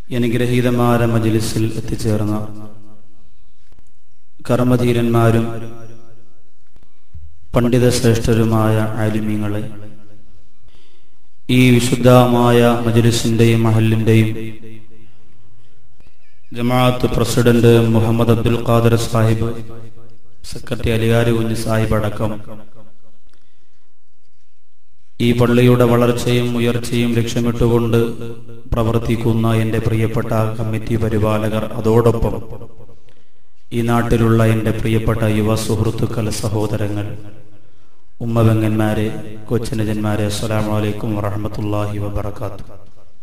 അനുഗ്രഹീതമായ മജ്ലിസിൽ എത്തിച്ചേർന്ന കർമ്മധീരന്മാരും പണ്ഡിത ശ്രേഷ്ഠരുമായ ആലിമീങ്ങളെ, ഈ വിശുദ്ധമായ മജ്ലിസിന്റെയും മഹലിന്റെയും ജമാഅത്ത് പ്രസിഡന്റ് മുഹമ്മദ് അബ്ദുൽ ഖാദർ സാഹിബ്, സെക്രട്ടറി അലിയാരി കുഞ്ഞ് സാഹിബ് അടക്കം ഈ പള്ളിയുടെ വളർച്ചയും ഉയർച്ചയും ലക്ഷ്യമിട്ടുകൊണ്ട് പ്രവർത്തിക്കുന്ന എൻ്റെ പ്രിയപ്പെട്ട കമ്മിറ്റി പരിപാലകർ, അതോടൊപ്പം ഈ നാട്ടിലുള്ള എൻ്റെ പ്രിയപ്പെട്ട യുവ സുഹൃത്തുക്കൾ, സഹോദരങ്ങൾ, ഉമ്മബെങ്ങന്മാരെ, കൊച്ചനുജന്മാരെ, അസ്സലാമു അലൈക്കും വറഹ്മത്തുള്ളാഹി വബറകാതുഹു.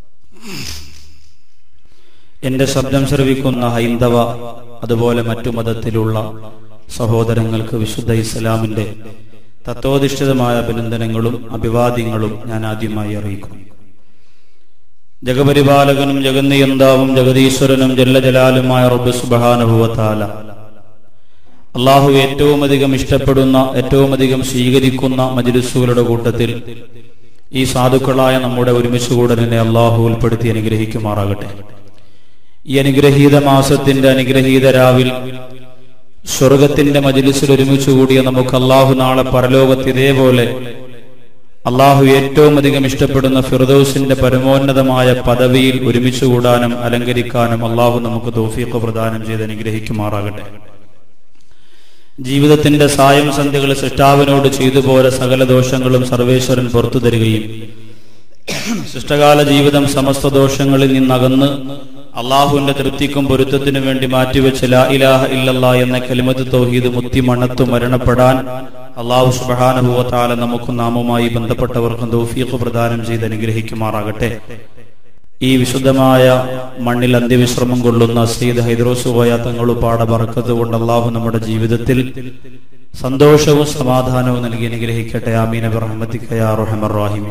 എൻ്റെ ശബ്ദം ശ്രവിക്കുന്ന ഹൈന്ദവ അതുപോലെ മറ്റു മതത്തിലുള്ള സഹോദരങ്ങൾക്ക് വിശുദ്ധ ഇസ്ലാമിന്റെ തത്വോധിഷ്ഠിതമായ അഭിനന്ദനങ്ങളും അഭിവാദ്യങ്ങളും ഞാൻ ആദ്യമായി അറിയിക്കുന്നു. ജഗപരിപാലകനും ജഗന്നിയന്താവും ജഗദീശ്വരനും ജല്ലജലാലുമായ റബ്ബ് സുബ്ഹാനഹു വ തആല, അല്ലാഹു ഏറ്റവും അധികം ഇഷ്ടപ്പെടുന്ന, ഏറ്റവും അധികം സ്വീകരിക്കുന്ന മജ്ലിസുകളുടെ കൂട്ടത്തിൽ ഈ സാധുക്കളായ നമ്മുടെ ഒരുമിച്ച് കൂടലിനെ അല്ലാഹു ഉൾപ്പെടുത്തി അനുഗ്രഹിക്കുമാറാകട്ടെ. ഈ അനുഗ്രഹീത മാസത്തിന്റെ അനുഗ്രഹീത രാവിൽ സ്വർഗത്തിന്റെ മജ്ലിസിൽ ഒരുമിച്ച് കൂടിയ നമുക്ക് അല്ലാഹു നാളെ പരലോകത്ത് ഇതേപോലെ അല്ലാഹു ഏറ്റവും അധികം ഇഷ്ടപ്പെടുന്ന ഫിർദൗസിന്റെ പരമോന്നതമായ പദവിയിൽ ഒരുമിച്ച് കൂടാനും അലങ്കരിക്കാനും അല്ലാഹു നമുക്ക് തൗഫീഖ് പ്രദാനം ചെയ്ത് അനുഗ്രഹിക്കുമാറാകട്ടെ. ജീവിതത്തിന്റെ സായം സന്ധ്യകൾ സൃഷ്ടാവിനോട് ചെയ്തു പോലെ സകല ദോഷങ്ങളും സർവേശ്വരൻ പുറത്തു തരികയും സൃഷ്ടകാല ജീവിതം സമസ്ത ദോഷങ്ങളിൽ നിന്നകന്ന് അള്ളാഹുവിന്റെ തൃപ്തിക്കും പൊരുത്തത്തിനു വേണ്ടി മാറ്റിവെച്ച ലാ ഇലാഹ ഇല്ലല്ലാഹ് എന്ന കലിമത്ത് തൗഹീദ് മുത്തി മണത്തു മരണപ്പെടാൻ അല്ലാഹു സുബ്ഹാനഹു വ തആല നമുക്ക് നാമുമായി ബന്ധപ്പെട്ടവർക്കും തൗഫീഖ് പ്രദാനം ചെയ്ത് അനുഗ്രഹിക്കുമാറാകട്ടെ. ഈ വിശുദ്ധമായ മണ്ണിൽ അന്ത്യവിശ്രമം കൊള്ളുന്ന സയ്യിദ് ഹൈദ്രോസ് കോയ തങ്ങളുപാട ബറക്കത്ത് കൊണ്ട് അല്ലാഹു നമ്മുടെ ജീവിതത്തിൽ സന്തോഷവും സമാധാനവും നൽകി അനുഗ്രഹിക്കട്ടെ. ആമീൻ ബിറഹ്മതിക യാ അർഹമർ റഹീമീൻ.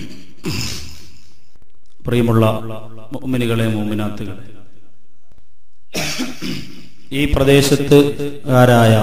പ്രിയമുള്ള മുഅ്മിനുകളെ, മുഅ്മിനാത്തുകളെ, ഈ പ്രദേശത്തുകാരായ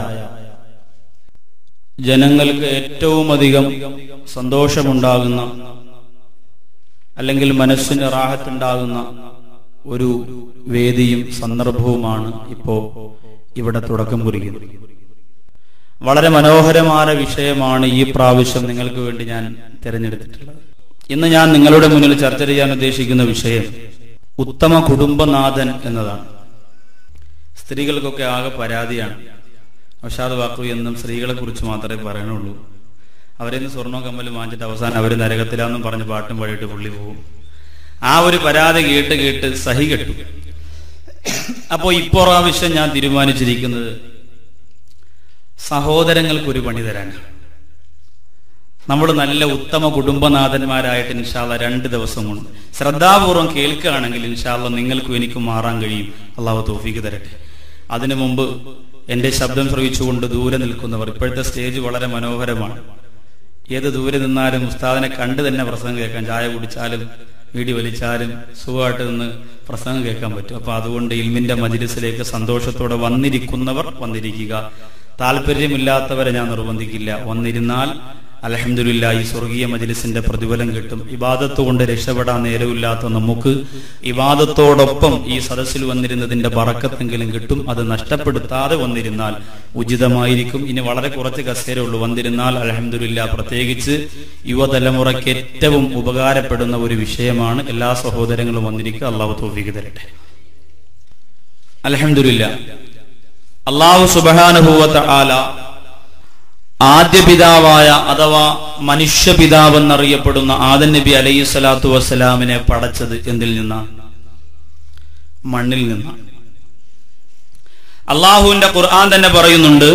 ജനങ്ങൾക്ക് ഏറ്റവും അധികം സന്തോഷമുണ്ടാകുന്ന, അല്ലെങ്കിൽ മനസ്സിന് റാഹത്തുണ്ടാകുന്ന ഒരു വേദിയും സന്ദർഭവുമാണ് ഇപ്പോ ഇവിടെ തുടക്കം കുറിക്കുന്നത്. വളരെ മനോഹരമായ വിഷയമാണ് ഈ പ്രാവശ്യം നിങ്ങൾക്ക് വേണ്ടി ഞാൻ തിരഞ്ഞെടുത്തിട്ടുള്ളത്. ഇന്ന് ഞാൻ നിങ്ങളുടെ മുന്നിൽ ചർച്ച ചെയ്യാൻ ഉദ്ദേശിക്കുന്ന വിഷയം ഉത്തമ കുടുംബനാഥൻ എന്നതാണ്. സ്ത്രീകൾക്കൊക്കെ ആകെ പരാതിയാണ്. ഔഷാദ് വാക്കു എന്നും സ്ത്രീകളെ കുറിച്ച് മാത്രമേ പറയണുള്ളൂ. അവരെന്ന് സ്വർണ്ണവും കമ്മലും വാങ്ങിച്ചിട്ട് അവസാനം അവർ നരകത്തിലാന്നും പറഞ്ഞ് പാട്ടും പാടിയിട്ട് പുള്ളി പോകും. ആ ഒരു പരാതി കേട്ട് കേട്ട് സഹി കെട്ടു. അപ്പോൾ ഇപ്പോൾ ആവശ്യം ഞാൻ തീരുമാനിച്ചിരിക്കുന്നത് സഹോദരങ്ങൾക്കൊരു പണി തരാനാണ്. നമ്മൾ നല്ല ഉത്തമ കുടുംബനാഥന്മാരായിട്ട് ഇൻഷാ അല്ലാഹ് 2 ദിവസം കൊണ്ട് ശ്രദ്ധാപൂർവം കേൾക്കുകയാണെങ്കിൽ ഇൻഷാ അല്ലാഹ് നിങ്ങൾക്കും എനിക്കും മാറാൻ കഴിയും. അള്ളാഹു തൗഫീഖ് തരട്ടെ. അതിനു മുമ്പ് എൻ്റെ ശബ്ദം ശ്രവിച്ചുകൊണ്ട് ദൂരെ നിൽക്കുന്നവർ, ഇപ്പോഴത്തെ സ്റ്റേജ് വളരെ മനോഹരമാണ്. ഏത് ദൂരെ നിന്നാലും ഉസ്താദിനെ കണ്ട് തന്നെ പ്രസംഗം കേൾക്കാം. ചായ കുടിച്ചാലും വീടി വലിച്ചാലും സുഖമായിട്ട് നിന്ന് പ്രസംഗം കേൾക്കാൻ പറ്റും. അപ്പൊ അതുകൊണ്ട് ഇൽമിന്റെ മജ്ലിസിലേക്ക് സന്തോഷത്തോടെ വന്നിരിക്കുന്നവർ വന്നിരിക്കുക. താല്പര്യമില്ലാത്തവരെ ഞാൻ നിർബന്ധിക്കില്ല. വന്നിരുന്നാൽ അൽഹംദുലില്ലാഹ് ഈ സ്വർഗീയ മജ്ലിസിന്റെ പ്രതിഫലം കിട്ടും. ഇബാദത്ത് കൊണ്ട് രക്ഷപ്പെടാൻ നേരമില്ലാത്ത നമുക്ക് ഇബാദത്തോടൊപ്പം ഈ സദസ്സിൽ വന്നിരുന്നതിന്റെ ബറക്കത്തെങ്കിലും കിട്ടും. അത് നഷ്ടപ്പെടുത്താതെ വന്നിരുന്നാൽ ഉചിതമായിരിക്കും. ഇനി വളരെ കുറച്ച് കസേരേ ഉള്ളൂ. വന്നിരുന്നാൽ അൽഹംദുലില്ലാഹ് പ്രത്യേകിച്ച് യുവതലമുറയ്ക്ക് ഏറ്റവും ഉപകാരപ്പെടുന്ന ഒരു വിഷയമാണ്. എല്ലാ സഹോദരങ്ങളും വന്നിരിക്കുക. അല്ലാഹു തൗഫീഖ് തരട്ടെ. അൽഹംദുലില്ലാഹ്, അല്ലാഹു സുബ്ഹാനഹു വ തആല ആദ്യ പിതാവായ അഥവാ മനുഷ്യ പിതാവ് എന്നറിയപ്പെടുന്ന ആദം നബി അലൈഹി സ്വലാത്തു വസ്സലാമിനെ പടച്ചത് എന്തിൽ നിന്നാണ്? മണ്ണിൽ നിന്നാണ്. അള്ളാഹുവിന്റെ ഖുർആൻ തന്നെ പറയുന്നുണ്ട്,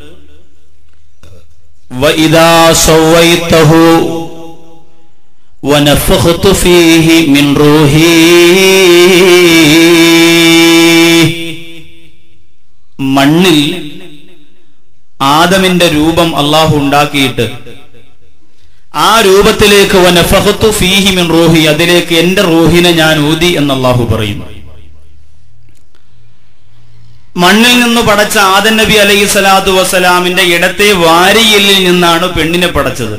വഇദാ സവൈതഹു വനഫഖ്തു ഫീഹി മിൻ റൂഹി. മണ്ണിൽ ആദമിന്റെ രൂപം അള്ളാഹു ഉണ്ടാക്കിയിട്ട് ആ രൂപത്തിലേക്ക് വനഫഖ്തു ഫീഹി മിൻ റൂഹി, അതിലേക്ക് എന്റെ റൂഹിനെ ഞാൻ ഊതി എന്ന് അള്ളാഹു പറയുന്നു. മണ്ണിൽ നിന്ന് പടച്ച ആദം നബി അലൈഹി സ്വലാത്തു വസ്സലാമിന്റെ ഇടത്തെ വാരിയെല്ലിൽ നിന്നാണ് പെണ്ണിനെ പടച്ചത്.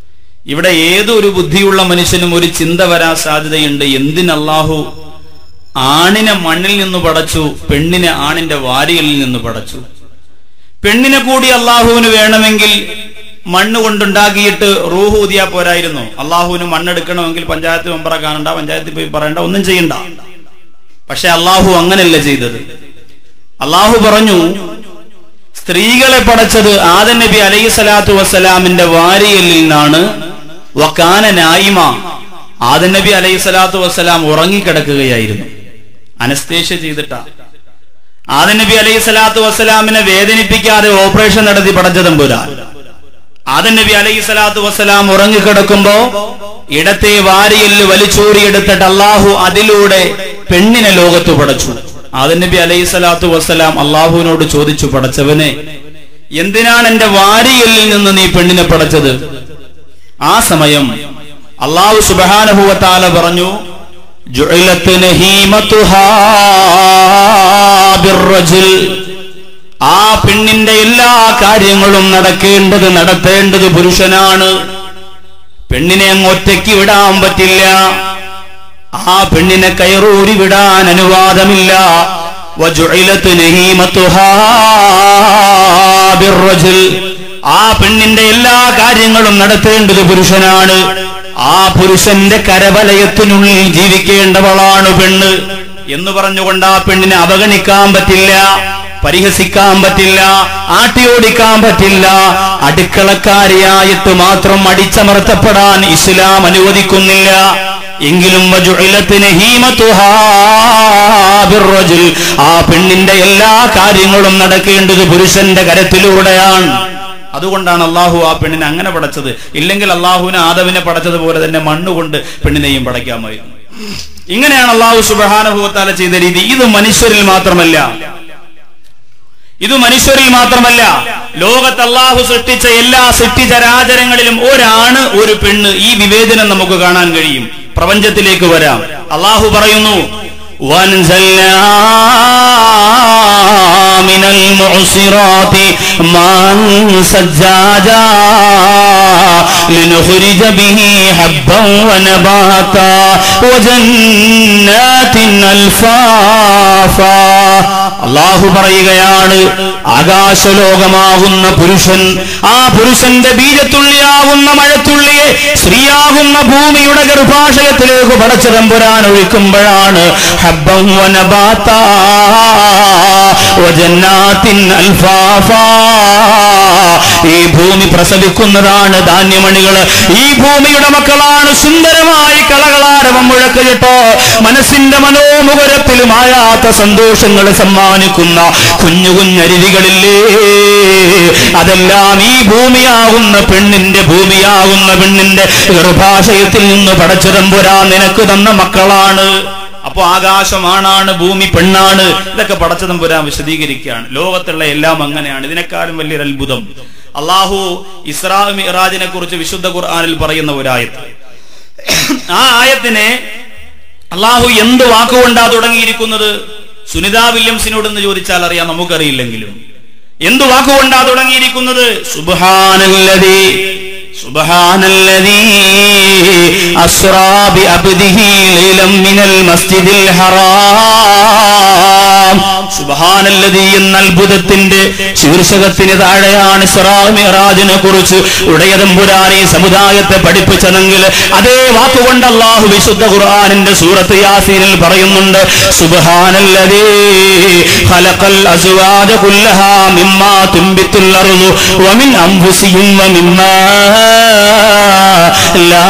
ഇവിടെ ഏതൊരു ബുദ്ധിയുള്ള മനുഷ്യനും ഒരു ചിന്ത വരാൻ സാധ്യതയുണ്ട്, എന്തിന് അള്ളാഹു ആണിനെ മണ്ണിൽ നിന്ന് പടച്ചു, പെണ്ണിനെ ആണിന്റെ വാരിയലിൽ നിന്ന് പടച്ചു. പെണ്ണിനെ കൂടി അള്ളാഹുവിന് വേണമെങ്കിൽ മണ്ണ് കൊണ്ടുണ്ടാക്കിയിട്ട് റൂഹ് ഊതിയാ പോരായിരുന്നു. അള്ളാഹുവിന് മണ്ണെടുക്കണമെങ്കിൽ പഞ്ചായത്ത് മെമ്പറെ കാണണ്ട, പഞ്ചായത്തിൽ പോയി പറയണ്ട, ഒന്നും ചെയ്യണ്ട. പക്ഷെ അള്ളാഹു അങ്ങനല്ല ചെയ്തത്. അള്ളാഹു പറഞ്ഞു, സ്ത്രീകളെ പടച്ചത് ആദം നബി അലൈഹി സ്വലാത്തു വസ്സലാമിന്റെ വാരിയലിൽ നിന്നാണ്. വകാന നായിമ, ആദം നബി അലൈഹി സ്വലാത്തു വസ്സലാം ഉറങ്ങിക്കിടക്കുകയായിരുന്നു, അനസ്തേഷ്യ ചെയ്തിട്ടാ. ആദം നബി അലൈഹി സ്വലാത്തു വസ്സലാമിനെ വേദനിപ്പിക്കാതെ ഓപ്പറേഷൻ നടത്തി പടച്ച തമ്പുരാൻ. ആദം നബി അലൈഹി സ്വലാത്തു വസ്സലാം ഉറങ്ങിക്കിടക്കുമ്പോ ഇടത്തെ വാരിയലിൽ വലിച്ചൂരിയെടുത്തിട്ട് അള്ളാഹു അതിലൂടെ പെണ്ണിനെ ലോകത്ത് പടച്ചു. ആദം നബി അലൈഹി സ്വലാത്തു വസ്സലാം അള്ളാഹുവിനോട് ചോദിച്ചു, പടച്ചവനെ, എന്തിനാണ് എന്റെ വാരിയലിൽ നിന്ന് നീ പെണ്ണിനെ പടച്ചത്? ആ സമയം അള്ളാഹു സുബ്ഹാനഹു വ തആല പറഞ്ഞു, ജുഇലത് നഹീമതുഹാ ബിർറജുൽ, ആ പെണ്ണിന്റെ എല്ലാ കാര്യങ്ങളും നടത്തേണ്ടത് പുരുഷനാണ്. പെണ്ണിനെ അങ്ങ് ഒറ്റയ്ക്ക് വിടാൻ പറ്റില്ല, ആ പെണ്ണിനെ കയറൂരി വിടാൻ അനുവാദമില്ല. വജുഇലത് നഹീമതുഹാ ബിർറജുൽ, ആ പെണ്ണിന്റെ എല്ലാ കാര്യങ്ങളും നടത്തേണ്ടത് പുരുഷനാണ്. ആ പുരുഷന്റെ കരവലയത്തിനുള്ളിൽ ജീവിക്കേണ്ടവളാണ് പെണ്ണ് എന്ന് പറഞ്ഞുകൊണ്ട് ആ പെണ്ണിനെ അവഗണിക്കാൻ പറ്റില്ല, പരിഹസിക്കാൻ പറ്റില്ല, ആട്ടിയോടിക്കാൻ പറ്റില്ല. അടുക്കളക്കാരിയായിട്ട് മാത്രം അടിച്ചമർത്തപ്പെടാൻ ഇസ്ലാം അനുവദിക്കുന്നില്ല. എങ്കിലും ആ പെണ്ണിന്റെ എല്ലാ കാര്യങ്ങളും നടക്കേണ്ടത് പുരുഷന്റെ കരത്തിലൂടെയാണ്. അതുകൊണ്ടാണ് അള്ളാഹു ആ പെണ്ണിനെ അങ്ങനെ പടച്ചത്. ഇല്ലെങ്കിൽ അള്ളാഹുവിനെ ആദമിനെ പടച്ചതുപോലെ തന്നെ മണ്ണുകൊണ്ട് പെണ്ണിനെയും പടയ്ക്കാമായിരുന്നു. ഇങ്ങനെയാണ് അള്ളാഹു സുബ്ഹാനഹു വ തആല ചെയ്ത രീതി. ഇത് മനുഷ്യരിൽ മാത്രമല്ല, ലോകത്ത് അള്ളാഹു സൃഷ്ടിച്ച എല്ലാ സൃഷ്ടിചരാചരങ്ങളിലും ഒരാണ് ഒരു പെണ്ണ്. ഈ വിവേചനം നമുക്ക് കാണാൻ കഴിയും. പ്രപഞ്ചത്തിലേക്ക് വരാം. അള്ളാഹു പറയുന്നു, وَأَنزَلْنَا مِنَ الْمُعْصِرَاتِ مَاءً ثَجَّاجًا لِنُخْرِجَ بِهِ حَبًّا وَنَبَاتًا وَجَنَّاتٍ أَلْفَافًا. അള്ളാഹു പറയുകയാണ്, ആകാശലോകമാകുന്ന പുരുഷൻ, ആ പുരുഷന്റെ ബീജത്തുള്ളിയാകുന്ന മഴത്തുള്ളിയെ സ്ത്രീയാകുന്ന ഭൂമിയുടെ ഗർഭാശയത്തിലേക്ക് പടച്ച തമ്പുരാൻ ഒഴിക്കുമ്പോഴാണ് ഹബ്ബൻ വനബാതാ വജന്നാത്തിൻ അൽഫാഫാ, ഈ ഭൂമി പ്രസവിക്കുന്നതാണ് ധാന്യമണികൾ. ഈ ഭൂമിയുടെ മക്കളാണ് സുന്ദരമായി കളകളാരവം മുഴക്കിട്ടോ മനസ്സിന്റെ മനോമുഖരത്തിൽ മായാത്ത സന്തോഷങ്ങൾ സമ്മാനിക്കുന്ന കുഞ്ഞു കുഞ്ഞരുവികളില്ലേ, അതെല്ലാം ഈ ഭൂമിയാകുന്ന പെണ്ണിന്റെ ഗർഭാശയത്തിൽ നിന്ന് പടച്ച തമ്പുരാൻ നിനക്ക് തന്ന മക്കളാണ്. അപ്പൊ ആകാശം ആണാണ്, ഭൂമി പെണ്ണാണ്. ഇതൊക്കെ പടച്ച തമ്പുരാൻ വിശദീകരിക്കുകയാണ്. ലോകത്തുള്ള എല്ലാം അങ്ങനെയാണ്. ഇതിനേക്കാളും വലിയൊരു അത്ഭുതം അള്ളാഹു ഇസ്രാ മിഅ്റാജിനെ കുറിച്ച് വിശുദ്ധ ഖുർആനിൽ പറയുന്ന ഒരായത്ത്. ആ ആയത്തിനെ അള്ളാഹു എന്ത് വാക്കുകൊണ്ടാ തുടങ്ങിയിരിക്കുന്നത്? സുനിതാ വില്യംസിനോടൊന്ന് ചോദിച്ചാൽ അറിയാം, നമുക്കറിയില്ലെങ്കിലും. എന്ത് വാക്കുകൊണ്ടാ തുടങ്ങിയിരിക്കുന്നത്? സുബ്ഹാനല്ലദീ അസ്റാ ബിഅബ്ദിഹി ലൈലൻ മിനൽ മസ്ജിദിൽ ഹറാം. സുബ്ഹാനല്ലദീ എന്ന അത്ഭുതത്തിന്റെ ശീർഷകത്തിന് താഴെയാണ് ഇസ്റാ മിഅ്റാജിനെ കുറിച്ച് ഉടയതമ്പുരാൻ ഈ സമുദായത്തെ പഠിപ്പിച്ചതെങ്കിൽ അതേ വാക്കുകൊണ്ട് അല്ലാഹു വിശുദ്ധ ഖുർആനിന്റെ സൂറത്ത് യാസീനിൽ പറയുന്നുണ്ട്, സുബ്ഹാനല്ലദീ ഖലഖൽ അസ്വാജ കുല്ലഹാ മിമ്മാ തുംബിത്തുൽ അർളു വമിൻ അൻഫുസിഹിം വമിമ്മാ ലാ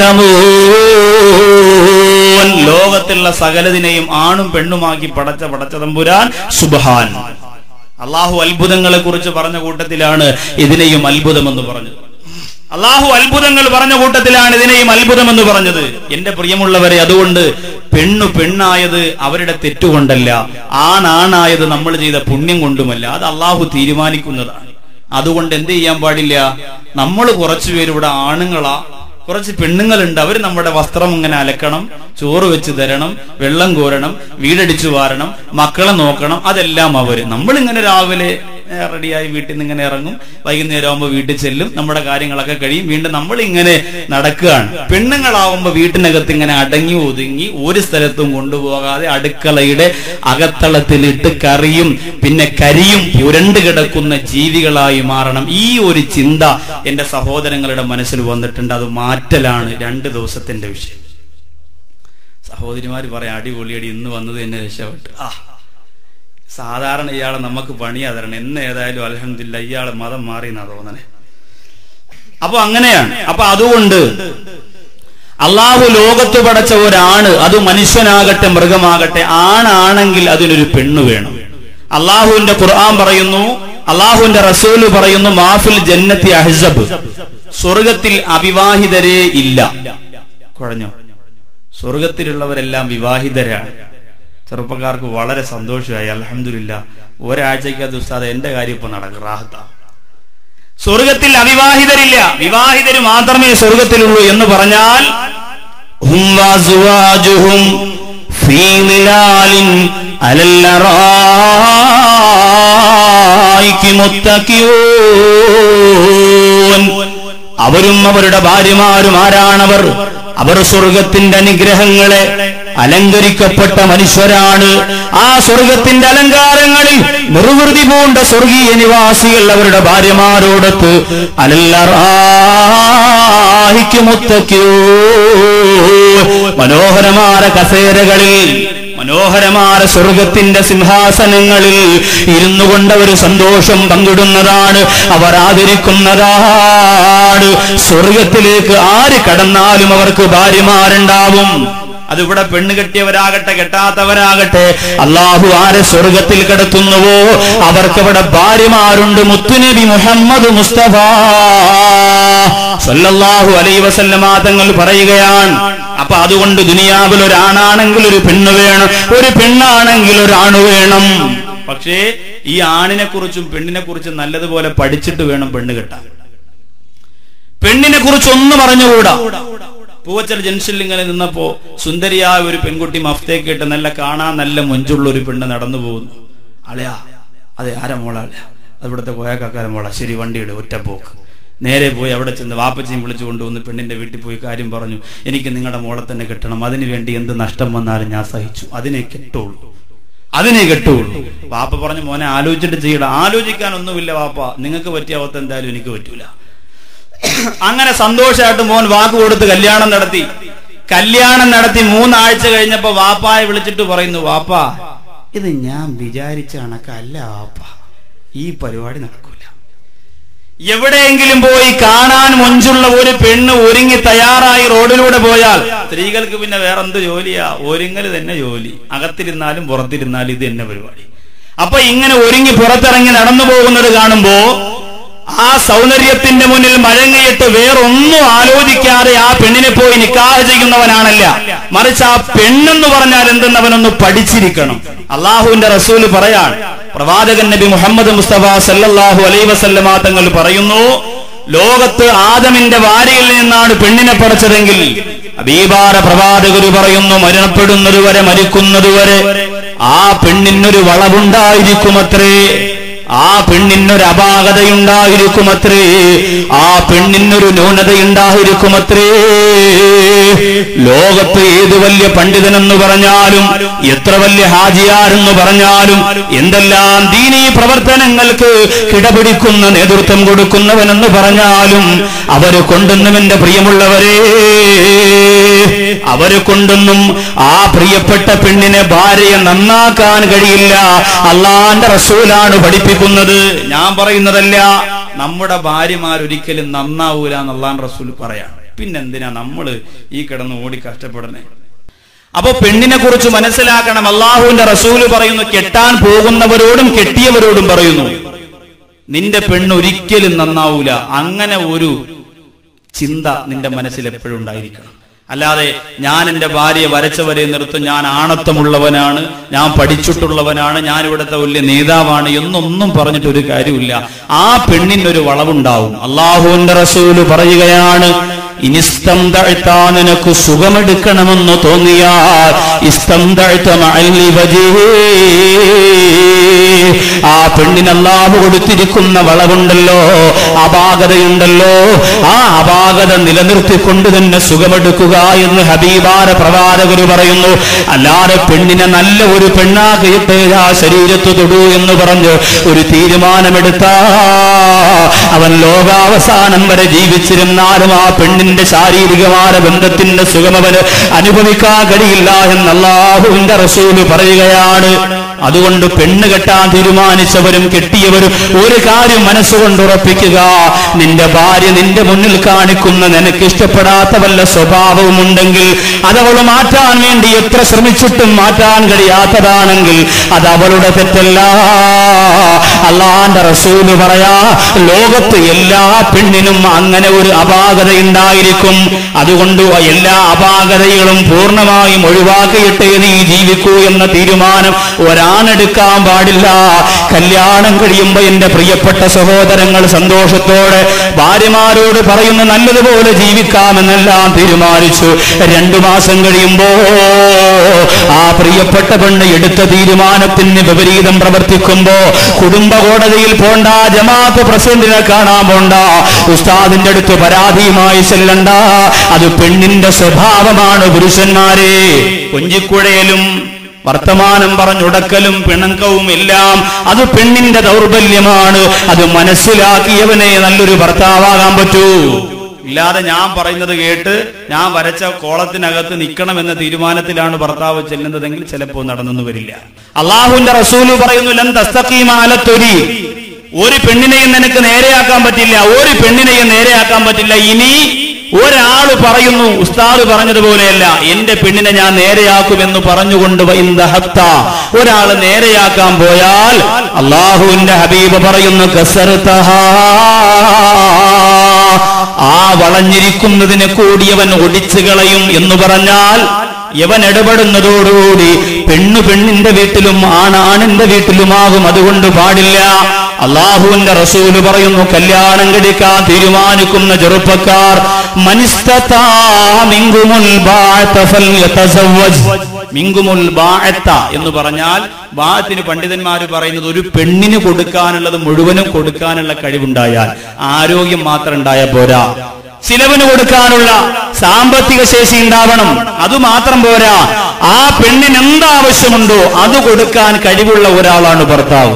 യഅലമൂൻ. ലോകത്തുള്ള സകലതിനെയും ആണും പെണ്ണുമാക്കി പടച്ച തമ്പുരാൻ സുബ്ഹാൻ. അള്ളാഹു അത്ഭുതങ്ങളെ കുറിച്ച് പറഞ്ഞ കൂട്ടത്തിലാണ് ഇതിനെയും അത്ഭുതമെന്ന് പറഞ്ഞത്. അള്ളാഹു അത്ഭുതങ്ങൾ പറഞ്ഞ കൂട്ടത്തിലാണ് ഇതിനെയും അത്ഭുതമെന്ന് പറഞ്ഞത്. എന്റെ പ്രിയമുള്ളവരെ, അതുകൊണ്ട് പെണ്ണായത് അവരുടെ തെറ്റുകൊണ്ടല്ല, ആണായത് നമ്മൾ ചെയ്ത പുണ്യം കൊണ്ടുമല്ല. അത് അള്ളാഹു തീരുമാനിക്കുന്നതാണ്. അതുകൊണ്ട് എന്ത് ചെയ്യാൻ പാടില്ല? നമ്മൾ കുറച്ചുപേര് ഇവിടെ ആണുങ്ങളാ, കുറച്ച് പെണ്ണുങ്ങളുണ്ട്, അവർ നമ്മുടെ വസ്ത്രം ഇങ്ങനെ അലക്കണം, ചോറ് വെച്ച് തരണം, വെള്ളം കോരണം, വീടടിച്ചു വാരണം, മക്കളെ നോക്കണം, അതെല്ലാം അവര്. നമ്മളിങ്ങനെ രാവിലെ റെഡിയായി വീട്ടിൽ നിന്ന് ഇങ്ങനെ ഇറങ്ങും, വൈകുന്നേരം ആകുമ്പോൾ വീട്ടിൽ ചെല്ലും, നമ്മുടെ കാര്യങ്ങളൊക്കെ കഴിയും, വീണ്ടും നമ്മൾ ഇങ്ങനെ നടക്കുകയാണ്. പെണ്ണുങ്ങളാവുമ്പോൾ വീട്ടിനകത്ത് ഇങ്ങനെ അടങ്ങി ഒതുങ്ങി ഒരു സ്ഥലത്തും കൊണ്ടുപോകാതെ അടുക്കളയുടെ അകത്തളത്തിലിട്ട് കറിയും പിന്നെ കരിയും പുരണ്ടു കിടക്കുന്ന ജീവികളായി മാറണം. ഈ ഒരു ചിന്ത എന്റെ സഹോദരങ്ങളുടെ മനസ്സിൽ വന്നിട്ടുണ്ട്. അത് മാറ്റലാണ് 2 ദിവസത്തിന്റെ വിഷയം. സഹോദരിമാര് പറയാം, അടിപൊളിയടി, ഇന്ന് വന്നത് എന്നെ രക്ഷപ്പെട്ടു. സാധാരണ ഇയാളെ നമുക്ക് പണിയാ തരണം, എന്ന് ഏതായാലും അൽഹംദുലില്ലാ ഇയാളെ മതം മാറി എന്നാ തോന്നണേ. അപ്പൊ അങ്ങനെയാണ്. അപ്പൊ അതുകൊണ്ട് അള്ളാഹു ലോകത്ത് പടച്ച ഒരാണ്, അത് മനുഷ്യനാകട്ടെ മൃഗമാകട്ടെ, ആണാണെങ്കിൽ അതിനൊരു പെണ്ണ് വേണം. അള്ളാഹുവിന്റെ ഖുർആൻ പറയുന്നു, അള്ളാഹുവിന്റെ റസൂല് പറയുന്നു, മാഫിൽ ജന്നത്തി അഹ്സബ്, സ്വർഗത്തിൽ അവിവാഹിതരേ ഇല്ല. കുഴഞ്ഞോ? സ്വർഗത്തിലുള്ളവരെല്ലാം വിവാഹിതരാണ്. ചെറുപ്പക്കാർക്ക് വളരെ സന്തോഷമായി, അൽഹംദുലില്ലാ. ഒരാഴ്ചയ്ക്ക് അത് ഉസ്താദ് എന്റെ കാര്യം ഇപ്പൊ നടക്കും, റാഹത്താ. സ്വർഗത്തിൽ അവിവാഹിതരില്ല, വിവാഹിതര് മാത്രമേ സ്വർഗത്തിലുള്ളൂ എന്ന് പറഞ്ഞാൽ അവരും അവരുടെ ഭാര്യമാരും ആരാണവർ? അവർ സ്വർഗത്തിന്റെ അനുഗ്രഹങ്ങളെ അലങ്കരിക്കപ്പെട്ട മനുഷ്യരാണ്. ആ സ്വർഗത്തിന്റെ അലങ്കാരങ്ങളിൽ നിർവൃതി പൂണ്ട സ്വർഗീയ നിവാസികൾ അവരുടെ ഭാര്യമാരോടൊത്ത് മനോഹരമായ കസേരകളിൽ, മനോഹരമായ സ്വർഗത്തിന്റെ സിംഹാസനങ്ങളിൽ ഇരുന്നു കൊണ്ട് അവർ സന്തോഷം പങ്കിടുന്നതാണ്, അവർ ആദരിക്കുന്നതാണ്. സ്വർഗത്തിലേക്ക് ആര് കടന്നാലും അവർക്ക് ഭാര്യമാരുണ്ടാവും. അതിവിടെ പെണ്ണ് കെട്ടിയവരാകട്ടെ കെട്ടാത്തവരാകട്ടെ, അള്ളാഹു ആരെ സ്വർഗത്തിൽ കിടത്തുന്നുവോ അവർക്കവിടെ ഭാര്യമാരുണ്ട്. മുത്തുനബി മുഹമ്മദ് മുസ്തഫ സല്ലല്ലാഹു അലൈഹി വസല്ലമ തങ്ങൾ പറയുകയാണ്. അപ്പൊ അതുകൊണ്ട് ദുനിയാവിൽ ഒരാണാണെങ്കിൽ ഒരു പെണ്ണ് വേണം, ഒരു പെണ്ണാണെങ്കിൽ ഒരാണ് വേണം. പക്ഷേ ഈ ആണിനെ കുറിച്ചും പെണ്ണിനെ കുറിച്ചും നല്ലതുപോലെ പഠിച്ചിട്ട് വേണം പെണ്ണ് കെട്ടാൻ. പെണ്ണിനെ കുറിച്ച് ഒന്നും പറഞ്ഞുകൂടാ. പൂവച്ചൽ ജംഗ്ഷനിൽ ഇങ്ങനെ നിന്നപ്പോ സുന്ദരിയായ ഒരു പെൺകുട്ടി മഫ്തേക്ക് ഇട്ട് നല്ല കാണാൻ നല്ല മൊഞ്ചുള്ള ഒരു പെണ്ണ് നടന്നു പോകുന്നു. അളയാ, അതെ, ആരാ മോളാ? അത് ഇവിടുത്തെ കോയക്കാക്കാരൻ മോളാ. ശരി, വണ്ടിയുടെ ഒറ്റ പോക്ക്. നേരെ പോയി അവിടെ ചെന്ന് വാപ്പച്ചിയും വിളിച്ചു കൊണ്ടുവന്ന് പെണ്ണിന്റെ വീട്ടിൽ പോയി കാര്യം പറഞ്ഞു. എനിക്ക് നിങ്ങളുടെ മോളെ തന്നെ കെട്ടണം, അതിനു വേണ്ടി എന്ത് നഷ്ടം വന്നാലും ഞാൻ സഹിച്ചു, അതിനെ കെട്ടുള്ളൂ, അതിനെ കെട്ടുള്ളൂ. വാപ്പ പറഞ്ഞു, മോനെ ആലോചിച്ചിട്ട് ചെയ്യണം. ആലോചിക്കാനൊന്നുമില്ല വാപ്പ, നിങ്ങൾക്ക് പറ്റിയ അവസ്ഥ എന്തായാലും എനിക്ക് പറ്റൂല. അങ്ങനെ സന്തോഷമായിട്ട് മോൻ വാക്ക് കൊടുത്ത് കല്യാണം നടത്തി. കല്യാണം നടത്തി 3 ആഴ്ച കഴിഞ്ഞപ്പോ വാപ്പായെ വിളിച്ചിട്ട് പറയുന്നു, വാപ്പാ ഇത് ഞാൻ വിചാരിച്ച കണക്കല്ല വാപ്പ, ഈ പരിപാടി നടക്കൂല. എവിടെയെങ്കിലും പോയി കാണാൻ മൊഞ്ചുള്ള ഒരു പെണ്ണ് ഒരുങ്ങി തയ്യാറായി റോഡിലൂടെ പോയാൽ സ്ത്രീകൾക്ക് പിന്നെ വേറെന്ത് ജോലിയാ? ഒരുങ്ങല് തന്നെ ജോലി. അകത്തിരുന്നാലും പുറത്തിരുന്നാലും ഇത് തന്നെ പരിപാടി. അപ്പൊ ഇങ്ങനെ ഒരുങ്ങി പുറത്തിറങ്ങി നടന്നു പോകുന്നത് കാണുമ്പോ ആ സൗന്ദര്യത്തിന്റെ മുന്നിൽ മഴങ്ങിയിട്ട് വേറൊന്നും ആലോചിക്കാതെ ആ പെണ്ണിനെ പോയി നിക്കാഹ് ചെയ്യുന്നവനാണല്ല, മറിച്ച് ആ പെണ്ണെന്ന് പറഞ്ഞാൽ എന്തെന്നവനൊന്ന് പഠിച്ചിരിക്കണം. അള്ളാഹുവിന്റെ റസൂല് പറയാൻ, പ്രവാചകൻ നബി മുഹമ്മദ് മുസ്തഫ സല്ലല്ലാഹു അലൈഹി വസല്ലമ തങ്ങൾ പറയുന്നു, ലോകത്ത് ആദമിന്റെ ഭാര്യയിൽ നിന്നാണ് പെണ്ണിനെ പടച്ചതെങ്കിൽ ഹബീബായ പ്രവാചകര് പറയുന്നു, മരണപ്പെടുന്നതുവരെ മരിക്കുന്നതുവരെ ആ പെണ്ണിനൊരു വളവുണ്ടായിരിക്കുമത്രേ, ആ പെണ്ണിനൊരു അപാകതയുണ്ടായിരിക്കുമത്രേ, ആ പെണ്ണിനൊരു ന്യൂനതയുണ്ടായിരിക്കുമത്രേ. ലോകത്ത് ഏത് വലിയ പണ്ഡിതനെന്ന് പറഞ്ഞാലും, എത്ര വലിയ ഹാജിയാരെന്ന് പറഞ്ഞാലും, എന്തെല്ലാം ദീനീ പ്രവർത്തനങ്ങൾക്ക് കിടപിടിക്കുന്ന നേതൃത്വം കൊടുക്കുന്നവനെന്ന് പറഞ്ഞാലും, അവരെ കൊണ്ടൊന്നും എന്റെ പ്രിയമുള്ളവരെ, അവരെ കൊണ്ടൊന്നും ആ പ്രിയപ്പെട്ട പെണ്ണിനെ ഭാര്യയെ നന്നാക്കാൻ കഴിയില്ല. അള്ളാന്റെ റസൂലാണ് പഠിപ്പിക്കുന്നത്, ഞാൻ പറയുന്നതല്ല. നമ്മുടെ ഭാര്യമാരൊരിക്കലും നന്നാവൂല എന്ന് അള്ളാന്റെ റസൂൽ പറയാം. പിന്നെന്തിനാ നമ്മള് ഈ കിടന്ന് ഓടി കഷ്ടപ്പെടണേ? അപ്പൊ പെണ്ണിനെ കുറിച്ച് മനസ്സിലാക്കണം. അള്ളാഹുവിന്റെ റസൂല് പറയുന്നു, കെട്ടാൻ പോകുന്നവരോടും കെട്ടിയവരോടും പറയുന്നു, നിന്റെ പെണ്ണ് ഒരിക്കലും നന്നാവൂല. അങ്ങനെ ഒരു ചിന്ത നിന്റെ മനസ്സിൽ എപ്പോഴും ഉണ്ടായിരിക്കണം. അല്ലാതെ ഞാൻ എന്റെ ഭാര്യയെ വരച്ചവരെ നിർത്തും, ഞാൻ ആണത്വമുള്ളവനാണ്, ഞാൻ പഠിച്ചിട്ടുള്ളവനാണ്, ഞാൻ ഇവിടുത്തെ വലിയ നേതാവാണ് എന്നൊന്നും പറഞ്ഞിട്ട് ഒരു കാര്യമില്ല. ആ പെണ്ണിനൊരു വളവുണ്ടാവും. അള്ളാഹുവിന്റെ റസൂല് പറയുകയാണ്, ഇനിസ്തംദഅത നിനക്ക് സുഖമെടുക്കണമെന്ന് തോന്നിയാൽ ഇസ്തംദഅത മഅൽ വജീ, ആ പെണ്ണിന് അല്ലാഹു കൊടുത്തിരിക്കുന്ന വളവുണ്ടല്ലോ, അപാകതയുണ്ടല്ലോ, ആ അപാകത നിലനിർത്തിക്കൊണ്ട് തന്നെ സുഖമെടുക്കുക എന്ന് ഹബീബാര പ്രവാചകർ പറയുന്നു. അല്ലാതെ പെണ്ണിനെ നല്ല ഒരു പെണ്ണാക്കിയിട്ട് ആ ശരീരത്ത് തൊടൂ എന്ന് പറഞ്ഞ് ഒരു തീരുമാനമെടുത്താ അവൻ ലോകാവസാനം വരെ ജീവിച്ചിരുന്നാലും ആ പെണ്ണിന്റെ ശാരീരികമായ ബന്ധത്തിന്റെ സുഖം അവന് അനുഭവിക്കാൻ കഴിയില്ല എന്ന് അല്ലാഹുവിന്റെ റസൂല് പറയുകയാണ്. അതുകൊണ്ട് പെണ്ണ് കെട്ടാൻ തീരുമാനിച്ചവരും കെട്ടിയവരും ഒരു കാര്യം മനസ്സുകൊണ്ട് ഉറപ്പിക്കുക, നിന്റെ ഭാര്യ നിന്റെ മുന്നിൽ കാണിക്കുന്ന നിനക്ക് ഇഷ്ടപ്പെടാത്ത വല്ല സ്വഭാവവും ഉണ്ടെങ്കിൽ അതവൾ മാറ്റാൻ വേണ്ടി എത്ര ശ്രമിച്ചിട്ടും മാറ്റാൻ കഴിയാത്തതാണെങ്കിൽ അത് അവളുടെ തെറ്റല്ല. അല്ലാഹുവിന്റെ റസൂല് പറയാ, ലോകത്ത് എല്ലാ പെണ്ണിനും അങ്ങനെ ഒരു അപാകത ഉണ്ടായിരിക്കും. അതുകൊണ്ട് എല്ലാ അപാകതകളും പൂർണ്ണമായും ഒഴിവാക്കിയിട്ടേ നീ ജീവിക്കൂ എന്ന തീരുമാനം ഒരാണെടുക്കാൻ പാടില്ല. കല്യാണം കഴിയുമ്പോ എന്റെ പ്രിയപ്പെട്ട സഹോദരങ്ങൾ സന്തോഷത്തോടെ ഭാര്യമാരോട് പറയുന്ന നല്ലതുപോലെ ജീവിക്കാമെന്നെല്ലാം തീരുമാനിച്ചു. 2 മാസം കഴിയുമ്പോ ആ പ്രിയപ്പെട്ട പെണ്ണ് എടുത്ത തീരുമാനത്തിന് വിപരീതം പ്രവർത്തിക്കുമ്പോ കുടുംബ കോടതിയിൽ പോണ്ട, ജമാഅത്ത് പ്രസിഡന്റിനെ കാണാൻ പോണ്ട, ഉസ്താദിന്റെ അടുത്ത് പരാതിയുമായി ചെല്ലണ്ട. അത് പെണ്ണിന്റെ സ്വഭാവമാണ്. പുരുഷന്മാരെ, കൊഞ്ചിക്കുഴയിലും വർത്തമാനം പറഞ്ഞുടക്കലും പിണക്കവും എല്ലാം അത് പെണ്ണിന്റെ ദൗർബല്യമാണ്. അത് മനസ്സിലാക്കിയവനെ നല്ലൊരു ഭർത്താവാകാൻ പറ്റൂ. ഇല്ലാതെ ഞാൻ പറയുന്നത് കേട്ട് ഞാൻ വരച്ച കോളത്തിനകത്ത് നിൽക്കണമെന്ന തീരുമാനത്തിലാണ് ഭർത്താവ് ചെല്ലുന്നതെങ്കിൽ ചിലപ്പോൾ നടന്നു വരില്ല. അല്ലാഹുവിന്റെ റസൂല് പറയുന്നു, ലൻ തസ്തഖീമ അലത്തൊരി, ഒരു പെണ്ണിനെയും നിനക്ക് നേരെയാക്കാൻ പറ്റില്ല, ഒരു പെണ്ണിനെയും നേരെയാക്കാൻ പറ്റില്ല. ഇനി ഒരാള് പറയുന്നു ഉസ്താദ് പറഞ്ഞതുപോലെയല്ല, എന്റെ പെണ്ണിനെ ഞാൻ നേരെയാക്കുമെന്ന് പറഞ്ഞുകൊണ്ട് ഒരാള് നേരെയാക്കാൻ പോയാൽ അല്ലാഹുവിന്റെ ഹബീബ് പറയുന്നു, കസർതഹാ, ആ വളഞ്ഞിരിക്കുന്നതിനെ കൂടിയവൻ ഒടിച്ചു കളയും എന്ന് പറഞ്ഞാൽ യവൻ ഇടപെടുന്നതോടുകൂടി പെണ്ണു പെണ്ണിന്റെ വീട്ടിലും ആണിന്റെ വീട്ടിലുമാകും. അതുകൊണ്ട് പാടില്ല. അല്ലാഹുവിന്റെ റസൂല് പറയുന്നു, കല്യാണം കഴിക്കാൻ തീരുമാനിക്കുന്ന ചെറുപ്പക്കാർ മനിസ്തതാ മിൻകുമുൽ ബാഅത ഫൽയതസവ്വജ്. മിൻകുമുൽ ബാഅത എന്ന് പറഞ്ഞാൽ ബാഅത്തിന് പണ്ഡിതന്മാർ പറയുന്നത് ഒരു പെണ്ണിന് കൊടുക്കാനുള്ളത് മുഴുവനും കൊടുക്കാനുള്ള കഴിവുണ്ടായാൽ, ആരോഗ്യം മാത്രം ഉണ്ടായാൽ പോരാ, ചിലവിന് കൊടുക്കാനുള്ള സാമ്പത്തിക ശേഷി ഉണ്ടാവണം. അതുമാത്രം പോരാ, ആ പെണ്ണിന് എന്താവശ്യമുണ്ടോ അത് കൊടുക്കാൻ കഴിവുള്ള ഒരാളാണ് ഭർത്താവ്.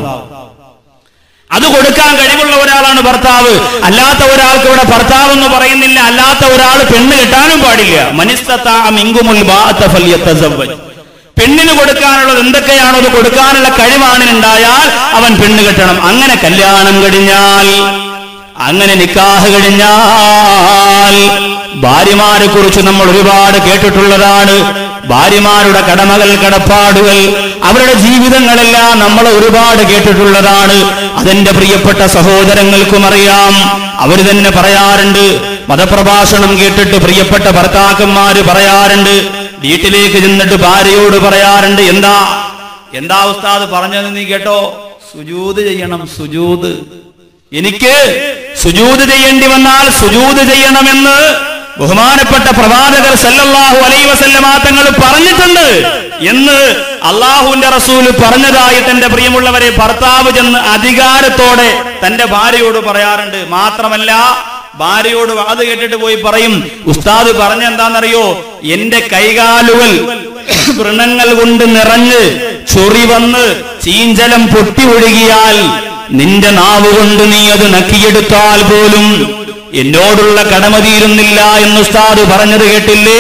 അത് കൊടുക്കാൻ കഴിവുള്ള ഒരാളാണ് ഭർത്താവ്. അല്ലാത്ത ഒരാൾക്ക് ഇവിടെ ഭർത്താവ് എന്ന് പറയുന്നില്ല. അല്ലാത്ത ഒരാൾ പെണ്ണ് കിട്ടാനും പാടില്ല. മനിസ്തതാ മിൻകുമുൽ ബാഅത ഫൽയതസവ്വജ്. പെണ്ണിന് കൊടുക്കാനുള്ളത് എന്തൊക്കെയാണോ അത് കൊടുക്കാനുള്ള കഴിവാണിനുണ്ടായാൽ അവൻ പെണ്ണ് കെട്ടണം. അങ്ങനെ കല്യാണം കഴിഞ്ഞാൽ, അങ്ങനെ നിക്കാഹ് കഴിഞ്ഞാൽ ഭാര്യമാരെ കുറിച്ച് നമ്മൾ ഒരുപാട് കേട്ടിട്ടുള്ളതാണ്. ഭാര്യമാരുടെ കടമകൾ, കടപ്പാടുകൾ, അവരുടെ ജീവിതങ്ങളെല്ലാം നമ്മൾ ഒരുപാട് കേട്ടിട്ടുള്ളതാണ്. അതെന്റെ പ്രിയപ്പെട്ട സഹോദരങ്ങൾക്കും അറിയാം. അവർ തന്നെ പറയാറുണ്ട്, മതപ്രഭാഷണം കേട്ടിട്ട് പ്രിയപ്പെട്ട ഭർത്താക്കന്മാര് പറയാറുണ്ട്, വീട്ടിലേക്ക് ചെന്നിട്ട് ഭാര്യയോട് പറയാറുണ്ട്, എന്താ ഉസ്താദ് പറഞ്ഞത് നീ കേട്ടോ, സുജൂദ് ചെയ്യണം, സുജൂദ്, എനിക്ക് സുജൂദ് ചെയ്യേണ്ടി വന്നാൽ സുജൂദ് ചെയ്യണമെന്ന് ബഹുമാനപ്പെട്ട പ്രവാചകർ സല്ലല്ലാഹു അലൈഹി വസല്ലമ തങ്ങൾ പറഞ്ഞിട്ടുണ്ട് എന്ന് അല്ലാഹുവിന്റെ റസൂല് പറഞ്ഞതായിട്ട് എന്റെ പ്രിയമുള്ളവരെ ഭർത്താവ് ചെന്ന് അധികാരത്തോടെ തന്റെ ഭാര്യയോട് പറയാറുണ്ട്. മാത്രമല്ല, ഭാര്യയോട് അത് കേട്ടിട്ട് പോയി പറയും, ഉസ്താദ് പറഞ്ഞ എന്താണെന്നറിയോ, എന്റെ കൈകാലുകൾ വ്രണങ്ങൾ കൊണ്ട് നിറഞ്ഞ് ചൊറി വന്ന് ചീഞ്ചലം പൊട്ടി ഒഴുകിയാൽ നിന്റെ നാവ് കൊണ്ട് നീ അത് നക്കിയെടുത്താൽ പോലും എന്നോടുള്ള കടമ തീരുന്നില്ല എന്ന് ഉസ്താദ് പറഞ്ഞത് കേട്ടില്ലേ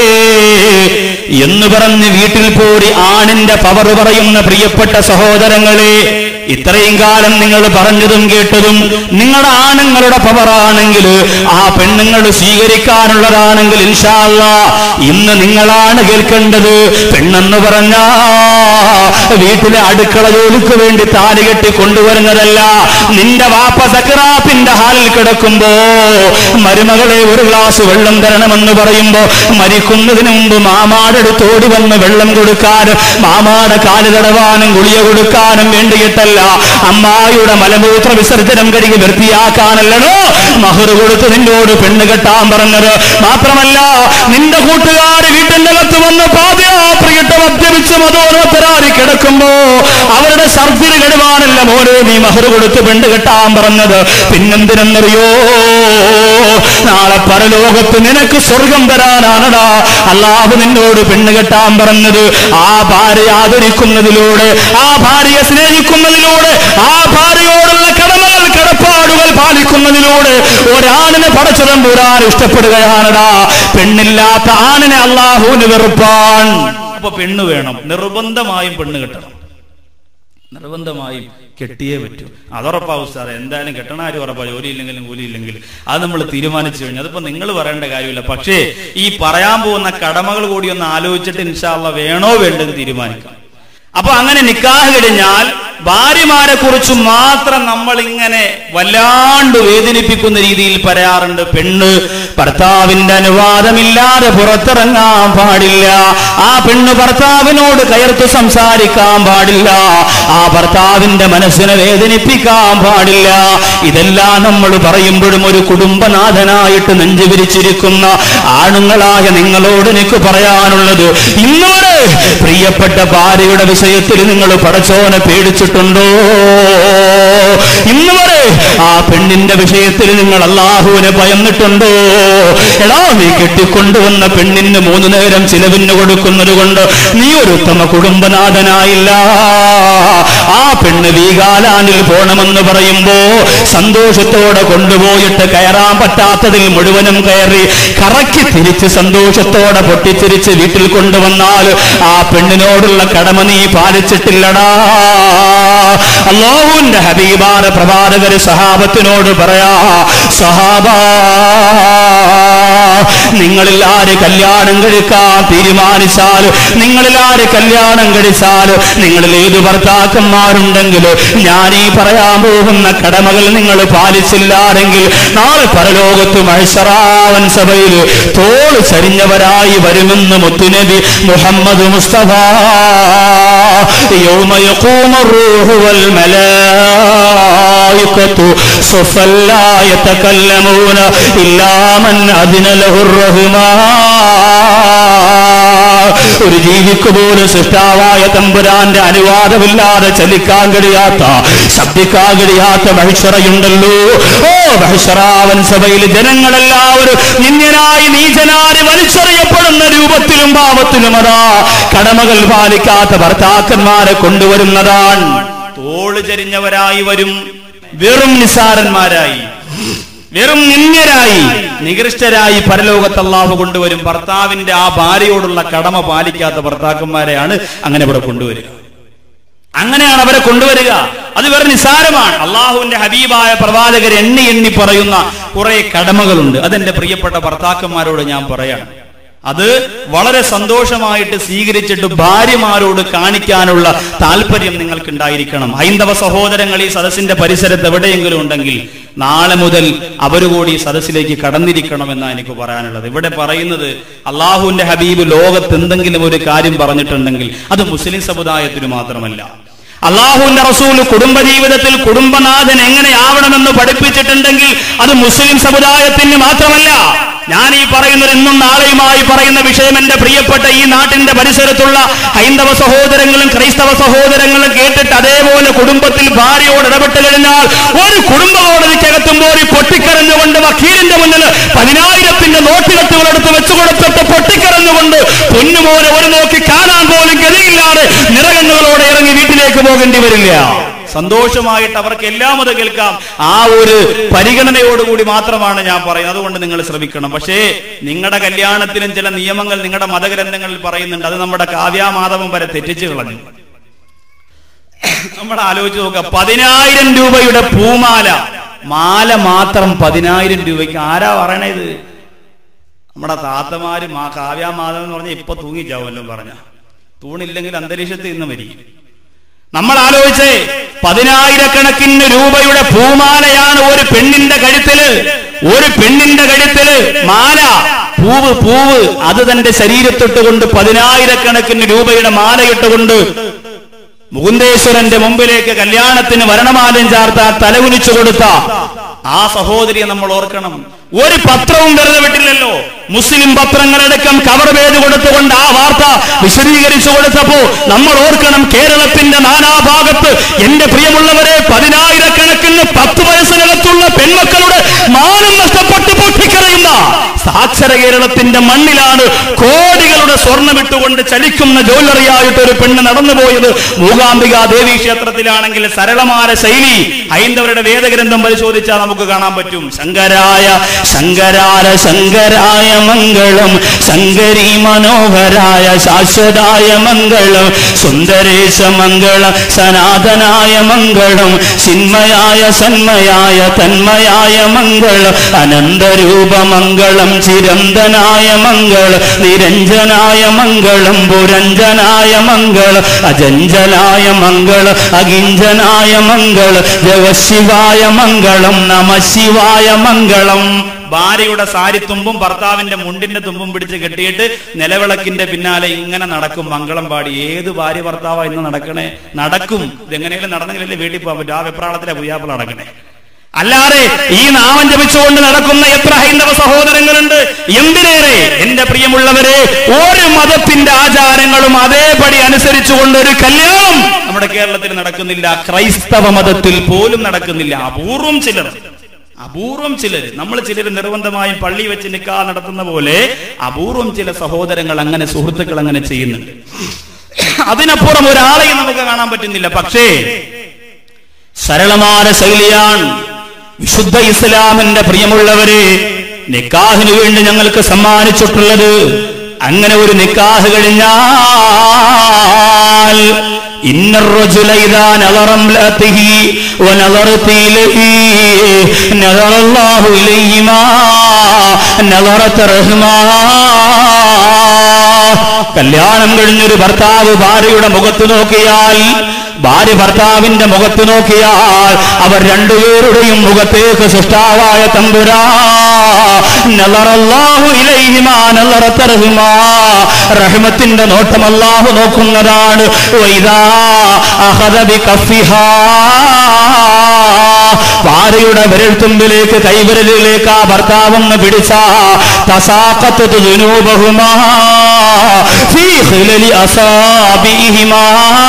എന്ന് പറഞ്ഞ് വീട്ടിൽ പോയി ആണിന്റെ പവർ പറയുന്ന പ്രിയപ്പെട്ട സഹോദരങ്ങളെ, ഇത്രയും കാലം നിങ്ങൾ പറഞ്ഞതും കേട്ടതും നിങ്ങളുടെ ആണുങ്ങളുടെ പവറാണെങ്കിൽ, ആ പെണ്ണുങ്ങൾ സ്വീകരിക്കാനുള്ളതാണെങ്കിൽ ഇൻഷാ അല്ലാഹ് ഇന്ന് നിങ്ങളാണ് കേൾക്കേണ്ടത്. പെണ്ണെന്ന് പറഞ്ഞാ വീട്ടിലെ അടുക്കള ജോലിക്ക് വേണ്ടി താലി കെട്ടി കൊണ്ടുവരുന്നതല്ല. നിന്റെ വാപ്പ സക്രാത്തിന്റെ ഹാലിൽ കിടക്കുമ്പോ മരുമകളെ ഒരു ഗ്ലാസ് വെള്ളം തരണമെന്ന് പറയുമ്പോ മരിക്കുന്നതിന് മുമ്പ് മാമാടെടുത്ത് ഓടി വന്ന് വെള്ളം കൊടുക്കാനും മാമാടെ കാല് തടവാനും ഗുളിക കൊടുക്കാനും വേണ്ടിയിട്ടല്ല. കൊടുക്കാനല്ല, അമ്മായിയുടെ മലമൂത്ര വിസർജനം കഴുകി വൃത്തിയാക്കാനല്ലടോ മഹർ കൊടുത്ത് നിന്നോട് പെണ്ണ് കെട്ടാൻ പറഞ്ഞത്. മാത്രമല്ല നിന്റെ കൂട്ടുകാർ വീട്ടിന്റെ അകത്ത് വന്ന് പാദയാത്രയിട്ട് മദ്യപിച്ച് മതോരോത്തരാതി കിടക്കുമ്പോ അവരുടെ സർജറി കെടുവാനല്ല മോനെ നീ മഹർ കൊടുത്ത് പെണ്ണ് കെട്ടാൻ പറഞ്ഞത്. പിന്നെന്തിനെന്നറിയോ? നാളെ പരലോകത്ത് നിനക്ക് സ്വർഗം തരാനാണടാ അല്ലാഹു നിന്നോട് പെണ്ണ് കെട്ടാൻ പറഞ്ഞത്. ആ ഭാര്യ ആദരിക്കുന്നതിലൂടെ, ആ ഭാര്യയെ സ്നേഹിക്കുന്നതിലൂടെ, ആ ഭാര്യയോടുള്ള കടമകൾ കടപ്പാടുകൾ പാലിക്കുന്നതിലൂടെ ഒരാണിനെ പടച്ചതമ്പുരാൻ ഇഷ്ടപ്പെടുകയാണടാ. പെണ്ണില്ലാത്ത ആണിനെ അല്ലാഹുവിന് വെറുപ്പാൻ. അപ്പൊ പെണ്ണ് വേണം, നിർബന്ധമായും പെണ്ണ് കെട്ടണം, നിർബന്ധമായും കെട്ടിയേ പറ്റൂ. അതുറപ്പാവും സാറേ, എന്തായാലും കെട്ടണ ആരും ഉറപ്പാ, ജോലി ഇല്ലെങ്കിലും കൂലി ഇല്ലെങ്കിൽ അത് നമ്മൾ തീരുമാനിച്ചു കഴിഞ്ഞു. അതിപ്പോ നിങ്ങൾ പറയേണ്ട കാര്യമില്ല. പക്ഷേ ഈ പറയാൻ പോകുന്ന കടമകൾ കൂടി ഒന്ന് ആലോചിച്ചിട്ട് ഇൻഷാ അല്ലാഹ് വേണോ വേണ്ടെന്ന് തീരുമാനിക്കാം. അപ്പൊ അങ്ങനെ നിക്കാഹ് കഴിഞ്ഞാൽ ഭാര്യമാരെ കുറിച്ച് മാത്രം നമ്മൾ ഇങ്ങനെ വല്ലാണ്ട് വേദനിപ്പിക്കുന്ന രീതിയിൽ പറയാറുണ്ട്. പെണ്ണ് ഭർത്താവിന്റെ അനുവാദമില്ലാതെ പുറത്തിറങ്ങാൻ പാടില്ല, ആ പെണ്ണ് ഭർത്താവിനോട് കയർത്ത് സംസാരിക്കാൻ പാടില്ല, ആ ഭർത്താവിന്റെ മനസ്സിനെ വേദനിപ്പിക്കാൻ പാടില്ല. ഇതെല്ലാം നമ്മൾ പറയുമ്പോഴും ഒരു കുടുംബനാഥനായിട്ട് നെഞ്ചു വിരിച്ചിരിക്കുന്ന ആണുങ്ങളായ നിങ്ങളോട് എനിക്ക് പറയാനുള്ളത്, ഇന്നോട് പ്രിയപ്പെട്ട ഭാര്യയുടെ വിഷയത്തിൽ നിങ്ങൾ പടച്ചോനെ പേടിച്ചിട്ടുണ്ടോ? ഇന്നുവരെ ആ പെണ്ണിന്റെ വിഷയത്തിൽ നിങ്ങൾ അല്ലാഹുവിനെ ഭയന്നിട്ടുണ്ടോ? എടാ, നീ കെട്ടിക്കൊണ്ടുവന്ന പെണ്ണിന് 3 നേരം ചിലവിന് കൊടുക്കുന്നത് കൊണ്ട് നീ ഒരു ഉത്തമ കുടുംബനാഥനായില്ല. ആ പെണ്ണ് വീഗാലാൻഡിൽ പോണമെന്ന് പറയുമ്പോ സന്തോഷത്തോടെ കൊണ്ടുപോയിട്ട് കയറാൻ പറ്റാത്തതിൽ മുഴുവനും കയറി കറക്കി തിരിച്ച് സന്തോഷത്തോടെ പൊട്ടിച്ചിരിച്ച് വീട്ടിൽ കൊണ്ടുവന്നാൽ ആ പെണ്ണിനോടുള്ള കടമ നീ പാലിച്ചിട്ടില്ലടാ. അല്ലാഹുവിന്റെ ഹബീബായ പ്രവാചകർ സഹാബത്തിനോട് പറയാ, സഹാബാ, നിങ്ങളിൽ ആര് കല്യാണം കഴിക്കാൻ തീരുമാനിച്ചാൽ, നിങ്ങളിൽ ആര് കല്യാണം കഴിച്ചാൽ, നിങ്ങളിൽ ഏത് ഭർത്താക്കന്മാരുണ്ടെങ്കിലും ഞാൻ ഈ പറയാൻ പോകുന്ന കടമകൾ നിങ്ങൾ പാലിച്ചില്ലാരെങ്കിൽ നാളെ പരലോകത്ത് മഹ്ശറാവൻ സഭയിൽ തോൾ ചരിഞ്ഞവരായി വരുമെന്ന് മുത്തുനബി മുഹമ്മദ് മുസ്തഫ. യൗമ യഖൂമു റൂഹു വൽ മലായികതു സഫൻ ലാ യതകല്ലമൂന ഇല്ലാ മൻ അദിന ലഹുർ റഹ്മാൻ. ഒരു ജീവിക്ക് പോലും സൃഷ്ടാവായ തമ്പുരാന്റെ അനുവാദമില്ലാതെ ചലിക്കാൻ കഴിയാത്ത, ശബ്ദിക്കാൻ കഴിയാത്ത മഹ്ശറയുണ്ടല്ലോ. ഓ മഹ്ശറാവൻ സഭയിൽ ജനങ്ങളെല്ലാവരും നിന്ദ്യനായി നീചനായി വലിച്ചെറിയപ്പെടുന്ന രൂപത്തിലും ഭാവത്തിലും അതാ കടമകൾ പാലിക്കാത്ത ഭർത്താക്കന്മാരെ കൊണ്ടുവരുന്നതാണ്. തോള് ചരിഞ്ഞവരായി വരും, വെറും നിസാരന്മാരായി, വെറും നിന്ദ്യരായി, നികൃഷ്ടരായി പരലോകത്ത് അല്ലാഹു കൊണ്ടുവരും. ഭർത്താവിന്റെ ആ ഭാര്യയോടുള്ള കടമ പാലിക്കാത്ത ഭർത്താക്കന്മാരെയാണ് അങ്ങനെ ഇവിടെ കൊണ്ടുവരിക. അങ്ങനെയാണ് അവരെ കൊണ്ടുവരിക. അത് വെറും നിസാരമാണ്. അള്ളാഹുവിന്റെ ഹബീബായ പ്രവാചകർ എണ്ണി എണ്ണി പറയുന്ന കുറെ കടമകളുണ്ട്. അതെന്റെ പ്രിയപ്പെട്ട ഭർത്താക്കന്മാരോട് ഞാൻ പറയാണ്. അത് വളരെ സന്തോഷമായിട്ട് സ്വീകരിച്ചിട്ട് ഭാര്യമാരോട് കാണിക്കാനുള്ള താല്പര്യം നിങ്ങൾക്ക് ഉണ്ടായിരിക്കണം. ഹൈന്ദവ സഹോദരങ്ങൾ ഈ സദസ്സിന്റെ പരിസരത്ത് എവിടെയെങ്കിലും ഉണ്ടെങ്കിൽ നാളെ മുതൽ അവരുകൂടി ഈ സദസ്സിലേക്ക് കടന്നിരിക്കണമെന്നാണ് എനിക്ക് പറയാനുള്ളത്. ഇവിടെ പറയുന്നത് അള്ളാഹുവിന്റെ ഹബീബ് ലോകത്ത് എന്തെങ്കിലും ഒരു കാര്യം പറഞ്ഞിട്ടുണ്ടെങ്കിൽ അത് മുസ്ലിം സമുദായത്തിന് മാത്രമല്ല. അള്ളാഹുവിന്റെ റസൂൽ കുടുംബജീവിതത്തിൽ കുടുംബനാഥൻ എങ്ങനെയാവണമെന്ന് പഠിപ്പിച്ചിട്ടുണ്ടെങ്കിൽ അത് മുസ്ലിം സമുദായത്തിന് മാത്രമല്ല. ഞാൻ ഈ പറയുന്നത് ഇന്നും നാളെയുമായി പറയുന്ന വിഷയം എന്റെ പ്രിയപ്പെട്ട ഈ നാട്ടിന്റെ പരിസരത്തുള്ള ഹൈന്ദവ സഹോദരങ്ങളും ക്രൈസ്തവ സഹോദരങ്ങളും കേട്ടിട്ട് അതേപോലെ കുടുംബത്തിൽ ഭാര്യയോട് ഇടപെട്ട് കഴിഞ്ഞാൽ ഒരു കുടുംബ കോടതിക്കകത്തുമ്പോൾ പൊട്ടിക്കരഞ്ഞുകൊണ്ട് വക്കീലിന്റെ മുന്നിൽ 10,000ന്റെ നോട്ടുകെട്ടുകൾ എടുത്ത് വെച്ചു കൊടുത്തിട്ട് പൊട്ടിക്കരഞ്ഞുകൊണ്ട് പൊന്നുപോലെ ഒരു നോക്കി കാണാൻ പോലും ഗതിയില്ലാതെ നിറകണ്ണുകളോടെ ഇറങ്ങി വീട്ടിലേക്ക് പോകേണ്ടി വരില്ല. സന്തോഷമായിട്ട് അവർക്ക് എല്ലാം അത് കേൾക്കാം. ആ ഒരു പരിഗണനയോടുകൂടി മാത്രമാണ് ഞാൻ പറയുന്നത്. അതുകൊണ്ട് നിങ്ങൾ ശ്രമിക്കണം. പക്ഷേ നിങ്ങളുടെ കല്യാണത്തിലും ചില നിയമങ്ങൾ നിങ്ങളുടെ മതഗ്രന്ഥങ്ങളിൽ പറയുന്നുണ്ട്. അത് നമ്മുടെ കാവ്യാമാധവം വരെ തെറ്റിച്ചു കളഞ്ഞു. നമ്മൾ ആലോചിച്ച് നോക്കുക, 10,000 രൂപയുടെ പൂമാല, മാല മാത്രം 10,000 രൂപയ്ക്ക്. ആരാ പറയണത്? നമ്മുടെ താത്തമാരും ആ കാവ്യാമാധവം എന്ന് പറഞ്ഞാൽ ഇപ്പൊ തൂങ്ങിച്ചാവുമല്ലോ പറഞ്ഞ. തൂണില്ലെങ്കിൽ അന്തരീക്ഷത്തിൽ ഇന്ന് മരിക്കും. നമ്മൾ ആലോചിച്ചേ, 10,000 രൂപയുടെ പൂമാലയാണ് ഒരു പെണ്ണിന്റെ കഴുത്തില്. ഒരു പെണ്ണിന്റെ കഴുത്തില് മാല, പൂവ്, അത് തന്റെ ശരീരത്തിട്ടുകൊണ്ട് 10,000 രൂപയുടെ മാല ഇട്ടുകൊണ്ട് മുകുന്ദേശ്വരന്റെ മുമ്പിലേക്ക് കല്യാണത്തിന് വരണമാലം ചാർത്താൻ തലകുനിച്ചു കൊടുത്ത ആ സഹോദരിയെ നമ്മൾ ഓർക്കണം. ഒരു പത്രവും വെറുതെ വിട്ടില്ലല്ലോ. മുസ്ലിം പത്രങ്ങളടക്കം കവർ പേജ് കൊടുത്തുകൊണ്ട് ആ വാർത്ത വിശദീകരിച്ചു കൊടുത്തപ്പോ നമ്മൾ ഓർക്കണം, കേരളത്തിന്റെ നാനാഭാഗത്ത് എന്റെ പ്രിയമുള്ളവരെ 10,000-കണക്കിന് 10 വയസ്സിനകത്തുള്ള പെൺമക്കളുടെ മാനം നഷ്ടപ്പെട്ട് പൊട്ടിക്കരയുന്ന സാക്ഷര കേരളത്തിന്റെ മണ്ണിലാണ് കോടികളുടെ സ്വർണ്ണമിട്ടുകൊണ്ട് ചലിക്കുന്ന ജ്വല്ലറിയായിട്ട് ഒരു പെണ്ണ് നടന്നുപോയത്. മൂകാംബിക ദേവീ ക്ഷേത്രത്തിലാണെങ്കിൽ സരളമായ ശൈലി ഹൈന്ദവരുടെ വേദഗ്രന്ഥം പരിശോധിച്ചാൽ നമുക്ക് കാണാൻ പറ്റും. ശങ്കരായ ശങ്കരായ മംഗളം, ശങ്കരി മനോഹരായ ശാശ്വതായ മംഗളം, സുന്ദരേശ മംഗളം, സനാതനായ മംഗളം, ചിന്മയായ സന്മയായ തന്മയായ മംഗളം, അനന്തരൂപ മംഗളം, ചിരന്തനായ മംഗളം, നിരഞ്ജനായ മംഗളം, പുരഞ്ജനായ മംഗളം, അജഞ്ചലായ മംഗളം, അകിഞ്ചനായ മംഗളം, ജഗശിവായ മംഗളം, നമശിവായ മംഗളം. ഭാര്യയുടെ സാരിത്തുമ്പും ഭർത്താവിന്റെ മുണ്ടിന്റെ തുമ്പും പിടിച്ച് കെട്ടിയിട്ട് നിലവിളക്കിന്റെ പിന്നാലെ ഇങ്ങനെ നടക്കും മംഗളം പാടി. ഏത് ഭാര്യ ഭർത്താവാ ഇന്ന് നടക്കണേ? നടക്കും. ഇതെങ്ങനെയും നടന്നെങ്കിലല്ലേ വീട്ടിൽ പോകാൻ പറ്റും. ആ വെപ്രാളത്തിലെ പുയ്യാപ്പിള നടക്കണേ. അല്ലാതെ ഈ നാമം ജപിച്ചുകൊണ്ട് നടക്കുന്ന എത്ര ഹൈന്ദവ സഹോദരങ്ങളുണ്ട്. എന്തിനേറെ എന്റെ പ്രിയമുള്ളവരെ, ഒരു മതത്തിന്റെ ആചാരങ്ങളും അതേപടി അനുസരിച്ചുകൊണ്ട് ഒരു കല്യാണം നമ്മുടെ കേരളത്തിൽ നടക്കുന്നില്ല. ക്രൈസ്തവ മതത്തിൽ പോലും നടക്കുന്നില്ല. അപൂർവം ചിലർ നമ്മൾ ചിലർ നിർബന്ധമായും പള്ളി വെച്ച് നിക്കാഹ് നടത്തുന്ന പോലെ അപൂർവം ചില സഹോദരങ്ങൾ അങ്ങനെ, സുഹൃത്തുക്കൾ അങ്ങനെ ചെയ്യുന്നുണ്ട്. അതിനപ്പുറം ഒരാളെയും നമുക്ക് കാണാൻ പറ്റുന്നില്ല. പക്ഷേ സരളമായ ശൈലിയാണ് വിശുദ്ധ ഇസ്ലാമിന്റെ പ്രിയമുള്ളവരെ നിക്കാഹിന് വേണ്ടി ഞങ്ങൾക്ക് സമ്മാനിച്ചിട്ടുള്ളത്. അങ്ങനെ ഒരു നിക്കാഹ് കഴിഞ്ഞാൽ إن الرجل إذا نظر امرأته ونظرت إليه نظر الله إليهما نظرة رحمة. കല്യാണം കഴിഞ്ഞൊരു ഭർത്താവ് ഭാര്യയുടെ മുഖത്ത് നോക്കിയാൽ, ഭാര്യ ഭർത്താവിന്റെ മുഖത്ത് നോക്കിയാൽ അവർ രണ്ടുപേരുടെയും മുഖത്തേക്ക് സൃഷ്ടാവായ തമ്പുരാൻ നളറല്ലാഹു ഇലൈഹിമാ നളറത റഹ്മാ, റഹ്മത്തിന്റെ നോട്ടം അല്ലാഹു നോക്കുന്നതാണ്. വൈദാ അഖദ ബികഫിഹാ, ഭാര്യയുടെ വിരൽത്തുമ്പിലേക്ക് കൈവിരലിലേക്ക് ആ ഭർത്താവൊന്ന് പിടിച്ച തസാഖത്തു ദുനൂബഹുമാ ഫീ ഖിലലി അസാബിഹിമാ,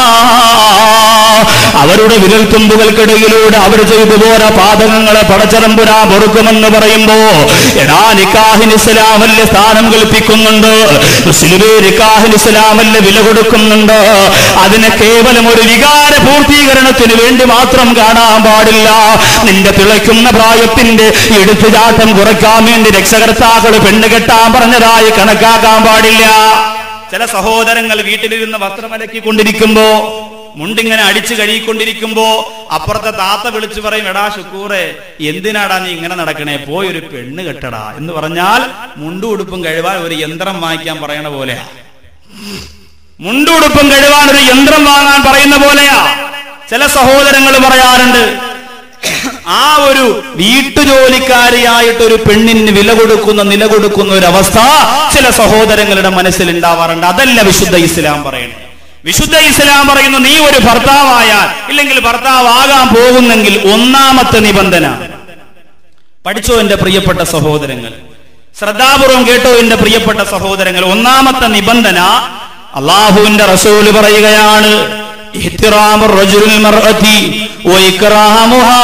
അവരുടെ വിരൽത്തുമ്പുകൾക്കിടയിലൂടെ അവർ ചെയ്തു പോരാ പാതകങ്ങളെ പടച്ചതമ്പുരാ പൊറുക്കുമെന്ന് പറയുമ്പോ എടാ നിക്കാഹിന് ഇസ്ലാമല്ല സ്ഥാനം കൽപ്പിക്കുന്നുണ്ട്. മുസ്ലിമേ നിക്കാഹിന് ഇസ്ലാമല്ല വില കൊടുക്കുന്നുണ്ട്. അതിനെ കേവലം ഒരു വികാര പൂർത്തീകരണത്തിന് വേണ്ടി മാത്രം കാണാൻ പാടില്ല. നിന്റെ തിളയ്ക്കുന്ന പ്രായത്തിന്റെ എടുത്തുചാട്ടം കുറയ്ക്കാൻ വേണ്ടി രക്ഷകർത്താക്കൾ പെണ്ണ് കെട്ടാൻ പറഞ്ഞതായി കണക്കാക്കാൻ പാടില്ല. ചില സഹോദരങ്ങൾ വീട്ടിലിരുന്ന് വസ്ത്രമലക്കിക്കൊണ്ടിരിക്കുമ്പോ, മുണ്ടിങ്ങനെ അടിച്ചു കഴുകിക്കൊണ്ടിരിക്കുമ്പോ അപ്പുറത്തെ താത്ത വിളിച്ചു പറയും, എടാ ശുക്കൂറെ എന്തിനാടാ നീ ഇങ്ങനെ നടക്കണേ, പോയൊരു പെണ്ണ് കെട്ടടാ എന്ന് പറഞ്ഞാൽ മുണ്ടും ഉടുപ്പും കഴുകാൻ ഒരു യന്ത്രം വാങ്ങിക്കാൻ പറയണ പോലെയാ. മുണ്ടും ഉടുപ്പും കഴുകാൻ ഒരു യന്ത്രം വാങ്ങാൻ പറയുന്ന പോലെയാ. ചില സഹോദരങ്ങൾ പറയാറുണ്ട്, ആ ഒരു വീട്ടുജോലിക്കാരിയായിട്ടൊരു പെണ്ണിന് നില കൊടുക്കുന്ന ഒരു അവസ്ഥ ചില സഹോദരങ്ങളുടെ മനസ്സിൽ ഉണ്ടാവാറുണ്ട്. അതല്ല വിശുദ്ധ ഇസ്ലാം പറയണേ. വിശുദ്ധ ഇസ്ലാം പറയുന്നു, നീ ഒരു ഭർത്താവായാൽ ഇല്ലെങ്കിൽ ഭർത്താവാകാൻ പോകുന്നെങ്കിൽ ഒന്നാമത്തെ നിബന്ധന പഠിച്ചോ എന്റെ പ്രിയപ്പെട്ട സഹോദരങ്ങൾ, ശ്രദ്ധാപൂർവം കേട്ടോ എന്റെ പ്രിയപ്പെട്ട സഹോദരങ്ങൾ. ഒന്നാമത്തെ നിബന്ധന അല്ലാഹുവിന്റെ റസൂൽ പറയുകയാണ്, ഇഹ്തിറാമുർ റജുലിൽ മർഅതി വഇക്റാമുഹാ,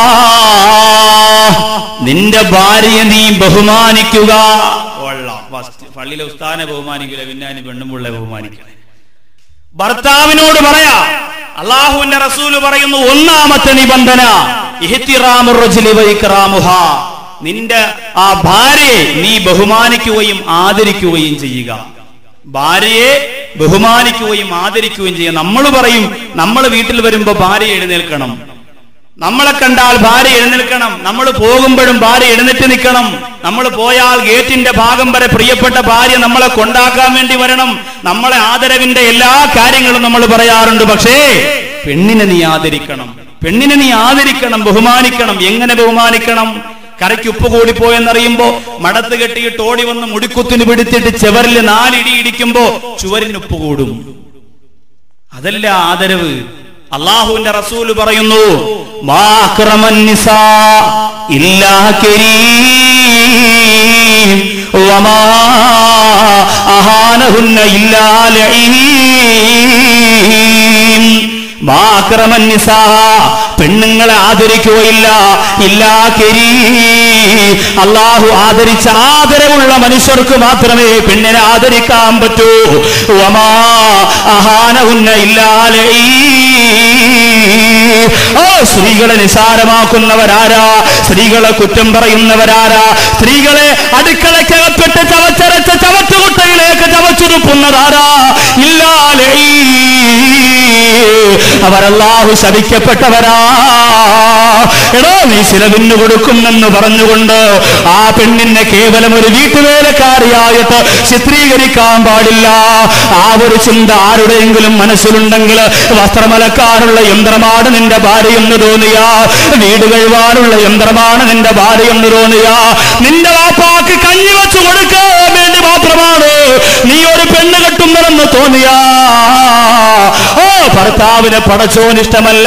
നിന്റെ ഭാര്യയെ നീ ബഹുമാനിക്കുക. പള്ളിയിലെ ഉസ്താദിനെ ബഹുമാനിക്കില്ല, പിന്നെ അതിന് പെണ്ണുമുള്ള ബഹുമാനിക്കുക. ഭർത്താവിനോട് പറയാ, അല്ലാഹുവിന്റെ റസൂല് പറയുന്നു ഒന്നാമത്തെ നിബന്ധന ഇഹ്തിറാമുർ റജുലി വഇക്റാമുഹാ, നിന്റെ ആ ഭാര്യയെ നീ ബഹുമാനിക്കുകയും ആദരിക്കുകയും ചെയ്യുക. ഭാര്യയെ ബഹുമാനിക്കുകയും ആദരിക്കുകയും ചെയ്യുക. നമ്മൾ പറയും, നമ്മൾ വീട്ടിൽ വരുമ്പോ ഭാര്യ എഴുന്നേൽക്കണം, നമ്മളെ കണ്ടാൽ ഭാര്യ എഴുന്നേൽക്കണം, നമ്മൾ പോകുമ്പോഴും ഭാര്യ എഴുന്നേറ്റ് നിൽക്കണം, നമ്മൾ പോയാൽ ഗേറ്റിന്റെ ഭാഗം വരെ പ്രിയപ്പെട്ട ഭാര്യ നമ്മളെ കൊണ്ടാക്കാൻ വേണ്ടി വരണം. നമ്മളെ ആദരവിന്റെ എല്ലാ കാര്യങ്ങളും നമ്മൾ പറയാറുണ്ട്. പക്ഷേ പെണ്ണിനെ നീ ആദരിക്കണം, പെണ്ണിനെ നീ ആദരിക്കണം, ബഹുമാനിക്കണം. എങ്ങനെ ബഹുമാനിക്കണം? കരയ്ക്ക് ഉപ്പ് കൂടിപ്പോയെന്നറിയുമ്പോ മടത്ത് കെട്ടിയിട്ട് ഓടി വന്ന് മുടിക്കുത്തിന് പിടിച്ചിട്ട് ചെവറിൽ 4 ഇടി ഇടിക്കുമ്പോ ചുവരിന് ഉപ്പ് കൂടും. അതല്ല ആദരവ്. അള്ളാഹുവിന്റെ റസൂല് പറയുന്നു, മാ അക്റമൻ നിസാ ഇല്ലാ കരീം വമാ അഹാനഹുന്ന ഇല്ലാ ലഈൻ. മാ അക്റമൻ നിസാ, പെണ്ണുങ്ങളെ ആദരിക്കുകയില്ല, ഇല്ലാ കരീം, അള്ളാഹു ആദരിച്ച ആദരവുള്ള മനുഷ്യർക്ക് മാത്രമേ പെണ്ണിനെ ആദരിക്കാൻ പറ്റൂ. വമാ അഹാനഹുന്ന ഇല്ലാ ലഈൻ. ഓ, സ്ത്രീകളെ നിസാരമാക്കുന്നവരാരാ? സ്ത്രീകളെ കുറ്റം പറയുന്നവരാരാ? സ്ത്രീകളെ അടുക്കളക്കകപ്പെട്ട് ചവച്ചരച്ച ചവറ്റുകുട്ടയിലേക്ക് ചവച്ചുതുപ്പുന്നതാരാ? ഇല്ലാ ലഈൻ. അവരല്ലാഹു ശപിക്കപ്പെട്ടവരാ. എടോ, നീ ചിലവിന് കൊടുക്കുമെന്ന് പറഞ്ഞുകൊണ്ട് ആ പെണ്ണിനെ കേവലം ഒരു വീട്ടുവേലക്കാരിയായിട്ട് ചിത്രീകരിക്കാൻ പാടില്ല. ആ ഒരു ചിന്ത ആരുടെയെങ്കിലും മനസ്സിലുണ്ടെങ്കിൽ വസ്ത്രമലക്കാനുള്ള യന്ത്രമാണ് നിന്റെ ഭാര്യയെന്ന് തോന്നിയാ, വീട് കഴിവാനുള്ള യന്ത്രമാണ് നിന്റെ ഭാര്യയെന്ന് തോന്നിയാ, നിന്റെ വാപ്പാക്ക് കഞ്ഞി വെച്ച് കൊടുക്കാൻ വേണ്ടി മാത്രമാണ് നീ ഒരു പെണ്ണ് കെട്ടുന്നതെന്ന് തോന്നിയാ, ഓ, ഭർത്താവിനെ പടച്ചോനിഷ്ടമല്ല.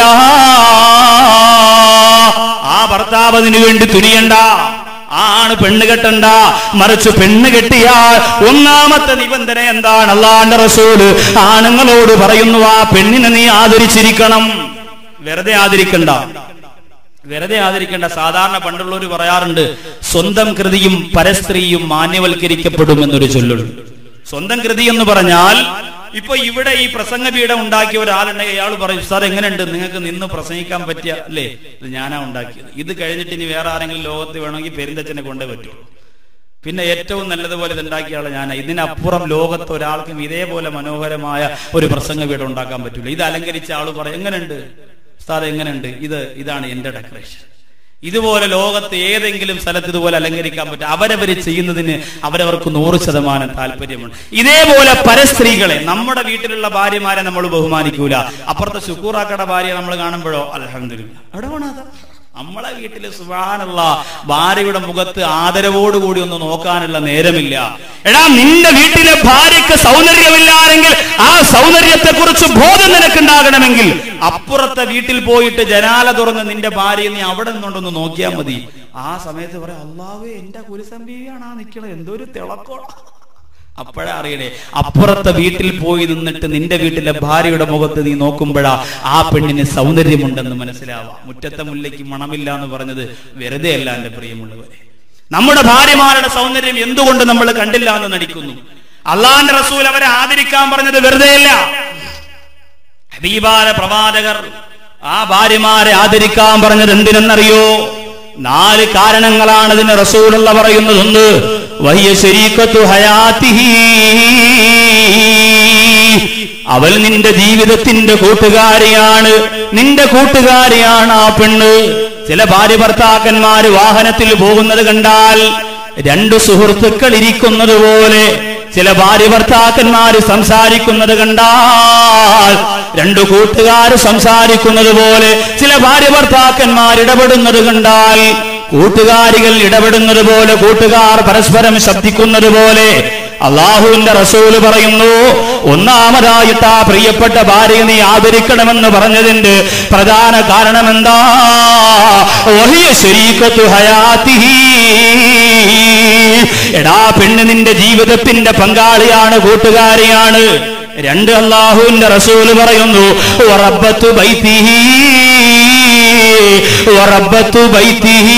ആ ഭർത്താവ് അതിനു വേണ്ടി തുനിയണ്ട, ആണ് പെണ്ണ് കെട്ടണ്ട. മറിച്ച് പെണ്ണ് കെട്ടിയാൽ ഒന്നാമത്തെ നിബന്ധന എന്താണ്? അല്ലാഹുവിന്റെ റസൂല് ആണുങ്ങളോട് പറയുന്നു, ആ പെണ്ണിനെ നീ ആദരിച്ചിരിക്കണം. വെറുതെ ആദരിക്കണ്ട, വെറുതെ ആദരിക്കണ്ട. സാധാരണ പണ്ടുള്ളവർ പറയാറുണ്ട്, സ്വന്തം കൃതിയും പരസ്ത്രീയും മാന്യവൽക്കരിക്കപ്പെടുമെന്നൊരു ചൊല്ലുണ്ട്. സ്വന്തം കൃതി എന്ന് പറഞ്ഞാൽ, ഇപ്പൊ ഇവിടെ ഈ പ്രസംഗപീഠം ഉണ്ടാക്കിയ ഒരാളുണ്ടെങ്കിൽ അയാൾ പറയും, സാർ എങ്ങനെയുണ്ട്, നിങ്ങൾക്ക് നിന്ന് പ്രസംഗിക്കാൻ പറ്റിയ അല്ലേ? ഇത് ഞാനാ ഉണ്ടാക്കിയത്. ഇത് കഴിഞ്ഞിട്ട് ഇനി വേറെ ആരെങ്കിലും ലോകത്ത് വേണമെങ്കിൽ പെരുന്തച്ഛനെ കൊണ്ടേ പറ്റുള്ളൂ. പിന്നെ ഏറ്റവും നല്ലതുപോലെ ഇത് ഉണ്ടാക്കിയ ആളെ ഞാനാ. ഇതിനപ്പുറം ലോകത്ത് ഒരാൾക്കും ഇതേപോലെ മനോഹരമായ ഒരു പ്രസംഗപീഠം ഉണ്ടാക്കാൻ പറ്റില്ല. ഇത് അലങ്കരിച്ച ആള് പറയും, എങ്ങനെയുണ്ട് സാർ, എങ്ങനെയുണ്ട്, ഇതാണ് എന്റെ ഡെക്കറേഷൻ. ഇതുപോലെ ലോകത്ത് ഏതെങ്കിലും സ്ഥലത്ത് ഇതുപോലെ അലങ്കരിക്കാൻ പറ്റും? അവരവര് ചെയ്യുന്നതിന് അവരവർക്ക് 100% താല്പര്യമുണ്ട്. ഇതേപോലെ പരസ്ത്രീകളെ, നമ്മുടെ വീട്ടിലുള്ള ഭാര്യമാരെ നമ്മൾ ബഹുമാനിക്കൂല. അപ്പുറത്തെ ശുക്കൂറാക്കയുടെ ഭാര്യ നമ്മൾ കാണുമ്പോഴോ അൽഹംദുലില്ലാ, അവിടെ വേണത്. നമ്മളെ വീട്ടില് സുബ്ഹാനല്ലാഹ് ഭാര്യയുടെ മുഖത്ത് ആദരവോടുകൂടി ഒന്ന് നോക്കാനുള്ള നേരമില്ല. എടാ, നിന്റെ വീട്ടിലെ ഭാര്യക്ക് സൗന്ദര്യമില്ലാണെങ്കിൽ ആ സൗന്ദര്യത്തെ കുറിച്ച് ബോധം നിനക്കുണ്ടാകണമെങ്കിൽ അപ്പുറത്തെ വീട്ടിൽ പോയിട്ട് ജനാല തുറന്ന് നിന്റെ ഭാര്യയെ നീ അവിടെ നിന്നുകൊണ്ടൊന്ന് നോക്കിയാൽ മതി. ആ സമയത്ത് പറയാം, അല്ലാഹുവേ, എന്റെ കുലസംബീവിയാണ് ആ നിൽക്കണത്, എന്തൊരു തിളക്കോള. അപ്പോഴാ അറിയണേ, അപ്പുറത്തെ വീട്ടിൽ പോയി നിന്നിട്ട് നിന്റെ വീട്ടിലെ ഭാര്യയുടെ മുഖത്ത് നീ നോക്കുമ്പോഴാ ആ പെണ്ണിന് സൗന്ദര്യമുണ്ടെന്ന് മനസ്സിലാവാം. മുറ്റത്തെ മുല്ലയ്ക്ക് മണമില്ല എന്ന് പറഞ്ഞത് വെറുതെ അല്ല എന്റെ പ്രിയമുള്ളവരെ. നമ്മുടെ ഭാര്യമാരുടെ സൗന്ദര്യം എന്തുകൊണ്ട് നമ്മൾ കണ്ടില്ല എന്ന് നടിക്കുന്നു? അള്ളാഹുവിന്റെ റസൂൽ അവരെ ആദരിക്കാൻ പറഞ്ഞത് വെറുതെയല്ല. ഹബീബായ പ്രവാചകർ ആ ഭാര്യമാരെ ആദരിക്കാൻ പറഞ്ഞത് എന്തിനെന്നറിയോ? 4 കാരണങ്ങളാണ് ഇതിന് റസൂലുള്ള പറയുന്നത്. ഒന്ന്, വഹിയ ശരീകത്തു ഹയാതിഹി, അവൾ നിന്റെ ജീവിതത്തിന്റെ കൂട്ടുകാരിയാണ്, നിന്റെ കൂട്ടുകാരിയാണ് ആ പെണ്ണ്. ചില ഭാര്യ ഭർത്താക്കന്മാര് വാഹനത്തിൽ പോകുന്നത് കണ്ടാൽ 2 സുഹൃത്തുക്കൾ ഇരിക്കുന്നത് പോലെ, ചില ഭാര്യ ഭർത്താക്കന്മാര് സംസാരിക്കുന്നത് കണ്ടാൽ 2 കൂട്ടുകാര് സംസാരിക്കുന്നത് പോലെ, ചില ഭാര്യ ഭർത്താക്കന്മാർ ഇടപെടുന്നത് കണ്ടാൽ കൂട്ടുകാരികൾ ഇടപെടുന്നത് പോലെ, കൂട്ടുകാർ പരസ്പരം ശബ്ദിക്കുന്നത് പോലെ. അള്ളാഹുവിന്റെ റസൂല് പറയുന്നു, ഒന്നാമതായിട്ട് ആ പ്രിയപ്പെട്ട ഭാര്യയെ നീ ആദരിക്കണമെന്ന് പറഞ്ഞതിന്റെ പ്രധാന കാരണം എന്താ? വഹിയ ശരീകത്തു ഹയാതിഹി, എടാ പെണ്ണ് നിന്റെ ജീവിതത്തിന്റെ പങ്കാളിയാണ്, കൂട്ടുകാരിയാണ്. 2, അള്ളാഹുവിന്റെ റസൂല് പറയുന്നു, വറബ്ബത്തു ബൈതിഹി, വറബ്ബത്തു ബൈതിഹി,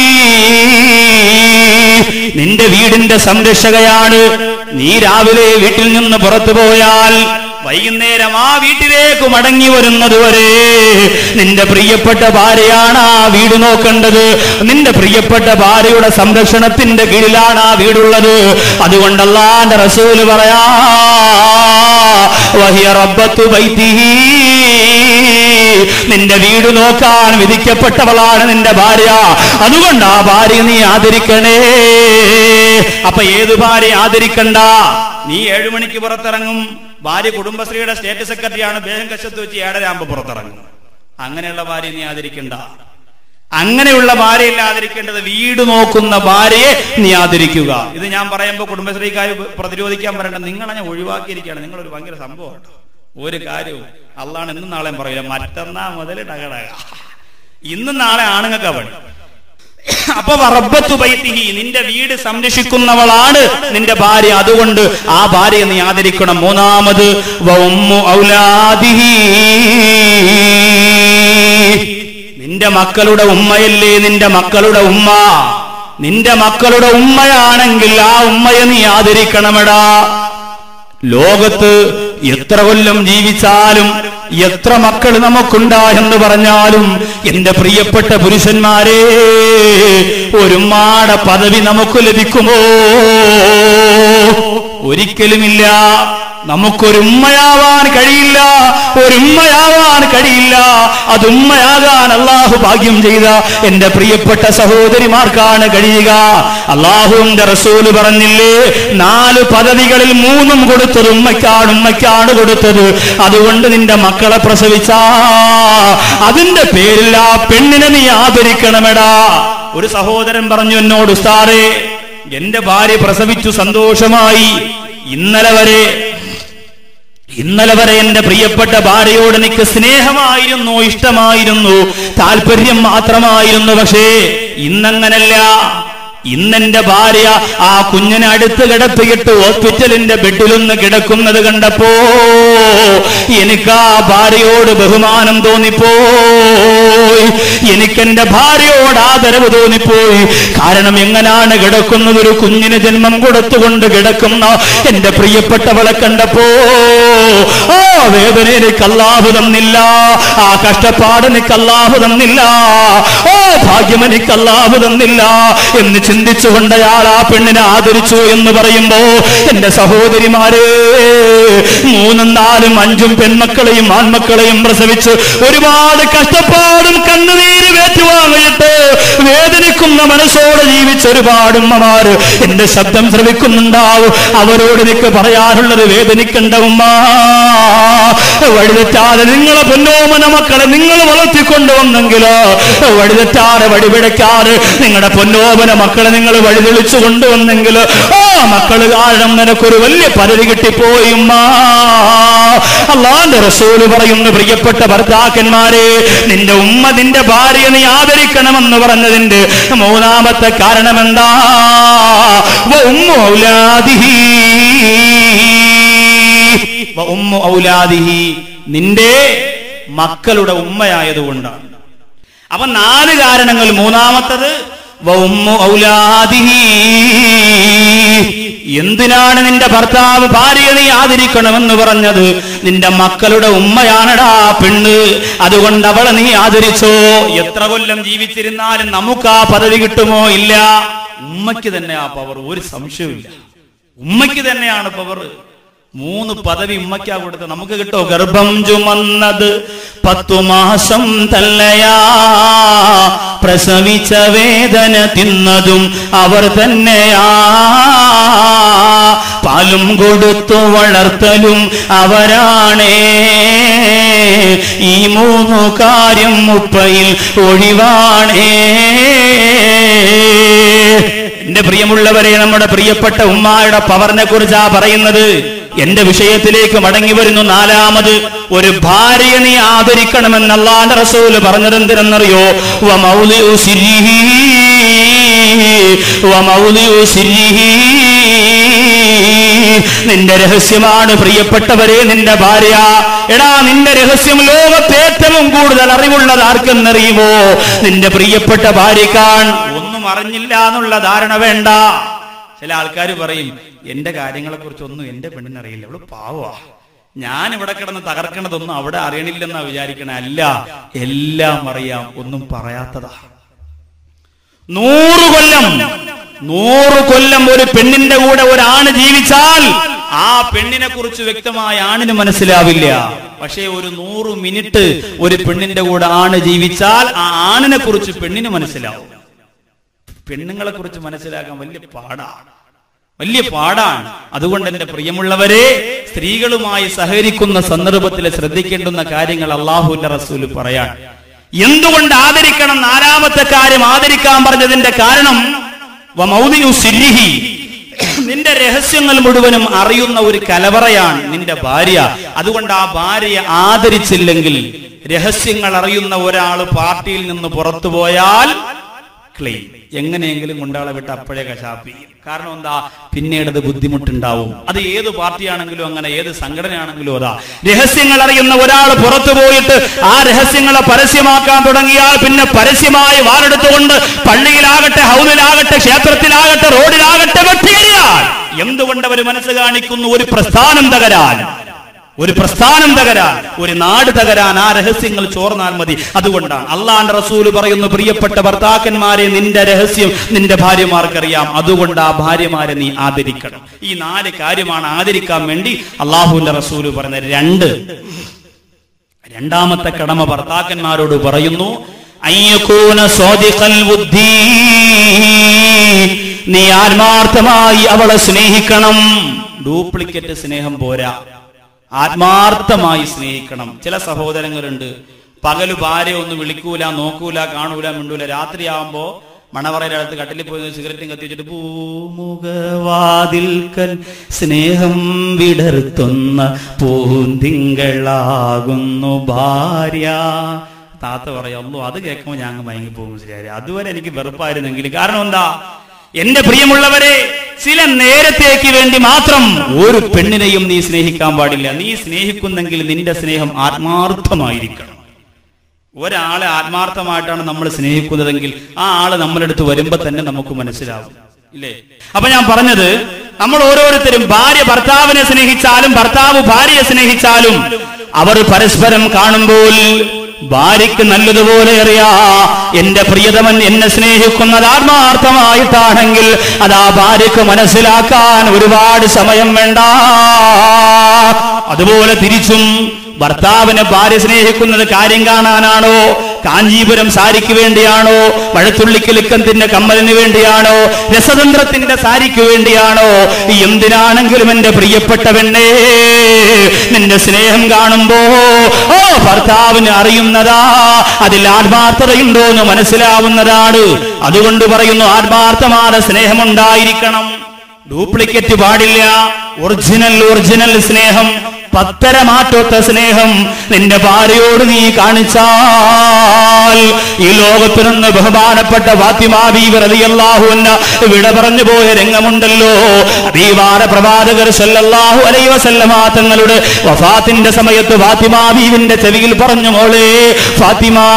നിന്റെ വീടിന്റെ സംരക്ഷകയാണ്. നീ രാവിലെ വീട്ടിൽ നിന്ന് പുറത്തു പോയാൽ വൈകുന്നേരം ആ വീട്ടിലേക്ക് മടങ്ങി വരുന്നതുവരെ നിന്റെ പ്രിയപ്പെട്ട ഭാര്യയാണ് ആ വീട് നോക്കേണ്ടത്. നിന്റെ പ്രിയപ്പെട്ട ഭാര്യയുടെ സംരക്ഷണത്തിന്റെ കീഴിലാണ് ആ വീടുള്ളത്. അതുകൊണ്ട് അല്ലാഹുവിന്റെ റസൂല് പറയാ, വഹിയ റബ്ബത്തു ബൈതിഹി, നിന്റെ വീട് നോക്കാൻ വിധിക്കപ്പെട്ടവളാണ് നിന്റെ ഭാര്യ. അതുകൊണ്ട് ആ ഭാര്യ നീ ആദരിക്കണേ. അപ്പൊ ഏത് ഭാര്യ ആദരിക്കണ്ട? നീ 7 മണിക്ക് പുറത്തിറങ്ങും, ഭാര്യ കുടുംബശ്രീയുടെ സ്റ്റേറ്റ് സെക്രട്ടറിയാണ്, വേഗം കശത്ത് വെച്ച് 7:30 ആകുമ്പോൾ പുറത്തിറങ്ങും. അങ്ങനെയുള്ള ഭാര്യ നീ ആദരിക്കണ്ട. അങ്ങനെയുള്ള ഭാര്യയല്ല ആദരിക്കേണ്ടത്, വീട് നോക്കുന്ന ഭാര്യയെ നീ ആദരിക്കുക. ഇത് ഞാൻ പറയുമ്പോൾ കുടുംബശ്രീക്കാർ പ്രതിരോധിക്കാൻ പറയണ്ട, നിങ്ങളെ ഞാൻ ഒഴിവാക്കിയിരിക്കുകയാണ്, നിങ്ങളൊരു ഭയങ്കര സംഭവമാണ്. ഒരു കാര്യവും അള്ളാഹ് ഇന്നും നാളെയും പറയില്ല. മറ്റന്നാ മുതൽ ഡകടക, ഇന്നും നാളെ ആണുങ്ങൾക്ക് പണി. അപ്പൊ റബ്ബത്തു ബൈത്തിഹി, നിന്റെ വീട് സംരക്ഷിക്കുന്നവളാണ് നിന്റെ ഭാര്യ. അതുകൊണ്ട് ആ ഭാര്യയെ നീ ആദരിക്കണം. മൂന്നാമത് വഉമ്മു ഔലാദിഹി, നിന്റെ മക്കളുടെ ഉമ്മയല്ലേ നിന്റെ മക്കളുടെ ഉമ്മ. നിന്റെ മക്കളുടെ ഉമ്മയാണെങ്കിൽ ആ ഉമ്മയെ നീ ആദരിക്കണമെടാ. ലോകത്ത് എത്ര കൊല്ലം ജീവിച്ചാലും എത്ര മക്കൾ നമുക്കുണ്ടായെന്ന് പറഞ്ഞാലും എന്റെ പ്രിയപ്പെട്ട പുരുഷന്മാരെ, ഒരുമ്മാടെ പദവി നമുക്ക് ലഭിക്കുമോ? ഒരിക്കലുമില്ല. നമുക്കൊരുമ്മയാവാൻ കഴിയില്ല, ഒരുമ്മയാവാൻ കഴിയില്ല. അതുമ്മയാകാൻ അള്ളാഹു ഭാഗ്യം ചെയ്ത എന്റെ പ്രിയപ്പെട്ട സഹോദരിമാർക്കാണ് കഴിയുക. അള്ളാഹുവിന്റെ റസൂല് പറഞ്ഞില്ലേ, 4 പദവികളിൽ 3 കൊടുത്തത് ഉമ്മയ്ക്കാണ് കൊടുത്തത്. അതുകൊണ്ട് നിന്റെ മക്കളെ പ്രസവിച്ച അതിന്റെ പേരിൽ ആ പെണ്ണിനെ നീ ആദരിക്കണമെടാ. ഒരു സഹോദരൻ പറഞ്ഞു എന്നോട്, ഉസ്താദേ എന്റെ ഭാര്യ പ്രസവിച്ചു, സന്തോഷമായി. ഇന്നലെ വരെ എന്റെ പ്രിയപ്പെട്ട ഭാര്യയോട് എനിക്ക് സ്നേഹമായിരുന്നു, ഇഷ്ടമായിരുന്നു, താല്പര്യം മാത്രമായിരുന്നു. പക്ഷേ ഇന്നങ്ങനല്ല. ഇന്നെന്റെ ഭാര്യ ആ കുഞ്ഞിനെ അടുത്ത് കിടത്തിയിട്ട് ഹോസ്പിറ്റലിന്റെ ബെഡിലൊന്ന് കിടക്കുന്നത് കണ്ടപ്പോ എനിക്ക് ആ ഭാര്യയോട് ബഹുമാനം തോന്നിപ്പോയി, എനിക്കെന്റെ ഭാര്യയോട് ആദരവ് തോന്നിപ്പോയി. കാരണം എങ്ങനാണ് കിടക്കുന്നത്? ഒരു കുഞ്ഞിന് ജന്മം കൊടുത്തുകൊണ്ട് കിടക്കുന്ന എന്റെ പ്രിയപ്പെട്ടവളെ കണ്ടപ്പോ ആ വേദന എനിക്ക് അല്ലാഹു തന്നില്ല, ആ കഷ്ടപ്പാട് എനിക്ക് അല്ലാഹു തന്നില്ല, ആ ഭാഗ്യം എനിക്ക് അല്ലാഹു തന്നില്ല എന്ന് ചിന്തിച്ചുകൊണ്ട് അയാൾ ആ പെണ്ണിനെ ആദരിച്ചു എന്ന് പറയുമ്പോ എന്റെ സഹോദരിമാരെ, 3, 4, 5 പെൺമക്കളെയും ആൺമക്കളെയും പ്രസവിച്ച് ഒരുപാട് കഷ്ടപ്പാടും കണ്ണുനീര് വേറ്റുവാങ്ങിയിട്ട് വേദനിക്കുന്ന മനസ്സോടെ ജീവിച്ച ഒരുപാട് ഉമ്മമാര് എന്റെ ശബ്ദം ശ്രവിക്കുന്നുണ്ടാവും. അവരോട് എനിക്ക് പറയാനുള്ളത്, വേദനിക്കണ്ട ഉമ്മ, വഴിതെറ്റാതെ നിങ്ങളെ പൊന്നോമന മക്കളെ നിങ്ങൾ വളർത്തിക്കൊണ്ടുവന്നെങ്കിലോ, വഴിതെറ്റാതെ വഴിപിഴയ്ക്കാതെ നിങ്ങളുടെ പൊന്നോമന മക്കളെ നിങ്ങൾ വഴിതെളിച്ചു കൊണ്ടുവന്നെങ്കിൽ ആ മക്കള് കാരണം നിനക്കൊരു വലിയ പദവി കിട്ടിപ്പോയി ഉമ്മ. അല്ലാഹുവിന്റെ റസൂല് പറയുന്നു, പ്രിയപ്പെട്ട ഭർത്താക്കന്മാരെ, നിന്റെ ഉമ്മ നിന്റെ ഭാര്യയെ നീ ആദരിക്കണമെന്ന് പറഞ്ഞതിന്റെ 3ാമത്തെ കാരണം എന്താ? വഉമ്മു ഔലാദിഹി, നിന്റെ മക്കളുടെ ഉമ്മയായതുകൊണ്ടാണ്. അപ്പൊ 4 കാരണങ്ങൾ. 3ാമത്തത് വഉമ്മു ഔലാദിഹി, എന്തിനാണ് നിന്റെ ഭർത്താവ് ഭാര്യയെ നീ ആദരിക്കണമെന്ന് പറഞ്ഞത്? നിന്റെ മക്കളുടെ ഉമ്മയാണടാ പെണ്ണ്, അതുകൊണ്ട് അവളെ നീ ആദരിച്ചോ. എത്ര കൊല്ലം ജീവിച്ചിരുന്നാലും നമുക്ക് ആ പദവി കിട്ടുമോ? ഇല്ല. ഉമ്മയ്ക്ക് തന്നെ ആ പവർ, ഒരു സംശയമില്ല. ഉമ്മയ്ക്ക് തന്നെയാണ് പവർ. 3 പദവി ഉമ്മയ്ക്കാ കൊടുത്ത് നമുക്ക് കിട്ടോ? ഗർഭം ചുമന്നത് 10 മാസം തല്ലയാ, പ്രസവിച്ച വേദന തിന്നതും അവർ തന്നെയാ, പാലും കൊടുത്തു വളർത്തലും അവരാണേ. ഈ 3 കാര്യം ഉപ്പയിൽ ഒഴിവാണേ. എന്റെ പ്രിയമുള്ളവരെ, നമ്മുടെ പ്രിയപ്പെട്ട ഉമ്മായുടെ പവറിനെ കുറിച്ചാ പറയുന്നത്. എന്റെ വിഷയത്തിലേക്ക് മടങ്ങി വരുന്നു. 4ാമത്, ഒരു ഭാര്യയെ നീ ആദരിക്കണമെന്ന് അല്ലാഹുവിന്റെ റസൂല് പറഞ്ഞത് എന്തിനെന്നറിയോ? വമൗലിഉ സിരിഹി, നിന്റെ രഹസ്യമാണ് പ്രിയപ്പെട്ടവരെ നിന്റെ ഭാര്യ. എടാ, നിന്റെ രഹസ്യം ലോകത്ത് ഏറ്റവും കൂടുതൽ അറിവുള്ളത് ആർക്കെന്നറിയുമോ? നിന്റെ പ്രിയപ്പെട്ട ഭാര്യക്കാണ്. ഒന്നും അറിഞ്ഞില്ല എന്നുള്ള ധാരണ വേണ്ട. ചില ആൾക്കാർ പറയും, എന്റെ കാര്യങ്ങളെ കുറിച്ചൊന്നും എന്റെ പെണ്ണിനറിയില്ല, അവള് പാവാ, ഞാൻ ഇവിടെ കിടന്ന് തകർക്കണതൊന്നും അവിടെ അറിയണില്ലെന്നാ വിചാരിക്കണ. അല്ല, എല്ലാം അറിയാം, ഒന്നും പറയാത്തതാ. 100 കൊല്ലം ഒരു പെണ്ണിന്റെ കൂടെ ഒരാണ് ജീവിച്ചാൽ ആ പെണ്ണിനെ കുറിച്ച് വ്യക്തമായ ആണിന് മനസ്സിലാവില്ല. പക്ഷേ ഒരു 100 മിനിറ്റ് ഒരു പെണ്ണിന്റെ കൂടെ ആണ് ജീവിച്ചാൽ ആ ആണിനെ കുറിച്ച് പെണ്ണിന് മനസ്സിലാവും. പെണ്ണുങ്ങളെ കുറിച്ച് മനസ്സിലാക്കാൻ വലിയ പാടാണ്. അതുകൊണ്ട് എന്റെ പ്രിയമുള്ളവരെ, സ്ത്രീകളുമായി സഹകരിക്കുന്ന സന്ദർഭത്തിൽ ശ്രദ്ധിക്കേണ്ടുന്ന കാര്യങ്ങൾ അല്ലാഹുവിന്റെ റസൂല് പറയാൻ. എന്തുകൊണ്ട് ആദരിക്കണം? 4ാമത്തെ കാര്യം, ആദരിക്കാൻ പറഞ്ഞതിന്റെ കാരണം വമൗദിഉ സിരിഹി, നിന്റെ രഹസ്യങ്ങൾ മുഴുവനും അറിയുന്ന ഒരു കലവറയാണ് നിന്റെ ഭാര്യ. അതുകൊണ്ട് ആ ഭാര്യയെ ആദരിച്ചില്ലെങ്കിൽ, രഹസ്യങ്ങൾ അറിയുന്ന ഒരാൾ പാർട്ടിയിൽ നിന്ന് പുറത്തു പോയാൽ ക്ലീൻ, എങ്ങനെയെങ്കിലും കൊണ്ടാളെ വിട്ട് അപ്പോഴേ കശാപ്പി. കാരണം എന്താ, പിന്നീട് അത് ബുദ്ധിമുട്ടുണ്ടാവും. അത് ഏത് പാർട്ടിയാണെങ്കിലും അങ്ങനെ, ഏത് സംഘടനയാണെങ്കിലും അതാ. രഹസ്യങ്ങൾ അറിയുന്ന ഒരാൾ പുറത്തു പോയിട്ട് ആ രഹസ്യങ്ങളെ പരസ്യമാക്കാൻ തുടങ്ങിയാൽ പിന്നെ പരസ്യമായി വാളെടുത്തുകൊണ്ട് പള്ളിയിലാകട്ടെ, ഹൗദിലാകട്ടെ, ക്ഷേത്രത്തിലാകട്ടെ, റോഡിലാകട്ടെ വെട്ടിയെറിയാൽ എന്തുകൊണ്ട് അവർ മനസ്സ് കാണിക്കുന്നു? ഒരു പ്രസ്ഥാനം തകരാൻ, ഒരു പ്രസ്ഥാനം തകരാൻ, ഒരു നാട് തകരാൻ ആ രഹസ്യങ്ങൾ ചോർന്നാൽ മതി. അതുകൊണ്ടാണ് അള്ളാഹുവിന്റെ റസൂൽ പറയുന്നു, പ്രിയപ്പെട്ട ഭർത്താക്കന്മാരെ, നിന്റെ രഹസ്യം നിന്റെ ഭാര്യമാർക്കറിയാം, അതുകൊണ്ട് ആ ഭാര്യമാരെ നീ ആദരിക്കണം. ഈ 4 കാര്യമാണ് ആദരിക്കാൻ വേണ്ടി അള്ളാഹുവിന്റെ റസൂൽ പറയുന്നത്. രണ്ടാമത്തെ കടമ ഭർത്താക്കന്മാരോട് പറയുന്നു, അയ്യകൂന സ്വാദിഖൽ ബുദ്ധി, നീ ആത്മാർത്ഥമായി അവളെ സ്നേഹിക്കണം. ഡ്യൂപ്ലിക്കേറ്റ് സ്നേഹം പോരാ, ആത്മാർത്ഥമായി സ്നേഹിക്കണം. ചില സഹോദരങ്ങളുണ്ട്, പകല് ഭാര്യ ഒന്ന് വിളിക്കൂല, നോക്കൂല, കാണൂല, മിണ്ടൂല. രാത്രിയാവുമ്പോ മണവറയുടെ അടുത്ത് കട്ടിലിൽ പോയി സിഗരറ്റും കത്തിച്ചിട്ട് പൂമുഖവാതിൽക്കൽ സ്നേഹം വിടർത്തുന്ന പൂന്തിങ്കളാകുന്നു ഭാര്യ. താത്ത പറയാമല്ലോ, അത് കേൾക്കുമ്പോൾ ഞാൻ മയങ്ങിപ്പോകും. ശരിയായി, അതുവരെ എനിക്ക് വെറുപ്പായിരുന്നെങ്കിൽ. കാരണം എന്താ, എന്റെ പ്രിയമുള്ളവരെ, ചില നേരത്തേക്ക് വേണ്ടി മാത്രം ഒരു പെണ്ണിനെയും നീ സ്നേഹിക്കാൻ പാടില്ല. നീ സ്നേഹിക്കുന്നെങ്കിൽ നിന്റെ സ്നേഹം ആത്മാർത്ഥമായിരിക്കണം. ഒരാളെ ആത്മാർത്ഥമായിട്ടാണ് നമ്മൾ സ്നേഹിക്കുന്നതെങ്കിൽ ആ ആള് നമ്മളെടുത്ത് വരുമ്പോ തന്നെ നമുക്ക് മനസ്സിലാവും, ഇല്ലേ? അപ്പൊ ഞാൻ പറഞ്ഞത്, നമ്മൾ ഓരോരുത്തരും ഭാര്യ ഭർത്താവിനെ സ്നേഹിച്ചാലും ഭർത്താവ് ഭാര്യയെ സ്നേഹിച്ചാലും അവർ പരസ്പരം കാണുമ്പോൾ ഭാര്യയ്ക്ക് നല്ലതുപോലെ അറിയാ, എന്റെ പ്രിയതമൻ എന്നെ സ്നേഹിക്കുന്നത് ആത്മാർത്ഥമായിട്ടാണെങ്കിൽ അത് ആ ഭാര്യയ്ക്ക് മനസ്സിലാക്കാൻ ഒരുപാട് സമയം വേണ്ട. അതുപോലെ തിരിച്ചും ഭർത്താവിനെ ഭാര്യ സ്നേഹിക്കുന്നത് കാര്യം കാണാനാണോ, കാഞ്ചീപുരം സാരിക്ക് വേണ്ടിയാണോ, മഴത്തുള്ളിക്കിലുക്കത്തിന്റെ കമ്മലിന് വേണ്ടിയാണോ, രസതന്ത്രത്തിന്റെ സാരിക്ക് വേണ്ടിയാണോ, എന്തിനാണെങ്കിലും എന്റെ പ്രിയപ്പെട്ടവനെ, നിന്റെ സ്നേഹം കാണുമ്പോ ഓ ഭർത്താവിന് അറിയുന്നതാ, അതിൽ ആത്മാർത്ഥതയുണ്ടോ എന്ന് മനസ്സിലാവുന്നതാണ്. അതുകൊണ്ട് പറയുന്നു, ആത്മാർത്ഥമായ സ്നേഹമുണ്ടായിരിക്കണം. ഡ്യൂപ്ലിക്കേറ്റ് പാടില്ല. ഒറിജിനൽ സ്നേഹം, പത്തരമാറ്റൊത്ത സ്നേഹം നിന്റെ ഭാര്യയോട് നീ കാണിച്ചാൽ ഈ ലോകത്തു നിന്ന് ബഹുമാനപ്പെട്ട ഫാത്തിമാ ബീവി റളിയല്ലാഹു അൻഹ വിട പറഞ്ഞു പോയ രംഗമുണ്ടല്ലോ. ഹബീബായ പ്രവാചകർ സല്ലല്ലാഹു അലൈഹി വസല്ലമ തങ്ങളുടെ വഫാത്തിന്റെ സമയത്ത് ഫാത്തിമാ ബീവിന്റെ ചെവിയിൽ പറഞ്ഞു, മോളെ ഫാത്തിമാ,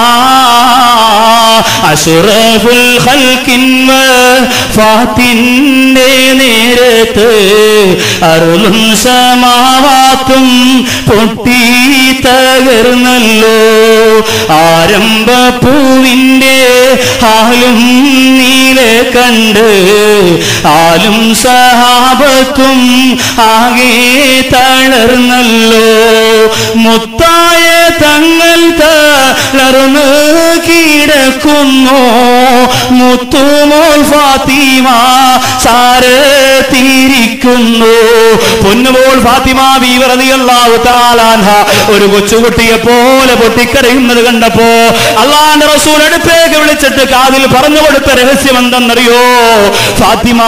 അഷ്റഫുൽ ഖൽഖിൻ വഫാത്തിന്റെ നേരത്ത് അർളും സമാവാത്തും പൊട്ടി തകർന്നല്ലോ, ആരംഭ പൂവിന്റെ ഹാലും നീലെ കണ്ട് ആലും സഹാബത്തും ആകെ തളർന്നല്ലോ, മുത്തായ തങ്ങൾ തളർന്ന് കിടക്കുന്നു, മുത്തുമോൾ ഫാത്തിമ സാരത്തിരിക്കുന്നു. പൊന്നുമോൾ ഫാത്തിമ ബീവി റളിയല്ലാഹു തആല അൻഹ ഒരു കൊച്ചുകുട്ടിയെ പോലെ പൊട്ടിക്കരയുന്നത് കണ്ടപ്പോ അല്ലാഹുവിന്റെ റസൂൽ അടുത്തേക്ക് വിളിച്ചിട്ട് കാതിൽ പറഞ്ഞു കൊടുത്ത രഹസ്യം എന്തെന്നറിയോ? ഫാത്തിമ,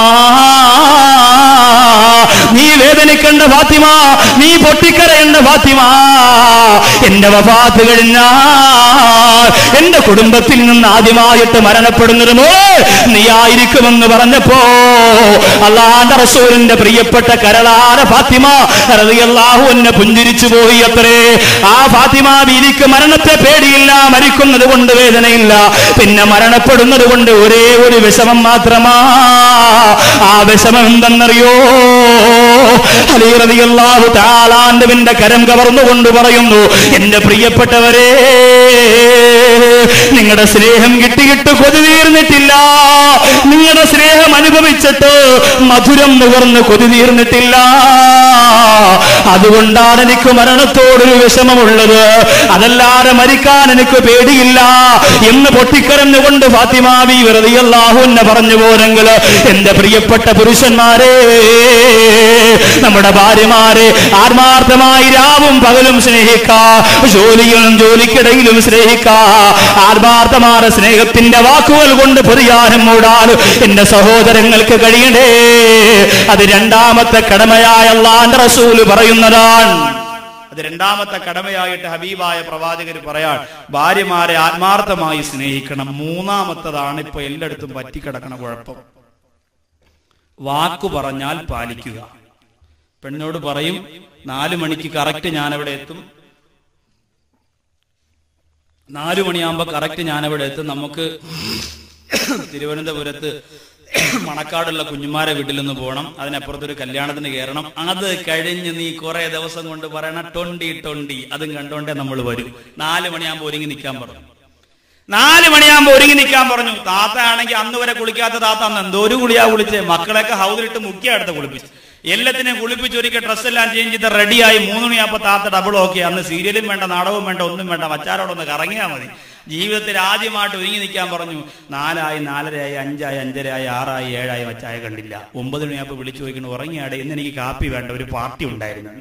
നീ വേദനിക്കേണ്ട ഫാത്തിമ, നീ പൊട്ടിക്കരയേണ്ട ഫാത്തിമ, എന്റെ വഫാത്ത് കഴിഞ്ഞാൽ എന്റെ കുടുംബത്തിൽ നിന്ന് ആദ്യമായിട്ട് മരണപ്പെടുന്നത് നീ ആയിരിക്കുമെന്ന് പറഞ്ഞപ്പോ അല്ലാഹുവിന്റെ റസൂലിന്റെ പ്രിയപ്പെട്ട കരളാര ഫാത്തിമ റളിയല്ലാഹു അൻഹ പുഞ്ചിരിച്ചു പോയി അത്രേ. ആ ഫാത്തിമ ബീവിക്ക് മരണത്തെ പേടിയില്ല, മരിക്കുന്നത് കൊണ്ട് വേദനയില്ല, പിന്നെ മരണപ്പെടുന്നത് കൊണ്ട് ഒരേ ഒരു വിഷമം മാത്രമാ. ആ വിഷമം എന്തെന്നറിയോ? അലി റളിയല്ലാഹു തആല അൻഹുവിന്റെ കരം കവർന്നുകൊണ്ട് പറയുന്നു, എന്റെ പ്രിയപ്പെട്ടവരെ, നിങ്ങളുടെ സ്നേഹം കിട്ടിയിട്ട് കൊതി തീർന്നിട്ടില്ല, നിങ്ങളുടെ സ്നേഹം അനുഭവിച്ചിട്ട് മധുരം നുകർന്ന് കൊതി തീർന്നിട്ടില്ല. അതുകൊണ്ടാണ് എനിക്ക് മരണത്തോടൊരു വിഷമമുള്ളത്, അതല്ലാതെ മരിക്കാൻ എനിക്ക് പേടിയില്ല എന്ന് പൊട്ടിക്കരഞ്ഞുകൊണ്ട് ഫാത്തിമ ബീവി റളിയല്ലാഹു അൻഹ പറഞ്ഞു പോരെങ്കിൽ എന്റെ പ്രിയപ്പെട്ട പുരുഷന്മാരെ, നമ്മുടെ ഭാര്യമാരെ ആത്മാർത്ഥമായി രാവും പകലും സ്നേഹിക്കാ, ജോലിയിലും ജോലിക്കിടയിലും സ്നേഹിക്കാ, ആത്മാർത്ഥമായ സ്നേഹത്തിന്റെ വാക്കുകൾ കൊണ്ട് പൊറിയാനും മൂടാനും എന്റെ സഹോദരങ്ങൾക്ക് കഴിയണേ. അത് രണ്ടാമത്തെ കടമയായ അല്ലാഹുവിന്റെ റസൂൽ പറയുന്നതാണ്. അത് രണ്ടാമത്തെ കടമയായിട്ട് ഹബീബായ പ്രവാചകർ പറയാൻ, ഭാര്യമാരെ ആത്മാർത്ഥമായി സ്നേഹിക്കണം. മൂന്നാമത്തതാണ് ഇപ്പൊ എല്ലായിടത്തും പറ്റിക്കിടക്കണ കുഴപ്പം, വാക്കു പറഞ്ഞാൽ പാലിക്കുക. പെണ്ണോട് പറയും 4 മണിക്ക് കറക്റ്റ് ഞാനവിടെ എത്തും, 4 മണിയാകുമ്പോ കറക്റ്റ് ഞാനവിടെ എത്തും. നമുക്ക് തിരുവനന്തപുരത്ത് മണക്കാടുള്ള കുഞ്ഞുമാരെ വീട്ടിൽ നിന്ന് പോകണം, അതിനപ്പുറത്തൊരു കല്യാണത്തിന് കയറണം. അത് കഴിഞ്ഞ് നീ കുറെ ദിവസം കൊണ്ട് പറയണ 20 അതും കണ്ടോണ്ടേ നമ്മൾ വരും. 4 മണിയാകുമ്പോ ഒരുങ്ങി നിൽക്കാൻ പറഞ്ഞു. 4 മണിയാകുമ്പോ ഒരുങ്ങി നിൽക്കാൻ പറഞ്ഞു. താത്ത ആണെങ്കിൽ അന്ന് വരെ കുളിക്കാത്ത താത്ത അന്ന് എന്തോ ഒരു കുളിയാ കുളിച്ച്, മക്കളെയൊക്കെ ഹൗസിലിട്ട് മുക്കിയ അടുത്ത് കുളിപ്പിച്ചു, എല്ലാത്തിനെയും കുളിപ്പിച്ച് ഒരിക്കൽ ഡ്രസ്സെല്ലാം ചേഞ്ച് ചെയ്ത് റെഡിയായി. 3 മണിയാകുമ്പോ താത്ത ഡബിൾ ഓക്കെ. അന്ന് സീരിയലും വേണ്ട, നാടകവും വേണ്ട, ഒന്നും വേണ്ട, മച്ചാരോടൊന്ന് കറങ്ങിയാൽ മതി. ജീവിതത്തിൽ ആദ്യമായിട്ട് ഒരുങ്ങി നിൽക്കാൻ പറഞ്ഞു. 4 ആയി, 4:30 ആയി, 5 ആയി, 5:30 ആയി, 6 ആയി, 7 ആയി, മച്ചായ കണ്ടില്ല. 9 മണിയാകുമ്പോൾ വിളിച്ചു ചോദിക്കുന്നു, ഉറങ്ങിയാടെ, ഇന്ന് എനിക്ക് കാപ്പി വേണ്ട, ഒരു പാർട്ടി ഉണ്ടായിരുന്നു.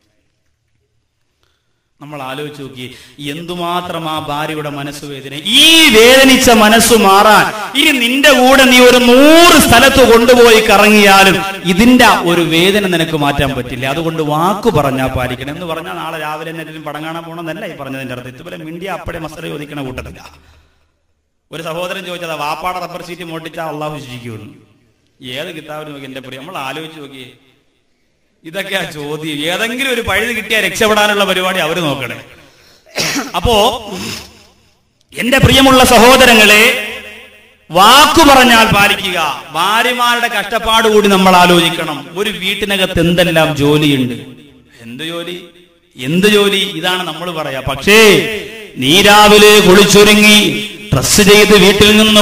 നമ്മൾ ആലോചിച്ച് നോക്കി എന്തുമാത്രം ആ ഭാര്യയുടെ മനസ്സുവേദന. ഈ വേദനിച്ച മനസ്സ് മാറാൻ ഇനി നിന്റെ കൂടെ നീ ഒരു 100 സ്ഥലത്ത് കൊണ്ടുപോയി കറങ്ങിയാലും ഇതിന്റെ ഒരു വേദന നിനക്ക് മാറ്റാൻ പറ്റില്ല. അതുകൊണ്ട് വാക്കു പറഞ്ഞാൽ പാലിക്കണം. എന്ന് പറഞ്ഞാൽ നാളെ രാവിലെ എന്തെങ്കിലും പടം കാണാൻ പോകണമെന്നല്ല ഈ പറഞ്ഞതിന്റെ അർത്ഥം. ഇതുപോലെ മിണ്ടിയ അപ്പടെ മസല ചോദിക്കണ കൂട്ടത്തില്ല. ഒരു സഹോദരൻ ചോദിച്ചതാ, വാപ്പാടെ റബ്ബർ ഷീറ്റ് മോട്ടിച്ചാൽ അള്ളാഹു ശിക്ഷിക്കുമെന്ന്. ഏത് കിതാബിന് നോക്കി എന്റെ പ്രിയം, നമ്മൾ ആലോചിച്ച് നോക്കിയേ, ഇതൊക്കെയാ ചോദ്യം. ഏതെങ്കിലും ഒരു പഴുത് കിട്ടിയാൽ രക്ഷപ്പെടാനുള്ള പരിപാടി അവര് നോക്കണേ. അപ്പോ എന്റെ പ്രിയമുള്ള സഹോദരങ്ങളെ, വാക്കു പറഞ്ഞാൽ പാലിക്കുക. ഭാര്യമാരുടെ കഷ്ടപ്പാട് കൂടി നമ്മൾ ആലോചിക്കണം. ഒരു വീട്ടിനകത്ത് എന്തെല്ലാം ജോലിയുണ്ട്. എന്ത് ജോലി ഇതാണ് നമ്മൾ പറയാ. പക്ഷേ നീ രാവിലെ കുളിച്ചൊരുങ്ങി ഡ്രസ് ചെയ്ത് വീട്ടിൽ നിന്ന്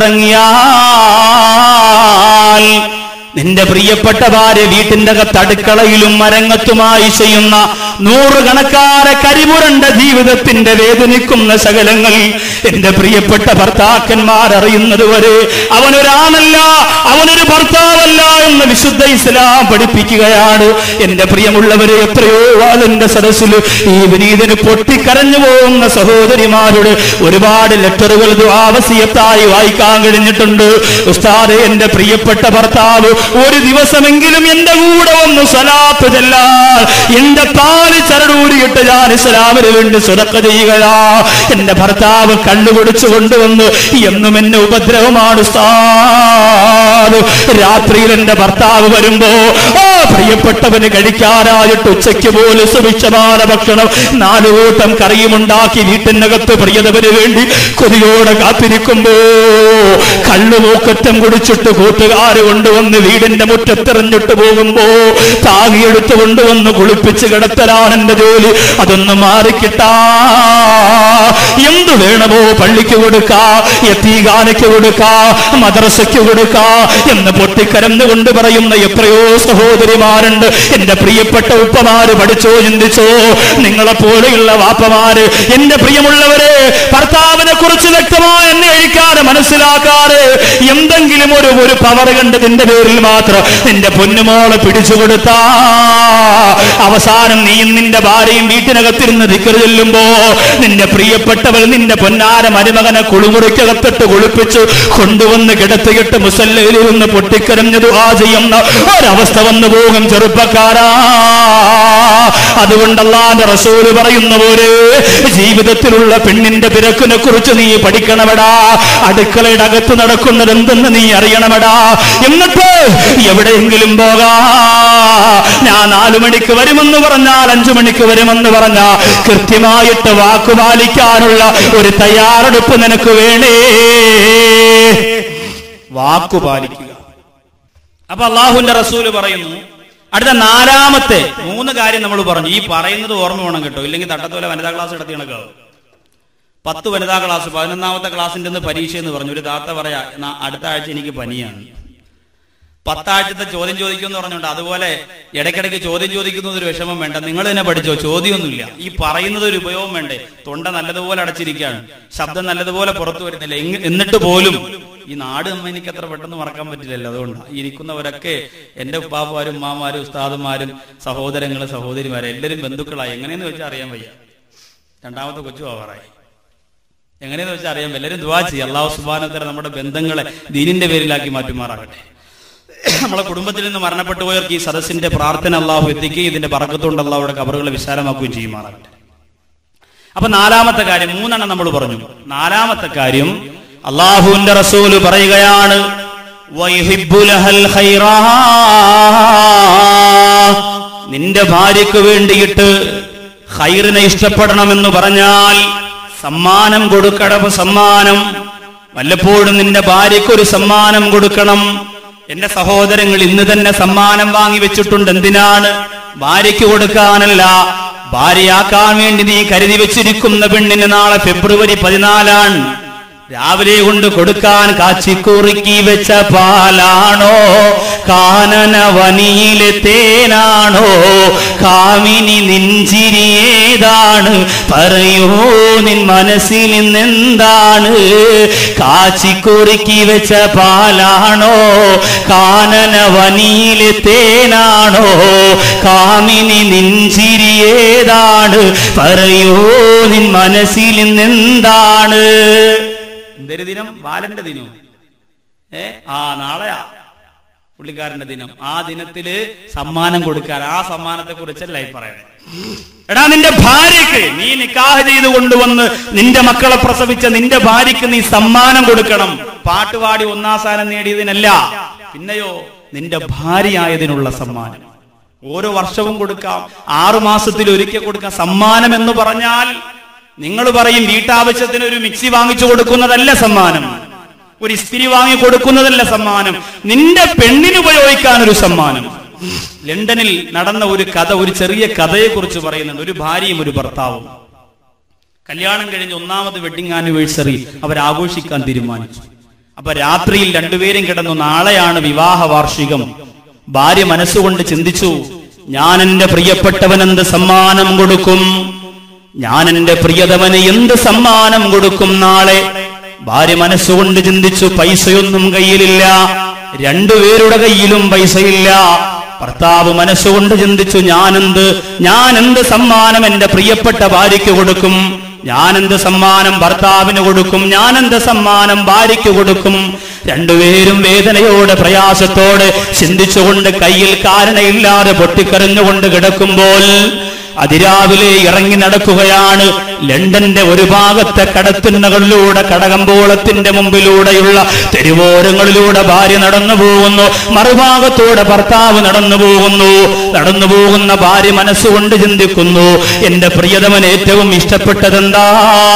പുറത്തിറങ്ങിയാൽ നിന്റെ പ്രിയപ്പെട്ട ഭാര്യ വീട്ടിന്റെ അകത്ത് അടുക്കളയിലും മരങ്ങത്തുമായി ചെയ്യുന്ന 100 കണക്കാരെ കരിമുരണ്ട ജീവിതത്തിന്റെ വേദനിക്കുന്ന ശകലങ്ങൾ എന്റെ പ്രിയപ്പെട്ട ഭർത്താക്കന്മാരറിയുന്നത് വരെ അവനൊരാണല്ല, അവനൊരു ഭർത്താവല്ല എന്ന് വിശുദ്ധ ഇസ്ലാം പഠിപ്പിക്കുകയാണ്. എന്റെ പ്രിയമുള്ളവരെ, എത്രയോ വാളിന്റെ സദസ്സിൽ ഈ വിനീതന് പൊട്ടിക്കരഞ്ഞു പോകുന്ന സഹോദരിമാരുടെ ഒരുപാട് ലെറ്ററുകൾ ദുആവസിയത്തായി വായിക്കാൻ കഴിഞ്ഞിട്ടുണ്ട്. ഉസ്താദേ, എന്റെ പ്രിയപ്പെട്ട ഭർത്താവ് ഒരു ദിവസമെങ്കിലും എന്റെ കൂടെ ഒന്ന് സ്വലാത്ത് ചെല്ലാൻ എന്റെ താലി ചരടൂരിയിട്ട് ഞാൻ ഇസ്ലാമിന് വേണ്ടി സ്വതക്ക ചെയ്യുകയാ. എന്റെ ഭർത്താവ് കള്ളുകുടിച്ചു കൊണ്ടുവന്ന് എന്നും എന്നെ ഉപദ്രവമാണ് ഉസ്താദ്. രാത്രിയിൽ എന്റെ ഭർത്താവ് വരുമ്പോ പ്രിയപ്പെട്ടവന് കഴിക്കാനായിട്ട് ഉച്ചയ്ക്ക് പോലും സുഭിക്ഷമായ ഭക്ഷണം 4 കൂട്ടം കറിയുമുണ്ടാക്കി വീട്ടിനകത്ത് പ്രിയതവന് വേണ്ടി കൊതിയോടെ കാത്തിരിക്കുമ്പോ കള്ളുമൂക്കറ്റം കുടിച്ചിട്ട് കൂട്ടുകാര് കൊണ്ടുവന്ന് വീടിന്റെ മുറ്റത്തെറിഞ്ഞിട്ട് പോകുമ്പോ താങ്ങിയെടുത്ത് കൊണ്ടുവന്ന് കുളിപ്പിച്ച് കിടത്തലാണ് എന്റെ ജോലി. അതൊന്ന് മാറിക്കിട്ടാ. എന്തു വേണമോ പള്ളിക്ക് കൊടുക്കാ, യതീഖാനയ്ക്ക് കൊടുക്കാ, മദ്രസയ്ക്ക് കൊടുക്കാ എന്ന് പൊട്ടിക്കരന്നുകൊണ്ട് പറയുന്ന എത്രയോ സഹോദരിമാരുണ്ട്. എന്റെ പ്രിയപ്പെട്ട ഉപ്പമാര് പഠിച്ചോ, ചിന്തിച്ചോ. നിങ്ങളെ പോലെയുള്ള വാപ്പമാര്, എന്റെ പ്രിയമുള്ളവരെ, ഭർത്താവിനെ കുറിച്ച് വ്യക്തമായി അന്വേഷിക്കാതെ മനസ്സിലാക്കാതെ എന്തെങ്കിലും ഒരു പവർ കണ്ടതിന്റെ പേരിൽ മാത്രം നിന്റെ പൊന്നുമോളെ പിടിച്ചുകൊടുത്താ അവസാനം നീയും നിന്റെ ഭാര്യയും വീട്ടിനകത്തിരുന്ന് ദിക്ർ ചൊല്ലുമ്പോ നിന്റെ പ്രിയപ്പെട്ടവൾ നിന്റെ പൊന്നാര മരുമകനെ കുളിമുറിക്കകത്തിട്ട് കുളിപ്പിച്ചു കൊണ്ടുവന്ന് കിടത്തിയിട്ട് മുസല്ലയിൽ നിന്ന് പൊട്ടിക്കരഞ്ഞു ദുആ ചെയ്യുന്ന ഒരവസ്ഥ വന്നു പോകും ചെറുപ്പക്കാരാ. അതുകൊണ്ട് അല്ലാഹുവിന്റെ റസൂൽ പറയുന്ന പോലെ ജീവിതത്തിലുള്ള പെണ്ണിന്റെ പിറക്കിനെ കുറിച്ച് നീ പഠിക്കണമെടാ. അടുക്കളയുടെ അകത്ത് നടക്കുന്നത് എന്തെന്ന് നീ അറിയണമെടാ. എന്നിട്ട് എവിടെയെങ്കിലും പോകാ, ഞാൻ 4 മണിക്ക് വരുമെന്ന് പറഞ്ഞാൽ 5 മണിക്ക് വരുമെന്ന് പറഞ്ഞാൽ കൃത്യമായിട്ട് വാക്കുപാലിക്കാനുള്ള ഒരു തയ്യാറെടുപ്പ് നിനക്ക് വേണേ. വാക്കുപാലിക്കുക. അപ്പൊ അല്ലാഹുവിന്റെ റസൂല് പറയുന്നു, അടുത്ത 4ാമത്തെ 3 കാര്യം നമ്മൾ പറഞ്ഞു. ഈ പറയുന്നത് ഓർമ്മ വേണം കേട്ടോ, ഇല്ലെങ്കിൽ തട്ടത്തോലെ വനിതാ ക്ലാസ് നടത്തി കണക്കാവും. 10 വനിതാ ക്ലാസ്, 11ാമത്തെ ക്ലാസിന്റെ പരീക്ഷ എന്ന് പറഞ്ഞു. ഒരു താത്ത പറയാ, അടുത്ത ആഴ്ച എനിക്ക് പനിയാണ്. 10 ചോദ്യം ചോദിക്കുമെന്ന് പറഞ്ഞുകൊണ്ട് അതുപോലെ ഇടയ്ക്കിടയ്ക്ക് ചോദ്യം ചോദിക്കുന്നത് ഒരു വിഷമം വേണ്ട. നിങ്ങൾ തന്നെ പഠിച്ചോ, ചോദ്യമൊന്നുമില്ല. ഈ പറയുന്നത് ഒരു ഉപയോഗം വേണ്ടേ? തൊണ്ട നല്ലതുപോലെ അടച്ചിരിക്കുകയാണ്, ശബ്ദം നല്ലതുപോലെ പുറത്തു വരുന്നില്ല. എന്നിട്ട് പോലും ഈ നാട് എനിക്ക് അത്ര പെട്ടെന്ന് മറക്കാൻ പറ്റില്ലല്ലോ. അതുകൊണ്ടാണ് ഇരിക്കുന്നവരൊക്കെ എന്റെ ഉപ്പാപ്പാരും ഉമ്മാമാരും ഉസ്താദുമാരും സഹോദരങ്ങള് സഹോദരിമാരും എല്ലാവരും ബന്ധുക്കളായി. എങ്ങനെയെന്ന് വെച്ചാൽ അറിയാൻ വയ്യ. രണ്ടാമത്തെ കൊച്ചു ആവാറായി. എങ്ങനെയെന്ന് വെച്ചാൽ അറിയാൻ എല്ലാവരും ദുആ ചെയ്യും. അല്ലാഹു സുബ്ഹാനഹു വ തആല നമ്മുടെ ബന്ധങ്ങളെ ദീനിന്റെ പേരിലാക്കി മാറ്റുമാറാകട്ടെ. നമ്മളെ കുടുംബത്തിൽ നിന്ന് മരണപ്പെട്ടു പോയവർക്ക് ഈ സദസ്സിന്റെ പ്രാർത്ഥന അല്ലാഹു എത്തിക്കുകയും ഇതിന്റെ ബറക്കത്തുകൊണ്ട് അല്ലാഹുവിന്റെ ഖബറുകളെ വിശാലമാക്കുകയും ചെയ്യുമാറാകട്ടെ. അപ്പൊ 4ാമത്തെ കാര്യം, 3 നമ്മൾ പറഞ്ഞു. 4ാമത്തെ കാര്യം അല്ലാഹുവിന്റെ റസൂല് പറയുകയാണ്, നിന്റെ ഭാര്യയ്ക്ക് വേണ്ടിയിട്ട് ഖൈറിനെ ഇഷ്ടപ്പെടണമെന്ന് പറഞ്ഞാൽ സമ്മാനം കൊടുക്കണം. സമ്മാനം വല്ലപ്പോഴും നിന്റെ ഭാര്യയ്ക്ക് ഒരു സമ്മാനം കൊടുക്കണം. എന്റെ സഹോദരങ്ങൾ ഇന്ന് തന്നെ സമ്മാനം വാങ്ങി വെച്ചിട്ടുണ്ട്. എന്തിനാണ്? ഭാര്യയ്ക്ക് കൊടുക്കാനല്ല, ഭാര്യയാക്കാൻ വേണ്ടി നീ കരുതി വെച്ചിരിക്കുന്ന പെണ്ണിന് നാളെ ഫെബ്രുവരി 14 രാവിലെ കൊണ്ട് കൊടുക്കാൻ കാച്ചിക്കുറുക്കി വെച്ച പാലാണോ, കാനന വനിയിലെ തേനാണോ, കാമിനി നെഞ്ചിരിയേതാണ്, പറയൂ നിൻ മനസ്സിൽ നിന്നെന്താണ്? കാച്ചിക്കുറുക്കി വെച്ച പാലാണോ, കാനന വനിയിലെ തേനാണോ, കാമിനി നെഞ്ചിരിയേതാണ്, പറയൂ നിൻ മനസ്സിൽ നിന്നെന്താണ്? എന്തൊരു ദിനം? ബാലന്റെ ദിനം. നാളെയാ പുള്ളിക്കാരന്റെ ദിനം. ആ ദിനത്തില് സമ്മാനം കൊടുക്കാൻ, ആ സമ്മാനത്തെ കുറിച്ചല്ല ഈ പറയുന്നത്. എടാ, നിന്റെ ഭാര്യക്ക് നീ നിക്കാഹ് ചെയ്ത് കൊണ്ടുവന്ന് നിന്റെ മക്കളെ പ്രസവിച്ച നിന്റെ ഭാര്യക്ക് നീ സമ്മാനം കൊടുക്കണം. പാട്ടുപാടി 1ാം സ്ഥാനം നേടിയതിനല്ല, പിന്നെയോ നിന്റെ ഭാര്യയായതിനുള്ള സമ്മാനം. ഓരോ വർഷവും കൊടുക്കാം, 6 മാസത്തിൽ ഒരിക്കൽ കൊടുക്കാം. സമ്മാനം എന്ന് പറഞ്ഞാൽ നിങ്ങൾ പറയും വീട്ടാവശ്യത്തിന് ഒരു മിക്സി വാങ്ങിച്ചു കൊടുക്കുന്നതല്ല സമ്മാനം, ഒരു ഇസ്തിരി വാങ്ങി കൊടുക്കുന്നതല്ല സമ്മാനം. നിന്റെ പെണ്ണിന് ഉപയോഗിക്കാൻ ഒരു സമ്മാനം. ലണ്ടനിൽ നടന്ന ഒരു കഥ, ഒരു ചെറിയ കഥയെ കുറിച്ച് പറയുന്നുണ്ട്. ഒരു ഭാര്യയും ഒരു ഭർത്താവും കല്യാണം കഴിഞ്ഞ് 1ാമത് വെഡിങ് ആനിവേഴ്സറി അവരാഘോഷിക്കാൻ തീരുമാനിച്ചു. അപ്പൊ രാത്രിയിൽ രണ്ടുപേരും കിടന്നു. നാളെയാണ് വിവാഹ വാർഷികം. ഭാര്യ മനസ്സുകൊണ്ട് ചിന്തിച്ചു, ഞാൻ എന്റെ പ്രിയപ്പെട്ടവൻ എന്ത് സമ്മാനം കൊടുക്കും, ഞാൻ എന്റെ പ്രിയതമന് എന്ത് സമ്മാനം കൊടുക്കും നാളെ? ഭാര്യ മനസ്സുകൊണ്ട് ചിന്തിച്ചു. പൈസയൊന്നും കയ്യിലില്ല, രണ്ടുപേരുടെ കയ്യിലും പൈസയില്ല. ഭർത്താവ് മനസ്സുകൊണ്ട് ചിന്തിച്ചു, ഞാൻ എന്ത് സമ്മാനം എന്റെ പ്രിയപ്പെട്ട ഭാര്യയ്ക്ക് കൊടുക്കും, ഞാൻ എന്ത് സമ്മാനം ഭർത്താവിന് കൊടുക്കും, ഞാൻ എന്ത് സമ്മാനം ഭാര്യയ്ക്ക് കൊടുക്കും? രണ്ടുപേരും വേദനയോടെ പ്രയാസത്തോടെ ചിന്തിച്ചുകൊണ്ട് കയ്യിൽ കാരണയില്ലാതെ പൊട്ടിക്കരഞ്ഞുകൊണ്ട് കിടക്കുമ്പോൾ അതിരാവിലെ ഇറങ്ങി നടക്കുകയാണ്. ലണ്ടന്റെ ഒരു ഭാഗത്തെ കടത്തിണ്ണകളിലൂടെ, കടകമ്പോളത്തിന്റെ മുമ്പിലൂടെയുള്ള തെരുവോരങ്ങളിലൂടെ ഭാര്യ നടന്നു പോകുന്നു, മറുഭാഗത്തൂടെ ഭർത്താവ് നടന്നു പോകുന്നു. നടന്നു പോകുന്ന ഭാര്യ മനസ്സുകൊണ്ട് ചിന്തിക്കുന്നു, എന്റെ പ്രിയതമൻ ഏറ്റവും ഇഷ്ടപ്പെട്ടതെന്താ?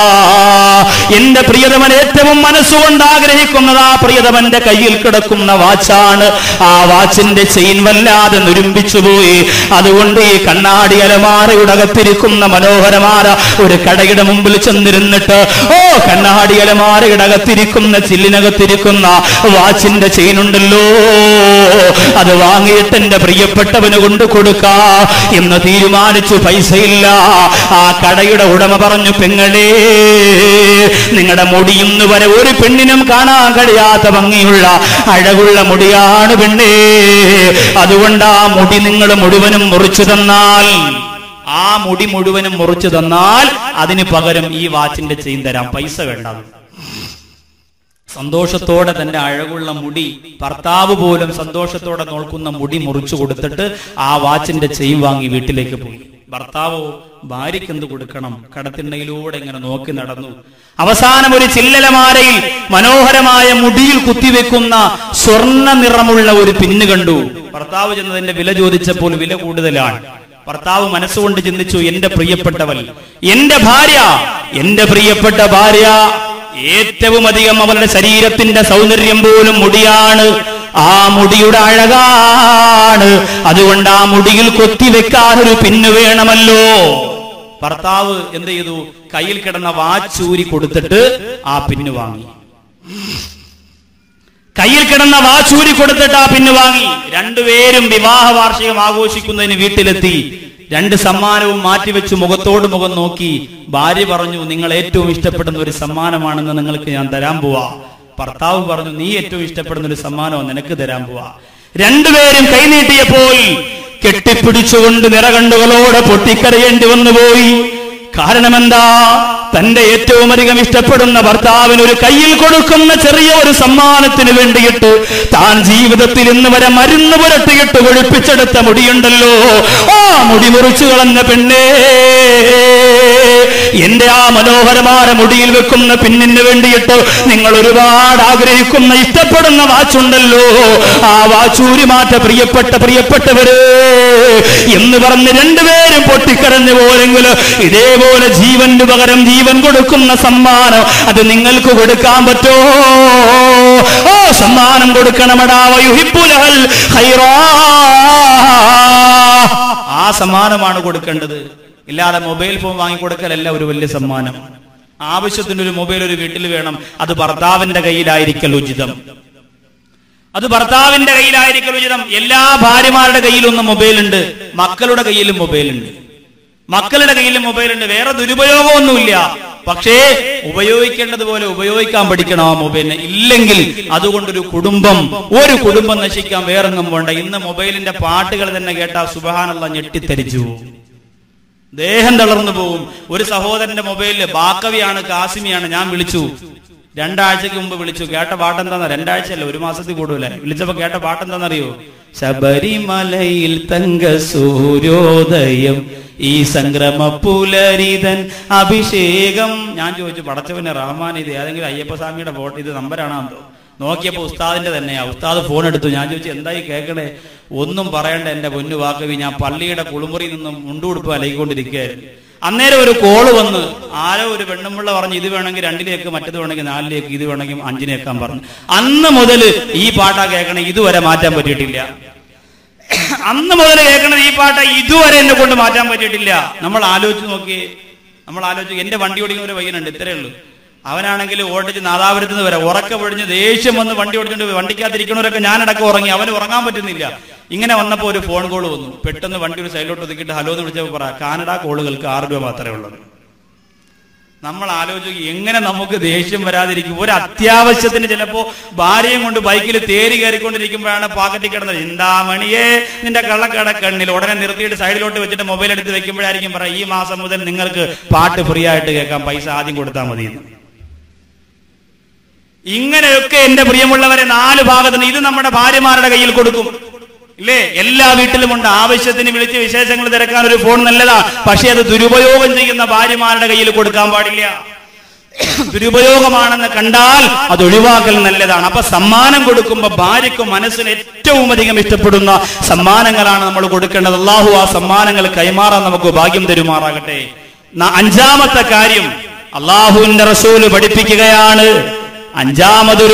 എന്റെ പ്രിയതമൻ ഏറ്റവും മനസ്സുകൊണ്ട് ആഗ്രഹിക്കുന്നത് ആ പ്രിയതമന്റെ കയ്യിൽ കിടക്കുന്ന വാച്ചാണ്. ആ വാച്ചിന്റെ ചെയിൻ വല്ലാതെ നുരുമ്പിച്ചു പോയി. അതുകൊണ്ട് ഈ കണ്ണാടി അലമാരയുടെ അകത്തിരിക്കുന്ന മനോഹരമായ ഒരു കടയുടെ മുമ്പിൽ ചെന്നിരുന്നിട്ട്, കണ്ണാടി അലമാരയുടെ അകത്തിരിക്കുന്ന ചില്ലിനകത്തിരിക്കുന്ന വാച്ചിന്റെ ചെയിൻ ഉണ്ടല്ലോ, അത് വാങ്ങിയിട്ട് എന്റെ പ്രിയപ്പെട്ടവന് കൊണ്ട് കൊടുക്കാ എന്ന് തീരുമാനിച്ചു. പൈസയില്ല. ആ കടയുടെ ഉടമ പറഞ്ഞു, പെങ്ങളെ, നിങ്ങളുടെ മുടി ഇന്ന് വരെ ഒരു പെണ്ണിനും കാണാൻ കഴിയാത്ത ഭംഗിയുള്ള അഴകുള്ള മുടിയാണ് പെണ്ണേ. അതുകൊണ്ട് ആ മുടി നിങ്ങൾ മുഴുവനും മുറിച്ചു തന്നാൽ, ആ മുടി മുഴുവനും മുറിച്ചു തന്നാൽ അതിന് പകരം ഈ വാച്ചിന്റെ ചെയിൻ തരാം, പൈസ വേണ്ട. സന്തോഷത്തോടെ തന്റെ അഴകുള്ള മുടി, ഭർത്താവ് പോലും സന്തോഷത്തോടെ നോക്കുന്ന മുടി മുറിച്ചു കൊടുത്തിട്ട് ആ വാച്ചിന്റെ ചെയിൻ വാങ്ങി വീട്ടിലേക്ക് പോയി. ഭർത്താവോ ഭാര്യയ്ക്ക് എന്ത് കൊടുക്കണം? കടത്തിണ്ണയിലൂടെ ഇങ്ങനെ നോക്കി നടന്നു. അവസാനം ഒരു ചില്ലലമാരയിൽ മനോഹരമായ മുടിയിൽ കുത്തിവെക്കുന്ന സ്വർണ്ണ നിറമുള്ള ഒരു പിന്ന് കണ്ടു. ഭർത്താവ് ചെന്നതിന്റെ വില ചോദിച്ചപ്പോൾ വില കൂടുതലാണ്. ഭർത്താവ് മനസ്സുകൊണ്ട് ചിന്തിച്ചു, എന്റെ പ്രിയപ്പെട്ടവൾ, എന്റെ ഭാര്യ, എന്റെ പ്രിയപ്പെട്ട ഭാര്യ, ഏറ്റവും അധികം അവരുടെ ശരീരത്തിന്റെ സൗന്ദര്യം പോലും മുടിയാണ്. ആ മുടിയുടെ അഴകാണ്. അതുകൊണ്ട് ആ മുടിയിൽ കൊത്തിവെക്കാൻ ഒരു പിന്ന് വേണമല്ലോ. ഭർത്താവ് എന്ത് ചെയ്തു? കയ്യിൽ കിടന്ന വാച്ചൂരി കൊടുത്തിട്ട് ആ പിന്ന് വാങ്ങി. കയ്യിൽ കിടന്ന വാച്ചൂരി കൊടുത്തിട്ടാ പിന്നെ വാങ്ങി. രണ്ടുപേരും വിവാഹ വാർഷികം ആഘോഷിക്കുന്നതിന് വീട്ടിലെത്തി. 2 സമ്മാനവും മാറ്റിവെച്ച് മുഖത്തോട് മുഖം നോക്കി. ഭാര്യ പറഞ്ഞു, നിങ്ങൾ ഏറ്റവും ഇഷ്ടപ്പെടുന്ന ഒരു സമ്മാനമാണെന്ന് നിങ്ങൾക്ക് ഞാൻ തരാൻ പോവാ. ഭർത്താവ് പറഞ്ഞു, നീ ഏറ്റവും ഇഷ്ടപ്പെടുന്ന ഒരു സമ്മാനവും നിനക്ക് തരാൻ പോവാ. രണ്ടുപേരും കൈനീട്ടിയപ്പോൾ കെട്ടിപ്പിടിച്ചുകൊണ്ട് നിറകണ്ണുകളോടെ പൊട്ടിക്കരയേണ്ടി വന്നുപോയി. കാരണം എന്താ? തന്റെ ഏറ്റവും അധികം ഇഷ്ടപ്പെടുന്ന ഭർത്താവിന് ഒരു കയ്യിൽ കൊടുക്കുന്ന ചെറിയ ഒരു സമ്മാനത്തിന് വേണ്ടിയിട്ട് താൻ ജീവിതത്തിൽ ഇന്ന് വരെ മരുന്ന് പുരട്ടിയിട്ട് ഒഴിപ്പിച്ചെടുത്ത മുടിയുണ്ടല്ലോ, ആ മുടി മുറിച്ചു കളഞ്ഞ പെണ്ണേ, എന്റെ ആ മനോഹരമായ മുടിയിൽ വെക്കുന്ന പിന്നിന് വേണ്ടിയിട്ട് നിങ്ങൾ ഒരുപാട് ആഗ്രഹിക്കുന്ന ഇഷ്ടപ്പെടുന്ന വാച്ചുണ്ടല്ലോ, ആ വാച്ചൂരി മാറ്റ പ്രിയപ്പെട്ടവര് എന്ന് പറഞ്ഞ് രണ്ടുപേരും പൊട്ടിക്കരഞ്ഞു പോയെങ്കിൽ ഇതേപോലെ ജീവന് പകരം ജീവൻ കൊടുക്കുന്ന സമ്മാനം അത് നിങ്ങൾക്ക് കൊടുക്കാൻ പറ്റോ? ഓ, സമ്മാനം കൊടുക്കണമടാ. വയുഹിബ്ബുലഹൽ ഖൈറാ, ആ സമ്മാനമാണ് കൊടുക്കേണ്ടത്. ഇല്ലാതെ മൊബൈൽ ഫോൺ വാങ്ങിക്കൊടുക്കലല്ല ഒരു വലിയ സമ്മാനം. ആവശ്യത്തിനൊരു മൊബൈൽ ഒരു വീട്ടിൽ വേണം. അത് ഭർത്താവിന്റെ കയ്യിലായിരിക്കൽ ഉചിതം. എല്ലാ ഭാര്യമാരുടെ കയ്യിലൊന്നും മൊബൈലുണ്ട്, മക്കളുടെ കയ്യിലും മൊബൈലുണ്ട്. വേറെ ദുരുപയോഗമൊന്നുമില്ല. പക്ഷേ ഉപയോഗിക്കേണ്ടതുപോലെ ഉപയോഗിക്കാൻ പഠിക്കണം ആ മൊബൈലിനെ. ഇല്ലെങ്കിൽ അതുകൊണ്ടൊരു കുടുംബം നശിക്കാൻ വേറെങ്ങും വേണ്ട. ഇന്ന് മൊബൈലിന്റെ പാട്ടുകൾ തന്നെ കേട്ടാ സുബ്ഹാനല്ലാഹ് ഞെട്ടിത്തരിച്ചു, ദേഹം തളർന്നു പോകും. ഒരു സഹോദരന്റെ മൊബൈലില് ബാക്കവിയാണ്, കാസിമിയാണ്. ഞാൻ വിളിച്ചു, 2 ആഴ്ചക്ക് മുമ്പ് വിളിച്ചു. കേട്ട പാട്ടെന്താന്ന്? 2 ആഴ്ചയല്ല, 1 മാസത്തിൽ കൂടുതലായി. വിളിച്ചപ്പോ കേട്ട പാട്ടെന്താന്നറിയോ? ശബരിമലയിൽ തങ്ക സൂര്യോദയം, ഈ സംക്രമ പുലരിതൻ അഭിഷേകം. ഞാൻ ചോദിച്ചു, പടച്ചവനെ റഹ്മാൻ, ഇത് ഏതെങ്കിലും അയ്യപ്പസ്വാമിയുടെ ഫോട്ടോ, ഇത് നമ്പരാണോ എന്തോ? നോക്കിയപ്പോ ഉസ്താദിന്റെ തന്നെയാ. ഉസ്താദ് ഫോൺ എടുത്തു. ഞാൻ ചോദിച്ചു, എന്തായി കേൾക്കണേ? ഒന്നും പറയണ്ട എന്റെ പൊന്നു വാക്കവി, ഞാൻ പള്ളിയുടെ കുളിമുറിയിൽ നിന്നും മുണ്ടുകൊടുപ്പ് അലയിക്കൊണ്ടിരിക്കുകയായിരുന്നു. അന്നേരം ഒരു കോള് വന്ന്, ആരോ ഒരു പെണ്ണുമ്പിള്ള പറഞ്ഞു, ഇത് വേണമെങ്കിൽ 2ലേക്ക്, മറ്റത് വേണമെങ്കിൽ 4ലേക്ക്, ഇത് വേണമെങ്കിൽ 5-നേക്കാൻ പറഞ്ഞു. അന്ന് മുതൽ ഈ പാട്ടാ കേൾക്കണേ, ഇതുവരെ മാറ്റാൻ പറ്റിയിട്ടില്ല. അന്ന് മുതൽ കേൾക്കണത് ഈ പാട്ട, ഇതുവരെ എന്നെ കൊണ്ട് മാറ്റാൻ പറ്റിയിട്ടില്ല. നമ്മൾ ആലോചിച്ച് എന്റെ വണ്ടി ഓടിക്കുന്ന ഒരു പയ്യനുണ്ട്, ഇത്രയേ ഉള്ളൂ. അവനാണെങ്കിൽ ഓടിച്ച് നാദാപുരത്ത് നിന്ന് വരെ ഉറക്ക പൊഴിഞ്ഞ് ദേഷ്യം വന്ന് വണ്ടി ഓടിച്ചിട്ട് വണ്ടിക്കകത്തിരിക്കുന്നവരൊക്കെ ഞാനടക്കം ഉറങ്ങി. അവന് ഉറങ്ങാൻ പറ്റുന്നില്ല. ഇങ്ങനെ വന്നപ്പോ ഒരു ഫോൺ കോൾ വന്നു. പെട്ടെന്ന് വണ്ടി ഒരു സൈഡിലോട്ട് ഒതുക്കിയിട്ട് ഹലോ എന്ന് വിളിച്ചപ്പോൾ പറ, കാനഡ കോളുകൾക്ക് 6 രൂപ മാത്രമേ ഉള്ളത്. നമ്മൾ ആലോചിക്കും, എങ്ങനെ നമുക്ക് ദേഷ്യം വരാതിരിക്കും? ഒരു അത്യാവശ്യത്തിന് ചിലപ്പോ ഭാര്യയും കൊണ്ട് ബൈക്കിൽ തേരി കയറിക്കൊണ്ടിരിക്കുമ്പോഴാണ് പാക്കറ്റിൽ കിടന്നത്, ചിന്താമണിയെ നിന്റെ കള്ളക്കടക്കണ്ണിൽ. ഉടനെ നിർത്തിയിട്ട് സൈഡിലോട്ട് വെച്ചിട്ട് മൊബൈൽ എടുത്ത് വെക്കുമ്പോഴായിരിക്കും പറയാം, ഈ മാസം മുതൽ നിങ്ങൾക്ക് പാട്ട് ഫ്രീ ആയിട്ട് കേൾക്കാം, പൈസ ആദ്യം കൊടുത്താൽ മതി. ഇങ്ങനെയൊക്കെ എന്റെ പ്രിയമുള്ളവരെ 4 ഭാഗത്തിന് ഇത് നമ്മുടെ ഭാര്യമാരുടെ കയ്യിൽ കൊടുക്കും, ഇല്ലേ? എല്ലാ വീട്ടിലുമുണ്ട്. ആവശ്യത്തിന് വിളിച്ച് വിശേഷങ്ങൾ തിരക്കാൻ ഒരു ഫോൺ നല്ലതാ. പക്ഷെ അത് ദുരുപയോഗം ചെയ്യുന്ന ഭാര്യമാരുടെ കയ്യിൽ കൊടുക്കാൻ പാടില്ല. ദുരുപയോഗമാണെന്ന് കണ്ടാൽ അത് ഒഴിവാക്കൽ നല്ലതാണ്. അപ്പൊ സമ്മാനം കൊടുക്കുമ്പോ ഭാര്യയ്ക്ക് മനസ്സിന് ഏറ്റവും അധികം ഇഷ്ടപ്പെടുന്ന സമ്മാനങ്ങളാണ് നമ്മൾ കൊടുക്കേണ്ടത്. അല്ലാഹു ആ സമ്മാനങ്ങൾ കൈമാറാൻ നമുക്ക് ഭാഗ്യം തരുമാറാകട്ടെ. 5ാമത്തെ കാര്യം അല്ലാഹുവിന്റെ റസൂല് പഠിപ്പിക്കുകയാണ്. 5ാമതൊരു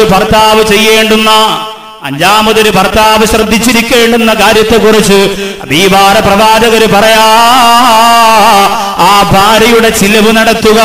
ഭർത്താവ് ശ്രദ്ധിച്ചിരിക്കേണ്ടുന്ന കാര്യത്തെക്കുറിച്ച് ഹബീബായ പ്രവാചകര് പറയാ, ആ ഭാര്യയുടെ ചിലവ് നടത്തുക,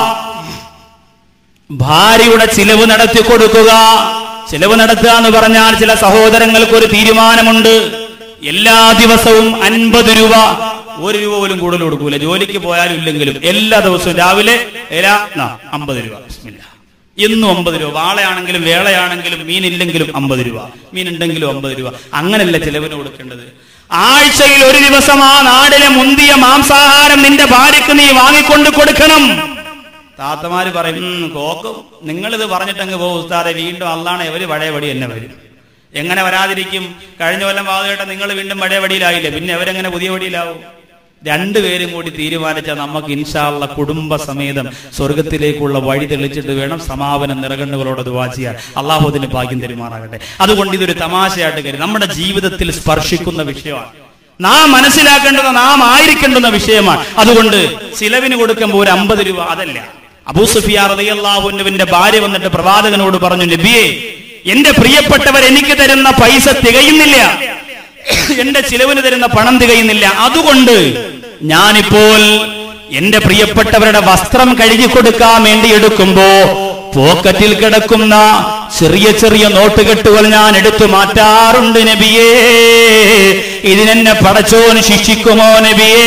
ഭാര്യയുടെ ചിലവ് നടത്തി കൊടുക്കുക. ചിലവ് നടത്തുക എന്ന് പറഞ്ഞാൽ ചില സഹോദരങ്ങൾക്ക് ഒരു തീരുമാനമുണ്ട്. എല്ലാ ദിവസവും 50 രൂപ, 1 രൂപ പോലും കൂടുതൽ കൊടുക്കൂല. ജോലിക്ക് പോയാലും ഇല്ലെങ്കിലും എല്ലാ ദിവസവും രാവിലെ 50 രൂപ, ബിസ്മില്ലാ, എന്നും 50 രൂപ. വാളയാണെങ്കിലും വേളയാണെങ്കിലും മീനില്ലെങ്കിലും 50 രൂപ, മീനുണ്ടെങ്കിലും 50 രൂപ. അങ്ങനല്ല ചിലവിന് കൊടുക്കേണ്ടത്. ആഴ്ചയിൽ ഒരു ദിവസം ആ നാടിലെ മുന്തിയ മാംസാഹാരം നിന്റെ ഭാര്യക്ക് നീ വാങ്ങിക്കൊണ്ട് കൊടുക്കണം. താത്തമാര് പറയും, കോക്കും നിങ്ങളിത് പറഞ്ഞിട്ടങ്ങ് പോകും ഉസ്താദെ, വീണ്ടും അള്ളാണ് എവര് പഴയ പടി എന്നെ വരും. എങ്ങനെ വരാതിരിക്കും? കഴിഞ്ഞ കൊല്ലം വാതുകേട്ട നിങ്ങൾ വീണ്ടും പഴയ പടിയിലായില്ലേ, പിന്നെ അവരെങ്ങനെ പുതിയ പടിയിലാവും? രണ്ടുപേരും കൂടി തീരുമാനിച്ചാൽ നമുക്ക് ഇൻഷാ അല്ലാഹ് കുടുംബസമേതം സ്വർഗത്തിലേക്കുള്ള വഴി തെളിച്ചിട്ട് വേണം സമാപനം നിറകണ്ണുകളോട് ദുആ ചെയ്യാൻ. അള്ളാഹു അതിന് ഭാഗ്യം തരുമാറാകട്ടെ. അതുകൊണ്ട് ഇതൊരു തമാശയായിട്ട് കരുതി നമ്മുടെ ജീവിതത്തിൽ സ്പർശിക്കുന്ന വിഷയമാണ്, നാം മനസ്സിലാക്കേണ്ടത്, നാം ആയിരിക്കേണ്ടുന്ന വിഷയമാണ്. അതുകൊണ്ട് ചിലവിന് കൊടുക്കുമ്പോൾ ഒരു 50 രൂപ അതല്ല. അബൂ സുഫിയാൻ റളിയല്ലാഹു അൻഹുവിന്റെ ഭാര്യ വന്നിട്ട് പ്രവാചകനോട് പറഞ്ഞു, നബിയേ, എന്റെ പ്രിയപ്പെട്ടവർ എനിക്ക് തരുന്ന പൈസ തികയുന്നില്ല, എന്റെ ചിലവിന് തരുന്ന പണം തികയുന്നില്ല. അതുകൊണ്ട് ഞാനിപ്പോൾ എന്റെ പ്രിയപ്പെട്ടവരുടെ വസ്ത്രം കഴുകി കൊടുക്കാൻ വേണ്ടി എടുക്കുമ്പോ പോക്കറ്റിൽ കിടക്കുന്ന ചെറിയ ചെറിയ നോട്ടുകെട്ടുകൾ ഞാൻ എടുത്തു മാറ്റാറുണ്ട് നബിയേ. ഇതിനെന്നെ പടച്ചോന് ശിക്ഷിക്കുമോ നബിയേ?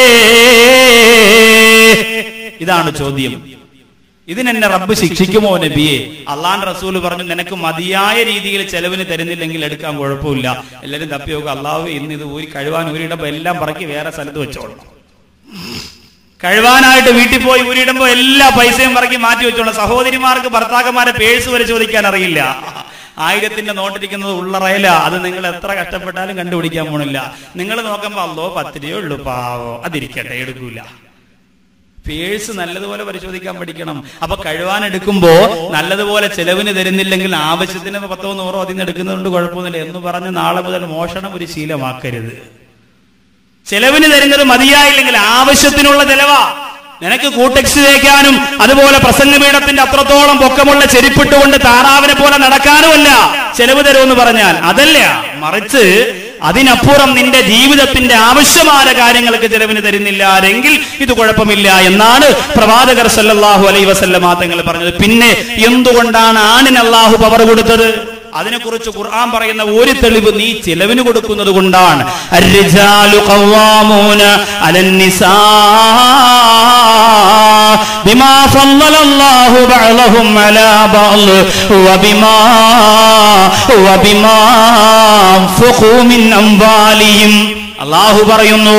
ഇതാണ് ചോദ്യം. ഇതിനെന്നെ റബ്ബ് ശിക്ഷിക്കുമോ നബിയെ? അള്ളാന്റെ റസൂല് പറഞ്ഞു, നിനക്ക് മതിയായ രീതിയിൽ ചെലവിന് തരുന്നില്ലെങ്കിൽ എടുക്കാൻ കുഴപ്പമില്ല. എല്ലാവരും തപ്പി നോക്കുക, അള്ളാഹു ഇന്ന് ഇത് ഊരി കഴുവാൻ ഊരിയിടുമ്പോ എല്ലാം പറക്കി വേറെ സ്ഥലത്ത് വെച്ചോളണം. കഴുവാനായിട്ട് വീട്ടിൽ പോയി ഊരിയിടുമ്പോ എല്ലാ പൈസയും പറക്കി മാറ്റി വെച്ചോളണം. സഹോദരിമാർക്ക് ഭർത്താക്കന്മാരെ പേഴ്സ് വരെ ചോദിക്കാൻ അറിയില്ല. 1000 നോട്ടിരിക്കുന്നത് ഉള്ളറയില. അത് നിങ്ങൾ എത്ര കഷ്ടപ്പെട്ടാലും കണ്ടുപിടിക്കാൻ പോണില്ല. നിങ്ങൾ നോക്കുമ്പോ അല്ലോ 10 രൂപയേ ഉള്ളൂ, പാവോ, അതിരിക്കട്ടെ, എടുക്കൂല. പേഴ്സ് നല്ലതുപോലെ പരിശോധിക്കാൻ പഠിക്കണം. അപ്പൊ കഴുവാൻ എടുക്കുമ്പോ നല്ലതുപോലെ ചെലവിന് തരുന്നില്ലെങ്കിൽ ആവശ്യത്തിന് 10 100 അതിന് എടുക്കുന്നതുകൊണ്ട് കുഴപ്പമൊന്നുമില്ല എന്ന് പറഞ്ഞ് നാളെ മുതൽ മോഷണം ഒരു ശീലമാക്കരുത്. ചെലവിന് തരുന്നത് മതിയായില്ലെങ്കിൽ ആവശ്യത്തിനുള്ള ചെലവാ. നിനക്ക് കൂട്ടക്സ് തേക്കാനും അതുപോലെ പ്രസംഗപീഠത്തിന്റെ അത്രത്തോളം പൊക്കമുള്ള ചെരുപ്പിട്ടുകൊണ്ട് താറാവിനെ പോലെ നടക്കാനുമല്ല ചെലവ് തരുമെന്ന് പറഞ്ഞാൽ, അതല്ല. മറിച്ച് അതിനപ്പുറം നിന്റെ ജീവിതത്തിന്റെ ആവശ്യമായ കാര്യങ്ങൾക്ക് ചെലവിന് തരുന്നില്ല എങ്കിൽ ഇത് കുഴപ്പമില്ല എന്നാണ് പ്രവാചകർ സല്ലല്ലാഹു അലൈഹി വസല്ലമ തങ്ങൾ പറഞ്ഞത്. പിന്നെ എന്തുകൊണ്ടാണ് ആണിന് അല്ലാഹു പവർ കൊടുത്തത്? അതിനെക്കുറിച്ച് ഖുർആൻ പറയുന്ന ഒരു തെളിവ് നീ ചെലവിന് കൊടുക്കുന്നത് കൊണ്ടാണ്. അർരിജാലു ഖവ്വാമൂന അലന്നിസാ ബിമാ ഫളലല്ലാഹു ബഅലഹും അലാ ബഅൽ വബിമാ അൻഫഖൂ മിൻ അംവാലിഹിം. അല്ലാഹു പറയുന്നു,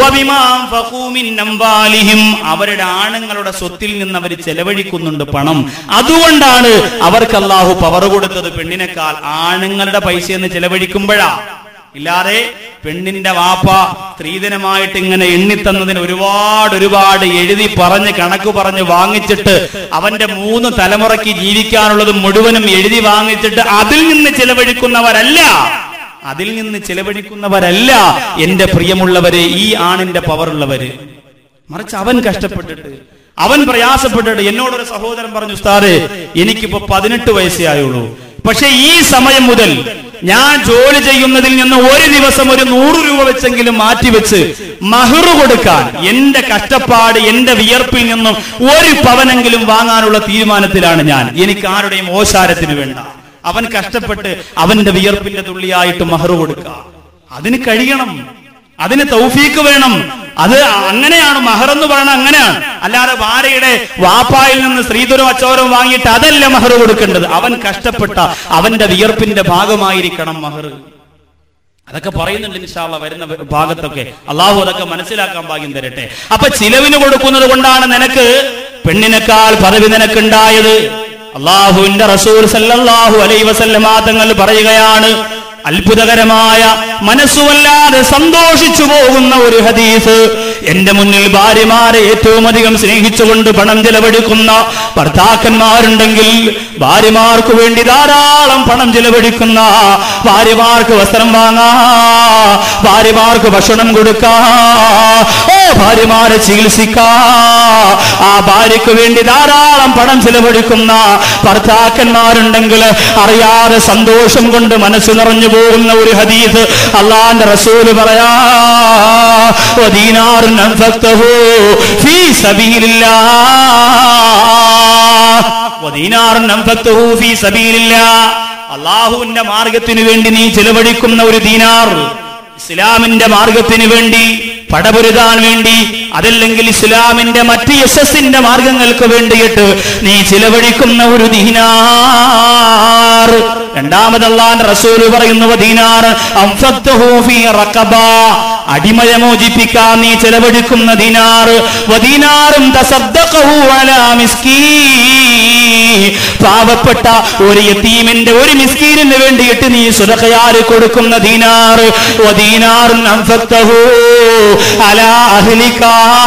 അവരുടെ ആണുങ്ങളുടെ സ്വത്തിൽ നിന്ന് അവർ ചെലവഴിക്കുന്നുണ്ട് പണം. അതുകൊണ്ടാണ് അവർക്ക് അല്ലാഹു പവർ കൊടുത്തത്. പെണ്ണിനേക്കാൾ ആണുങ്ങളുടെ പൈസയെന്ന് ചെലവഴിക്കുമ്പോഴാ. ഇല്ലാതെ പെണ്ണിന്റെ വാപ്പ സ്ത്രീധനമായിട്ട് ഇങ്ങനെ എണ്ണിത്തന്നതിന് ഒരുപാട് എഴുതി പറഞ്ഞ് കണക്ക് പറഞ്ഞ് വാങ്ങിച്ചിട്ട് അവന്റെ 3 തലമുറയ്ക്ക് ജീവിക്കാനുള്ളത് മുഴുവനും എഴുതി വാങ്ങിച്ചിട്ട് അതിൽ നിന്ന് ചെലവഴിക്കുന്നവരല്ല എന്റെ പ്രിയമുള്ളവരെ ഈ ആണിന്റെ പവറുള്ളവര്. മറിച്ച് അവൻ കഷ്ടപ്പെട്ടിട്ട്, അവൻ പ്രയാസപ്പെട്ടിട്ട്. എന്നോടൊരു സഹോദരൻ പറഞ്ഞു, ഉസ്താദേ എനിക്കിപ്പോ 18 വയസ്സേ ആയുള്ളൂ, പക്ഷെ ഈ സമയം മുതൽ ഞാൻ ജോലി ചെയ്യുന്നതിൽ നിന്ന് ഒരു ദിവസം ഒരു 100 രൂപ വെച്ചെങ്കിലും മാറ്റിവെച്ച് മഹ്റ് കൊടുക്കാൻ, എന്റെ കഷ്ടപ്പാട് എന്റെ വിയർപ്പിൽ നിന്നും 1 പവനെങ്കിലും വാങ്ങാനുള്ള തീരുമാനത്തിലാണ് ഞാൻ. എനിക്ക് ആരുടെയും ഓശാരത്തിന് വേണ്ട. അവൻ കഷ്ടപ്പെട്ട് അവന്റെ വിയർപ്പിന്റെ തുള്ളിയായിട്ട് മഹ്റ് കൊടുക്കുക. അതിന് കഴിയണം, അതിന് തൗഫീക്ക് വേണം. അത് അങ്ങനെയാണ് മഹർ എന്ന് പറയുന്നത്. അങ്ങനെയാണ്. അല്ലാതെ ഭാര്യയുടെ വാപ്പായിൽ നിന്ന് സ്ത്രീധനവും അച്ചോരവും വാങ്ങിയിട്ട് അതല്ല മഹർ കൊടുക്കേണ്ടത്. അവൻ കഷ്ടപ്പെട്ട അവന്റെ വിയർപ്പിന്റെ ഭാഗമായിരിക്കണം മഹർ. അതൊക്കെ പറയുന്നുണ്ട് ഇൻഷാ അല്ലാഹ് വരുന്ന ഭാഗത്തൊക്കെ. അള്ളാഹു അതൊക്കെ മനസ്സിലാക്കാൻ ഭാഗ്യം തരട്ടെ. അപ്പൊ ചിലവിന് കൊടുക്കുന്നത് കൊണ്ടാണ് നിനക്ക് പെണ്ണിനേക്കാൾ പദവി നിനക്കുണ്ടായത്. അള്ളാഹുവിന്റെ റസൂൽ സല്ലല്ലാഹു അലൈഹി വസല്ലമ തങ്ങൾ പറയുകയാണ്, അത്ഭുതകരമായ, മനസ്സുവല്ലാതെ സന്തോഷിച്ചു പോകുന്ന ഒരു ഹദീസ്. എന്റെ മുന്നിൽ ഭാര്യമാരെ ഏറ്റവും അധികം സ്നേഹിച്ചുകൊണ്ട് പണം ചെലവഴിക്കുന്ന ഭർത്താക്കന്മാരുണ്ടെങ്കിൽ, ഭാര്യമാർക്ക് വേണ്ടി ധാരാളം പണം ചെലവഴിക്കുന്ന, ഭാര്യമാർക്ക് വസ്ത്രം വാങ്ങാ, ഭാര്യമാർക്ക് ഭക്ഷണം കൊടുക്കാ, ഭാര്യമാരെ ചികിത്സിക്കാ, ആ ഭാര്യയ്ക്ക് വേണ്ടി ധാരാളം പണം ചെലവഴിക്കുന്ന ഭർത്താക്കന്മാരുണ്ടെങ്കിൽ അറിയാതെ സന്തോഷം കൊണ്ട് മനസ്സ് നിറഞ്ഞു പോകുന്ന ഒരു ഹദീസ് അല്ലാഹുവിന്റെ റസൂൽ പറയാ, വദീനാറുൻ അൻഫഖ്തഹു ഫീ സബീലില്ലാഹ്, വദീനാറുൻ അൻഫഖ്തഹു ഫീ സബീലില്ലാഹ്. അല്ലാഹുവിന്റെ മാർഗത്തിന് വേണ്ടി നീ ചെലവഴിക്കുന്ന ഒരു ദീനാർ, ഇസ്ലാമിന്റെ മാർഗത്തിന് വേണ്ടി പടപൊരുതാൻ വേണ്ടി, അതല്ലെങ്കിൽ ഇസ്ലാമിന്റെ മറ്റ് യശസ്സിന്റെ മാർഗങ്ങൾക്ക് വേണ്ടിയിട്ട് നീ ചിലവഴിക്കുന്ന ഒരു ദീനാർ. രണ്ടാമത് അല്ലാഹുവിന്റെ റസൂൽ പറയുന്നു, ദീനാർ അൻഫഖ്തഹു ഫീ റഖബ, അടിമയെ മോചിപ്പിക്കാൻ നീ ചെലവഴിക്കുന്ന ദീനാർ. വദീനാറും തസദ്ദഖഹു അലാ മിസ്കീൻ, പാവപ്പെട്ട ഒരു യതീമിന്റെ, ഒരു മിസ്കീനിന് വേണ്ടിയിട്ട് നീ സദഖയാൽ കൊടുക്കുന്ന ദീനാർ. വദീനാറുൻ അൻഫഖ്തഹു അലാ അഹ്ലിക,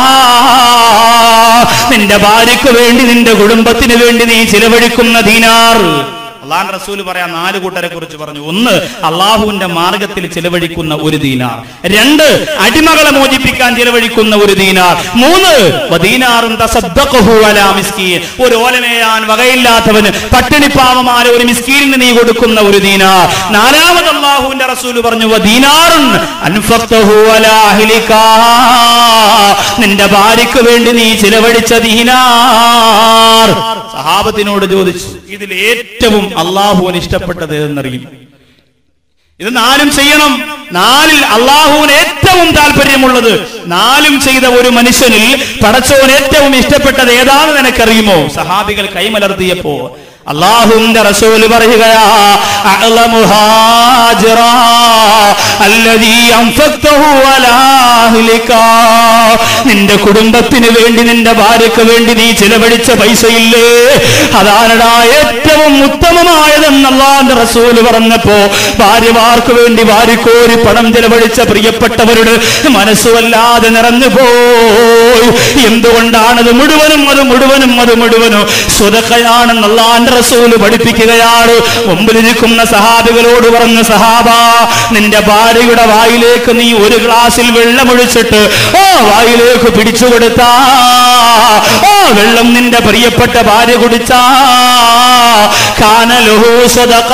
നിന്റെ ഭാര്യയ്ക്ക് വേണ്ടി നിന്റെ കുടുംബത്തിന് വേണ്ടി നീ ചിലവഴിക്കുന്ന ദീനാർ. അല്ലാഹുവിന്റെ റസൂൽ പറയാൻ 4 കൂട്ടരെ കുറിച്ച് പറഞ്ഞു. 1, അള്ളാഹുവിന്റെ മാർഗത്തിൽ ചിലവഴിക്കുന്ന ഒരു ദീനാർ. 2, അടിമകളെ മോചിപ്പിക്കാൻ ചിലവഴിക്കുന്ന ഒരു ദീനാർ. 3, വദീനാറുൻ തസദ്ദഖഹു അലാ മിസ്കീൻ, ഒരു ഓലമേയാൻ വകയില്ലാത്തവന്, പട്ടിണിപ്പാവമായ ഒരു മിസ്കീനിന് നീ കൊടുക്കുന്ന ഒരു ദീനാർ. 4ാമത് അള്ളാഹുവിന്റെ റസൂൽ പറഞ്ഞു, വദീനാറുൻ അൻഫഖ്തഹു അലാ അഹ്ലിക, നിന്റെ ഭാര്യയ്ക്ക് വേണ്ടി നീ ചിലവഴിച്ച ദീനാർ. നാർ. സഹാബത്തിനോട് ചോദിച്ചു, ഇതിൽ ഏറ്റവും അള്ളാഹുവിന് ഇഷ്ടപ്പെട്ടത് എന്നറിയും. ഇത് നാലും ചെയ്യണം. നാലിൽ അള്ളാഹുവിന് ഏറ്റവും താല്പര്യമുള്ളത് നാലും ചെയ്ത ഒരു മനുഷ്യനിൽ പടച്ചോൻ ഏറ്റവും ഇഷ്ടപ്പെട്ടത് ഏതാണെന്ന് നിനക്കറിയുമോ? സഹാബികൾ കൈമലർത്തിയപ്പോ അല്ലാഹുവിന്റെ റസൂൽ പറയുകയാ, അഅ്ലമു ഹാജിറാ അല്ലദീ അൻഫഖ്തഹു അലാ അഹ്ലിക. നിന്റെ കുടുംബത്തിന് വേണ്ടി, നിന്റെ ഭാര്യയ്ക്ക് വേണ്ടി നീ ചിലവഴിച്ച പൈസയില്ലേ, അതാണടാ ഏറ്റവും ഉത്തമമായതെന്ന് അല്ലാഹുവിന്റെ റസൂൽ പറഞ്ഞപ്പോ ഭാര്യമാർക്ക് വേണ്ടി വാരിക്കോരി പണം ചിലവഴിച്ച പ്രിയപ്പെട്ടവരുടെ മനസ്സുവല്ലാതെ നിറഞ്ഞു പോയി. എന്തുകൊണ്ടാണത്? മുഴുവനും സ്വതഖയാണെന്ന് അല്ലാഹുവിന്റെ റസൂൽ പഠിപ്പിക്കുകയാണ്. മുമ്പിലിരിക്കുന്ന സഹാബികളോട് പറഞ്ഞു, സഹാബ, നിന്റെ ഭാര്യയുടെ വായിലേക്ക് നീ ഒരു ഗ്ലാസിൽ വെള്ളമൊഴിച്ചിട്ട് വായിലേക്ക് പിടിച്ചു കൊടുത്താ, വെള്ളം നിന്റെ പ്രിയപ്പെട്ട ഭാര്യ കുടിച്ചാ, കാനലഹു സദഖ,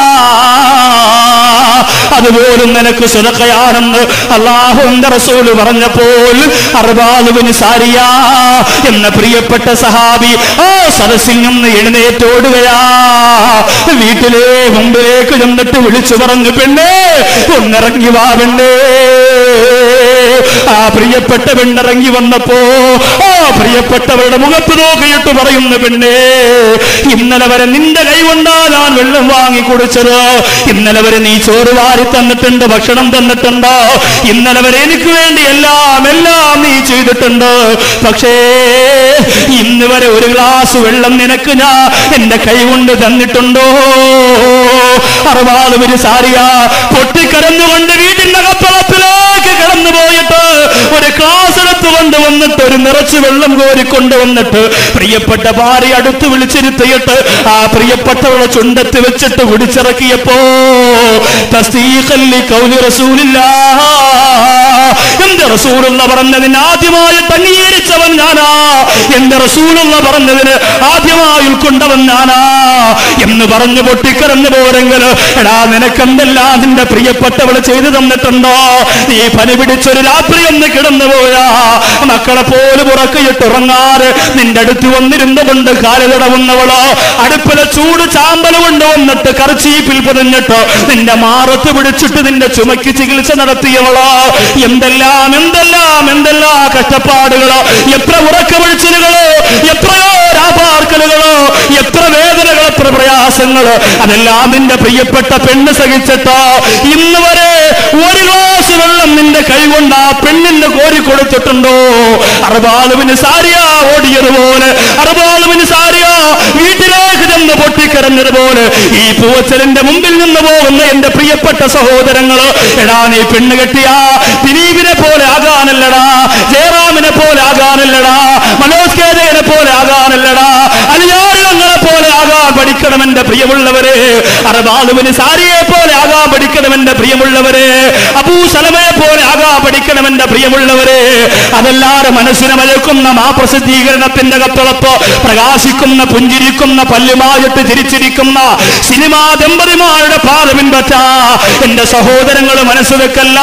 അതുപോലും നിനക്ക് സദഖയാണെന്ന് അല്ലാഹുവിന്റെ റസൂൽ പറഞ്ഞപ്പോൾ അർബാദ് ബിൻ സാരിയ എന്ന പ്രിയപ്പെട്ട സഹാബി സദസ്സിൽ നിന്ന് എഴുന്നേറ്റോടുകയാ. മുമ്പിലേക്ക് ചെന്നിട്ട് വിളിച്ചു പറഞ്ഞു, പെണ്ണേ ഒന്നിറങ്ങി വാ പെണ്ണേ. ആ പ്രിയപ്പെട്ട പെണ്ണിറങ്ങി വന്നപ്പോ പ്രിയപ്പെട്ടവരുടെ മുഖത്ത് നോക്കിയിട്ട് പറയുന്നു, പെണ്ണേ, ഇന്നലെ വരെ നിന്റെ കൈ കൊണ്ടാ ഞാൻ വെള്ളം വാങ്ങി കുടിച്ചത്. ഇന്നലെ വരെ നീ ചോറ് വാരി തന്നിട്ടുണ്ട്, ഭക്ഷണം തന്നിട്ടുണ്ട്. ഇന്നലെ വരെ എനിക്ക് വേണ്ടി എല്ലാം നീ ചെയ്തിട്ടുണ്ട്. പക്ഷേ ഇന്ന് വരെ ഒരു ഗ്ലാസ് വെള്ളം നിനക്ക് ഞാൻ എന്റെ കൈ കൊണ്ട് തന്നിട്ടുണ്ടോ? അർബാദ് ബിൻ സാരിയ പൊട്ടിക്കരഞ്ഞുകൊണ്ട് വീട്ടിന്റെ കപ്പളപ്പിലേക്ക് കടന്നു പോയിട്ട് ഒരു ഗ്ലാസ് എടുത്ത് കൊണ്ടുവന്നിട്ട് ഒരു നിറച്ച് വെള്ളം കോരിക്കൊണ്ടുവന്നിട്ട് പ്രിയപ്പെട്ട ഭാര്യ അടുത്ത് വിളിച്ചിരുത്തിയിട്ട് ആ പ്രിയപ്പെട്ടവളെ ചുണ്ടത്ത് വെച്ചിട്ട് കുടിച്ചിറക്കിയപ്പോ തസ്ദീഖല്ലി ഖൗലി റസൂലില്ലാഹ്, എന്റെ റസൂലുള്ള പറഞ്ഞതിന് ആദ്യമായിട്ട് അംഗീകരിച്ചവൻ ഞാനാ, എന്റെ റസൂലുള്ള പറഞ്ഞതിന് ആദ്യമായി ഉൾക്കൊണ്ടവൻ ഞാനാ എന്ന് പറഞ്ഞു പൊട്ടിക്കരഞ്ഞു പോരെങ്കിൽ, എടാ നിനക്കെന്തെല്ലാം നിന്റെ പ്രിയപ്പെട്ടവള് ചെയ്തു തന്നിട്ടുണ്ടോ? നീ പനി പിടിച്ചൊരു രാത്രി ഒന്ന് കിടന്നു പോയാ മക്കളെ പോലും ഉറക്കിയിട്ട് ഉറങ്ങാറ് നിന്റെ അടുത്ത് വന്നിരുന്നു കൊണ്ട് കാല് തടവുന്നവളോ, അടുപ്പിലെ ചൂട് ചാമ്പൽ കൊണ്ട് വന്നിട്ട് കർച്ചീപ്പിൽ പൊതിഞ്ഞിട്ട് നിന്റെ മാറത്ത് പിടിച്ചിട്ട് നിന്റെ ചുമക്ക് ചികിത്സ നടത്തിയവളോ, എന്തെല്ലാം കഷ്ടപ്പാടുകളോ, എത്ര ഉറക്കമൊഴിച്ചിലുകളോ, എത്രയോ രാപാർക്കലുകളോ, എത്ര വേദനകൾ, എത്ര പ്രയാസങ്ങള്, അതെല്ലാം നിന്റെ പ്രിയപ്പെട്ട പെണ്ണ് സഹിച്ചിട്ടോ ഇന്ന് വരെ ഒരു ഗ്ലാസ് വെള്ളം നിന്റെ കൈ കൊണ്ട് ആ പെണ്ണിന്റെ കോരി കൊടുത്തിട്ടുണ്ടോ? അർബാദ് ബിൻ സാരിയ ഓടിയതുപോലെ, അർബാദ് ബിൻ സാരിയ വീട്ടിലേക്ക് ചെന്ന് പൊട്ടിക്കരഞ്ഞതുപോലെ ഈ പൂവച്ചലിന്റെ മുമ്പിൽ നിന്ന് പോകുന്ന എന്റെ പ്രിയപ്പെട്ട സഹോദരങ്ങള്, എടാ നീ പെണ്ണ് കെട്ടിയാ ദിലീപിനെ പോലെ ആകാനല്ലടാ, ജയറാമിനെ പോലെ ആകാനല്ലടാ, മനോജ് കേജനെ പോലെ ആകാനല്ലടാ, അലിയാരികളെ പോലെ ആകാൻ പഠിക്കണം എന്റെ പ്രിയമുള്ളവരെ. അർബാദ് ബിൻ സാരിയെ പോലെ ആകാൻ പഠിക്കണം എന്റെ പ്രിയമുള്ളവരെ. അബൂ സലമയെ പോലെ ആകാൻ പഠിക്കണം എന്റെ പ്രിയമുള്ളവരെ. അതല്ലാതെ മനസ്സിനെ മയക്കുന്ന ആ പ്രസിദ്ധീകരണത്തിന്റെ കത്തളപ്പ് പ്രകാശിക്കുന്ന, പുഞ്ചിരിക്കുന്ന, പല്ലുമായിട്ട് ചിരിച്ചിരിക്കുന്ന സിനിമാ ദമ്പതിമാരുടെ പാത പിൻപറ്റാ എന്റെ സഹോദരങ്ങൾ മനസ്സ് വെക്കല്ല.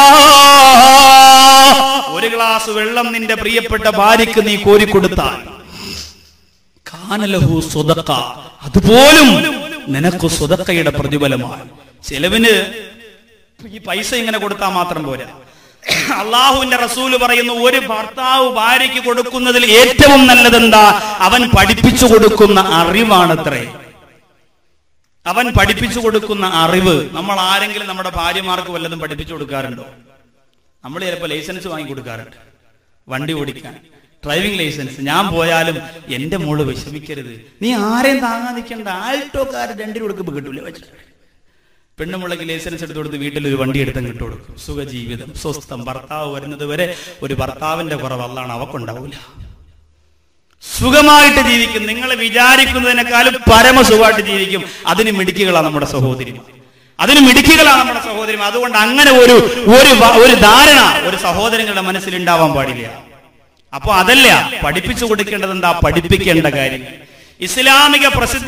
ഒരു ഗ്ലാസ് വെള്ളം നിന്റെ പ്രിയപ്പെട്ട ഭാര്യക്ക് നീ കോരിക്കൊടുത്താൽ കാനലഹു സ്വദഖ, അതുപോലും നിനക്ക് സ്വദഖയുടെ പ്രതിഫലമാണ്. ചെലവിന് ഈ പൈസ ഇങ്ങനെ കൊടുത്താൽ മാത്രം പോരാ. അള്ളാഹുവിന്റെ റസൂല് പറയുന്നു, ഒരു ഭർത്താവ് ഭാര്യയ്ക്ക് കൊടുക്കുന്നതിൽ ഏറ്റവും നല്ലതെന്താ? അവൻ പഠിപ്പിച്ചു കൊടുക്കുന്ന അറിവാണത്രേ. അവൻ പഠിപ്പിച്ചു കൊടുക്കുന്ന അറിവ്. നമ്മൾ ആരെങ്കിലും നമ്മുടെ ഭാര്യമാർക്ക് വല്ലതും പഠിപ്പിച്ചു കൊടുക്കാറുണ്ടോ? നമ്മൾ ചിലപ്പോൾ ലൈസൻസ് വാങ്ങി കൊടുക്കാറുണ്ട്, വണ്ടി ഓടിക്കാൻ, ഡ്രൈവിംഗ് ലൈസൻസ്. ഞാൻ പോയാലും എന്റെ മോള് വിഷമിക്കരുത്, നീ ആരെയും താങ്ങാതിരിക്കേണ്ട, ആൾട്ടോക്കാർ 2 രൂപ കൊടുക്കുമ്പോൾ കിട്ടൂല വെച്ചിട്ട് പെണ്ണുമുള്ളക്ക് ലൈസൻസ് എടുത്തു കൊടുത്ത് വീട്ടിൽ ഒരു വണ്ടി എടുത്തും കിട്ടു കൊടുക്കും. സുഖജീവിതം, സ്വസ്ഥം. ഭർത്താവ് വരുന്നത് വരെ ഒരു ഭർത്താവിന്റെ കുറവ് അല്ലാതെ അവക്കുണ്ടാവൂല. സുഖമായിട്ട് ജീവിക്കും. നിങ്ങൾ വിചാരിക്കുന്നതിനേക്കാളും പരമസുഖമായിട്ട് ജീവിക്കും. അതിന് മിടുക്കികളാണ് നമ്മുടെ സഹോദരിമാർ, അതിന് മിടുക്കികളാണ് നമ്മുടെ സഹോദരിമാർ. അതുകൊണ്ട് അങ്ങനെ ഒരു ധാരണ ഒരു സഹോദരങ്ങളുടെ മനസ്സിൽ ഉണ്ടാവാൻ പാടില്ല. അപ്പൊ അതല്ല പഠിപ്പിച്ചു കൊടുക്കേണ്ടത്. എന്താ പഠിപ്പിക്കേണ്ട കാര്യം? ഇസ്ലാമിക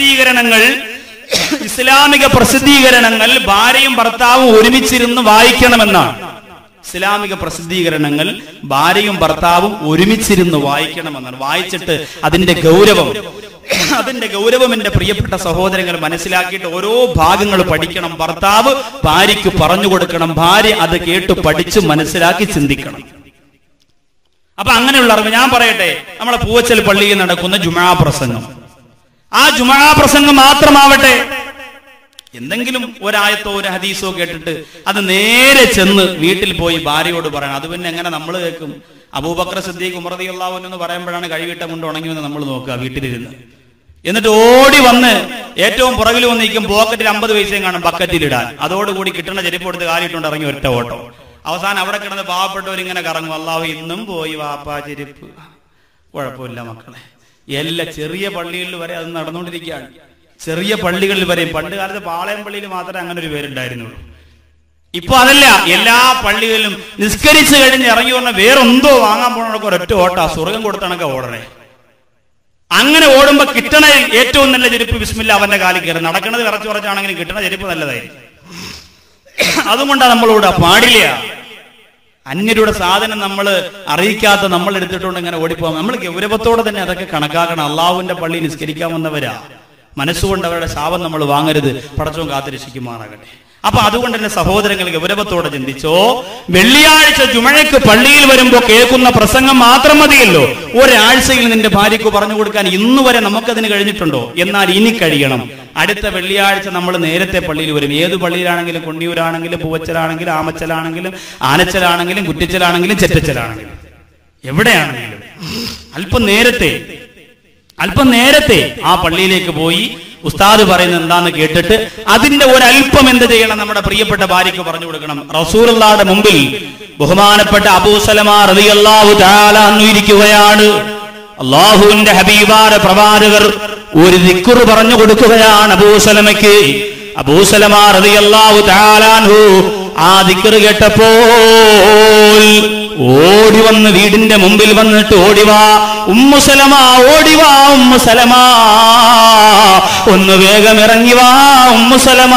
പ്രസിദ്ധീകരണങ്ങൾ ഭാര്യയും ഭർത്താവും ഒരുമിച്ചിരുന്ന് വായിക്കണമെന്നാണ്. ഇസ്ലാമിക പ്രസിദ്ധീകരണങ്ങൾ ഭാര്യയും ഭർത്താവും ഒരുമിച്ചിരുന്ന് വായിക്കണമെന്നാണ്. വായിച്ചിട്ട് അതിന്റെ ഗൗരവം, അതിന്റെ ഗൗരവം എന്റെ പ്രിയപ്പെട്ട സഹോദരങ്ങൾ മനസ്സിലാക്കിയിട്ട് ഓരോ ഭാഗങ്ങൾ പഠിക്കണം. ഭർത്താവ് ഭാര്യയ്ക്ക് പറഞ്ഞു കൊടുക്കണം, ഭാര്യ അത് കേട്ട് പഠിച്ച് മനസ്സിലാക്കി ചിന്തിക്കണം. അപ്പൊ അങ്ങനെയുള്ള അറിവ് ഞാൻ പറയട്ടെ. നമ്മളെ പൂവച്ചൽ പള്ളിയിൽ നടക്കുന്ന ജുമാ പ്രസംഗം, ആ ജുമാ പ്രസംഗം മാത്രമാവട്ടെ, എന്തെങ്കിലും ഒരായത്തോ ഒരു ഹദീസോ കേട്ടിട്ട് അത് നേരെ ചെന്ന് വീട്ടിൽ പോയി ഭാര്യയോട് പറയണം. അത് പിന്നെ എങ്ങനെ നമ്മൾ കേൾക്കും? അബൂബക്കർ സിദ്ദീഖ് ഉമർ റളിയല്ലാഹു അൻഹു എന്ന് പറയുമ്പോഴാണ് കഴിവിട്ട കൊണ്ട് ഉണങ്ങിയെന്ന് നമ്മൾ നോക്കുക വീട്ടിലിരുന്ന്. എന്നിട്ട് ഓടി വന്ന് ഏറ്റവും പുറകിൽ വന്നിരിക്കും, പോക്കറ്റിൽ 50 പൈസയും കാണും ബക്കറ്റിലിടാൻ. അതോടുകൂടി കിട്ടുന്ന ചെരുപ്പ് എടുത്ത് കാലിട്ടുകൊണ്ട് ഇറങ്ങി ഒറ്റ ഓട്ടോ. അവസാനം അവിടെ കിടന്ന് പാവപ്പെട്ടവരിങ്ങനെ കറങ്ങും. അല്ലാഹു ഇന്നും പോയി വാപ്പാ ചെരുപ്പ്. കുഴപ്പമില്ല മക്കളെ, എല്ലാ ചെറിയ പള്ളികളിൽ വരെ അത് നടന്നുകൊണ്ടിരിക്കുകയാണ്. ചെറിയ പള്ളികളിൽ വരെയും. പണ്ട് കാലത്ത് പാളയം പള്ളിയിൽ മാത്രമേ അങ്ങനെ ഒരു പേരുണ്ടായിരുന്നുള്ളൂ. ഇപ്പൊ അതല്ല, എല്ലാ പള്ളികളിലും നിസ്കരിച്ചു കഴിഞ്ഞ് ഇറങ്ങി വന്ന വേറെന്തോ വാങ്ങാൻ പോകണൊക്കെ ഒരൊറ്റ ഓട്ടാ, സ്വർഗം കൊടുത്തണൊക്കെ ഓടണേ. അങ്ങനെ ഓടുമ്പോ കിട്ടണ ഏറ്റവും നല്ല ചെരുപ്പ് ബിസ്മില്ല അവന്റെ കാലിൽ കയറി. നടക്കണത് വിറച്ചു കുറച്ചാണെങ്കിലും കിട്ടണ ചെരുപ്പ് നല്ലതായിരിക്കും. അതുകൊണ്ടാണ് നമ്മളോട് പാടില്ല. അന്യരുടെ സാധനം നമ്മൾ അറിയിക്കാത്ത നമ്മൾ എടുത്തിട്ടുണ്ട് ഇങ്ങനെ ഓടിപ്പോകാം. നമ്മൾ ഗൗരവത്തോടെ തന്നെ അതൊക്കെ കണക്കാക്കണം. അള്ളാഹുവിന്റെ പള്ളി നിസ്കരിക്കാൻ വന്നവരാ. മനസ്സുകൊണ്ട് അവരുടെ ശാപം നമ്മൾ വാങ്ങരുത്. പടച്ചവൻ കാത്തുരക്ഷിക്കുമാറാകട്ടെ. അപ്പൊ അതുകൊണ്ട് തന്നെ സഹോദരങ്ങൾ ഗൗരവത്തോടെ ചിന്തിച്ചോ. വെള്ളിയാഴ്ച ജുമഴയ്ക്ക് പള്ളിയിൽ വരുമ്പോ കേൾക്കുന്ന പ്രസംഗം മാത്രം മതിയല്ലോ. ഒരാഴ്ചയിൽ നിന്റെ ഭാര്യയ്ക്ക് പറഞ്ഞു കൊടുക്കാൻ ഇന്ന് വരെ നമുക്കതിന് കഴിഞ്ഞിട്ടുണ്ടോ? എന്നാൽ ഇനി കഴിയണം. അടുത്ത വെള്ളിയാഴ്ച നമ്മൾ നേരത്തെ പള്ളിയിൽ വരും. ഏത് പള്ളിയിലാണെങ്കിലും, കൊണ്ണിയൂരാണെങ്കിലും, പൂവച്ചലാണെങ്കിലും, ആമച്ചലാണെങ്കിലും, ആനച്ചലാണെങ്കിലും, കുറ്റിച്ചലാണെങ്കിലും, ചെറ്റച്ചലാണെങ്കിലും, എവിടെയാണെങ്കിലും അല്പം നേരത്തെ ആ പള്ളിയിലേക്ക് പോയി ഉസ്താദ് പറയുന്നത് എന്താന്ന് കേട്ടിട്ട് അതിന്റെ ഒരല്പം എന്ത് ചെയ്യണം? നമ്മുടെ പ്രിയപ്പെട്ട ഭാര്യയ്ക്ക് പറഞ്ഞു കൊടുക്കണം. റസൂലുള്ളാഹിയുടെ മുമ്പിൽ ബഹുമാനപ്പെട്ട അബൂ സലമ റളിയല്ലാഹു തആല അൻഹു ഇരിക്കുകയാണ്. അല്ലാഹുവിന്റെ ഹബീബായ പ്രവാചകർ ഒരു ദിക്ർ പറഞ്ഞു കൊടുക്കുകയാണ് അബൂ സലമയ്ക്ക്. അബൂ സലമ റളിയല്ലാഹു തആല അൻഹു ആ ദിക്ർ കേട്ടപ്പോൾ ഓടി വന്ന് വീടിന്റെ മുമ്പിൽ വന്നിട്ട്, ഓടിവാ ഉമ്മു സലമ, ഓടിവാ ഉമ്മു സലമ, ഒന്ന് വേഗം ഇറങ്ങിവാ ഉമ്മു സലമ.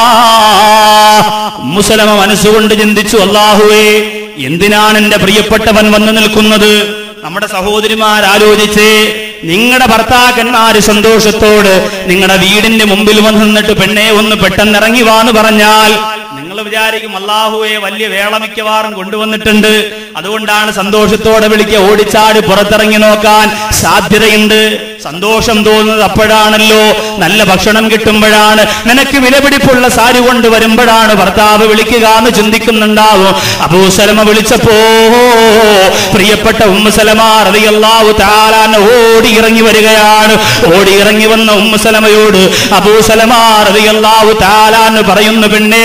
ഉമ്മു സലമ മനസ്സുകൊണ്ട് ചിന്തിച്ചു, അല്ലാഹുവേ, എന്തിനാണ് എന്റെ പ്രിയപ്പെട്ടവൻ വന്നു നിൽക്കുന്നത്? നമ്മുടെ സഹോദരിമാരാലോചിച്ച്, നിങ്ങളുടെ ഭർത്താക്കന്മാര് സന്തോഷത്തോട് നിങ്ങളുടെ വീടിന്റെ മുമ്പിൽ വന്ന് നിന്നിട്ട് പെണ്ണെ ഒന്ന് പെട്ടെന്ന് ഇറങ്ങി വാന്ന് പറഞ്ഞാൽ നിങ്ങൾ വിചാരിക്കും അല്ലാഹുവേ വലിയ വേള മിക്കവാറും കൊണ്ടുവന്നിട്ടുണ്ട്, അതുകൊണ്ടാണ് സന്തോഷത്തോടെ വിളിക്കുക. ഓടിച്ചാടി പുറത്തിറങ്ങി നോക്കാൻ സാധ്യതയുണ്ട്. സന്തോഷം തോന്നുന്നത് അപ്പോഴാണല്ലോ, നല്ല ഭക്ഷണം കിട്ടുമ്പോഴാണ്, നിനക്ക് വിലപിടിപ്പുള്ള സാരി കൊണ്ട് വരുമ്പോഴാണ് ഭർത്താവ് വിളിക്കുക എന്ന് ചിന്തിക്കുന്നുണ്ടാവും. അബൂ സലമ വിളിച്ചപ്പോ പ്രിയപ്പെട്ട ഉമ്മു സലമ റളിയല്ലാഹു തആല ഓടി ഇറങ്ങി വരികയാണ്. ഓടി ഇറങ്ങി വന്ന ഉമ്മു സലമയോട് അബൂ സലമ റളിയല്ലാഹു തആല പറയുന്നു, പെണ്ണേ,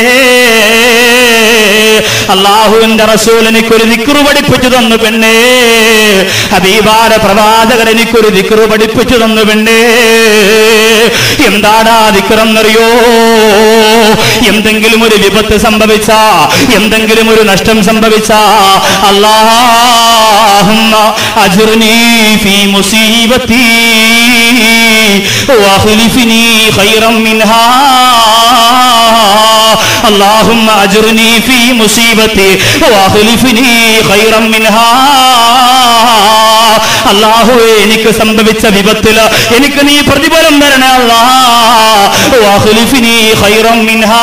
അല്ലാഹുവിന്റെ റസൂൽ എനിക്കൊരു ദിക്ർ പഠിപ്പിച്ചു തന്നു പെണ്ണേ, ഹബീബായ പ്രവാചകർ എനിക്കൊരു ദിക്ർ പഠിപ്പിച്ചു തന്നു പെണ്ണേ. എന്താണ് ആ ദിക്ർ എന്നറിയോ? എന്തെങ്കിലും ഒരു വിപത്ത് സംഭവിച്ച, എന്തെങ്കിലും ഒരു നഷ്ടം സംഭവിച്ച, അല്ലാഹുമ്മ അജ്ർനി ഫീ മുസീബത്തി വഖ്ലിഫ്നി ഖൈറൻ മിൻഹാ, അല്ലാഹുമ്മ അജ്ർനി ഫീ മുസീബത്തി വഖ്ലിഫ്നി ഖൈറൻ മിൻഹാ. അല്ലാഹുവേ, എനിക്ക് സംഭവിച്ച വിപത്തിൽ എനിക്ക് നീ പ്രതിഫലം തരണേ അല്ലാഹ്. വഖ്ലിഫ്നി ഖൈറൻ മിൻഹാ,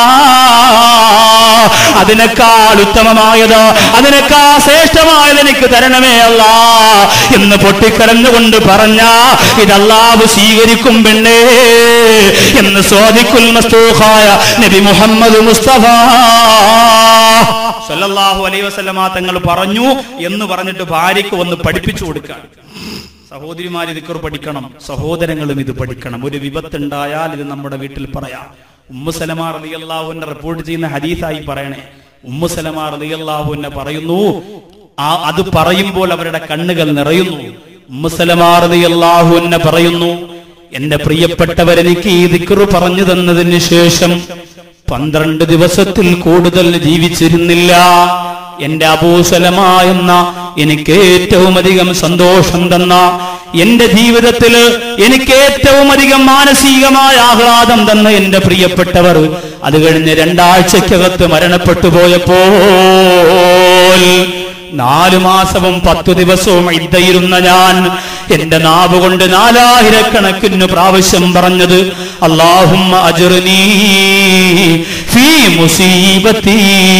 അതിനേക്കാൾ ഉത്തമമായത്, അതിനേക്കാൾ ശ്രേഷ്ഠമായത് എനിക്ക് തരണമേ അല്ലാഹ് എന്ന് പൊട്ടിക്കരഞ്ഞുകൊണ്ട് പറഞ്ഞ ഇത് അല്ലാഹു സ്വീകരിക്കും പെണ്ണേ എന്ന് സ്വാദിഖുൽ മസ്തൂഖായ നബി മുഹമ്മദ് മുസ്തഫ സല്ലല്ലാഹു അലൈഹി വസല്ലമ തങ്ങൾ പറഞ്ഞു എന്ന് പറഞ്ഞിട്ട് ഭാര്യയ്ക്ക് ഒന്ന് പഠിപ്പിച്ചു കൊടുക്കാൻ. സഹോദരിമാർ ദിക്ർ പഠിക്കണം, സഹോദരങ്ങളും ഇത് പഠിക്കണം. ഒരു വിപത്തുണ്ടായാൽ ഇത് നമ്മുടെ വീട്ടിൽ പറയാം. ഉമ്മു സലമ റളിയല്ലാഹു അൻഹ റിപ്പോർട്ട് ചെയ്യുന്ന ഹദീസായി പറയണേ. ഉമ്മു സലമ റളിയല്ലാഹു അൻഹ പറയുന്നു, അത് പറയുമ്പോൾ അവരുടെ കണ്ണുകൾ നിറയുന്നു. ഉമ്മു സലമ റളിയല്ലാഹു അൻഹ പറയുന്നു, എന്റെ പ്രിയപ്പെട്ടവർ എനിക്ക് ഈ ദിക്ർ പറഞ്ഞു തന്നതിന് ശേഷം 12 ദിവസത്തിൽ കൂടുതൽ ജീവിച്ചിരുന്നില്ല. എന്റെ അബൂ സലമ എന്ന എനിക്ക് ഏറ്റവും അധികം സന്തോഷം തന്ന, എന്റെ ജീവിതത്തിൽ എനിക്ക് ഏറ്റവും അധികം മാനസികമായ ആഹ്ലാദം തന്ന എന്റെ പ്രിയപ്പെട്ടവർ അത് കഴിഞ്ഞ് 2 ആഴ്ചക്കകത്ത് മരണപ്പെട്ടു പോയപ്പോൾ 4 മാസവും 10 ദിവസവും ഇദ്ദയിരുന്ന ഞാൻ എന്റെ നാവ് കൊണ്ട് 4000 പ്രാവശ്യം പറഞ്ഞത് അല്ലാഹുമ്മ അജ്റിനി ഫീ മുസീബത്തി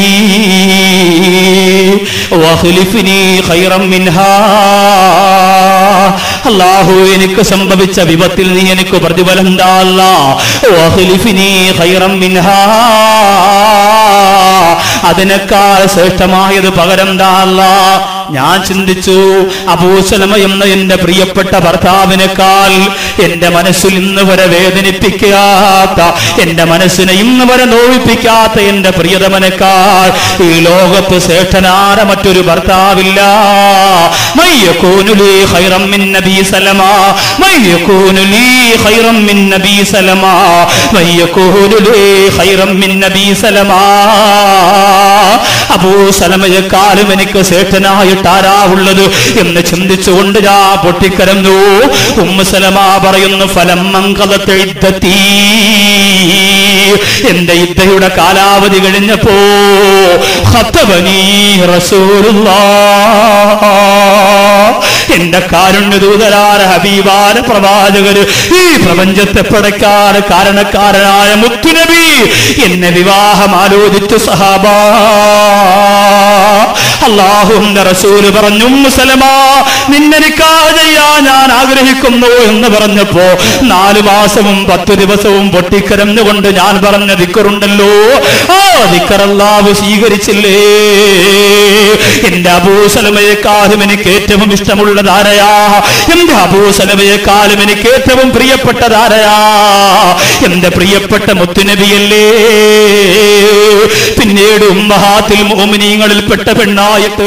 വഖ്ലിഫ്നി ഖൈറൻ മിൻഹാ. അല്ലാഹു എനിക്ക് സംഭവിച്ച വിപത്തിൽ നീ എനിക്ക് പ്രതിഫലം താ അല്ലാഹ്. വഖ്ലിഫ്നി ഖൈറൻ മിൻഹാ, അതിനേക്കാൾ ശ്രേഷ്ഠമായത് പകരം താ അല്ലാഹ്. ഞാൻ ചിന്തിച്ചു, അബൂ സലമ എന്ന എന്റെ പ്രിയപ്പെട്ട ഭർത്താവിനേക്കാൾ എന്റെ മനസ്സിൽ ഇന്ന് വരെ വേദനിപ്പിക്കാത്ത, എന്റെ മനസ്സിനെ ഇന്ന് വരെ നോവിപ്പിക്കാത്ത എന്റെ പ്രിയതമനേക്കാൾ ഈ ലോകത്ത് ശ്രേഷ്ഠനാര മറ്റൊരു ഭർത്താവില്ല. മയ്യകൂനു ലീ ഖൈറൻ മിൻ നബി സലമ, മയ്യകൂനു ലീ ഖൈറൻ മിൻ നബി സലമ, മയ്യകൂനു ലീ ഖൈറൻ മിൻ നബി സലമ. അബൂ സലമയെക്കാളും എനിക്ക് ശ്രേഷ്ഠനായിട്ട് ആരാ ഉള്ളത് എന്ന് ചിന്തിച്ചുകൊണ്ട് ഞാൻ പൊട്ടിക്കരഞ്ഞു. ഉമ്മു സലമ പറയുന്നു, ഫലമ്മൻഖദത് ഇദ്ദതി, എന്റെ ഇദ്ദയുടെ കാലാവധി കഴിഞ്ഞപ്പോ ഖതബനി റസൂലുള്ളാഹ്, എന്റെ കാരുണ്യദൂതരായ ഹബീബായ പ്രവാചകര്, ഈ പ്രപഞ്ചത്തെ പടയ്ക്കാൻ കാരണക്കാരനായ മുത്തുനബി എന്നെ വിവാഹം ആലോചിച്ചു സഹാബ. അല്ലാഹുവിന്റെ റസൂൽ പറഞ്ഞു, ഉമ്മു സലമ നിന്നെ നിക്കാഹ് ചെയ്യാൻ ഞാൻ ആഗ്രഹിക്കുന്നു എന്ന് പറഞ്ഞപ്പോ 4 മാസവും 10 ദിവസവും പൊട്ടിക്കരഞ്ഞുകൊണ്ട് ഞാൻ പറഞ്ഞ ദിക്റുണ്ടല്ലോ, ആ ദിക്ർ അല്ലാഹു സ്വീകരിച്ചില്ലേ. എന്റെ അബൂ സലമയെക്കാളും എനിക്ക് ഏറ്റവും ഇഷ്ടമുള്ളതാരയാ, എന്റെ അബൂ സലമയെക്കാളും എനിക്ക് ഏറ്റവും പ്രിയപ്പെട്ടതാരയാ, എന്റെ പ്രിയപ്പെട്ട മുത്തുനബിയല്ലേ. പിന്നീട് ഉമ്മഹാത്തിൽ മുഅ്മിനീങ്ങളിൽപ്പെട്ട പെണ്ണായിട്ട്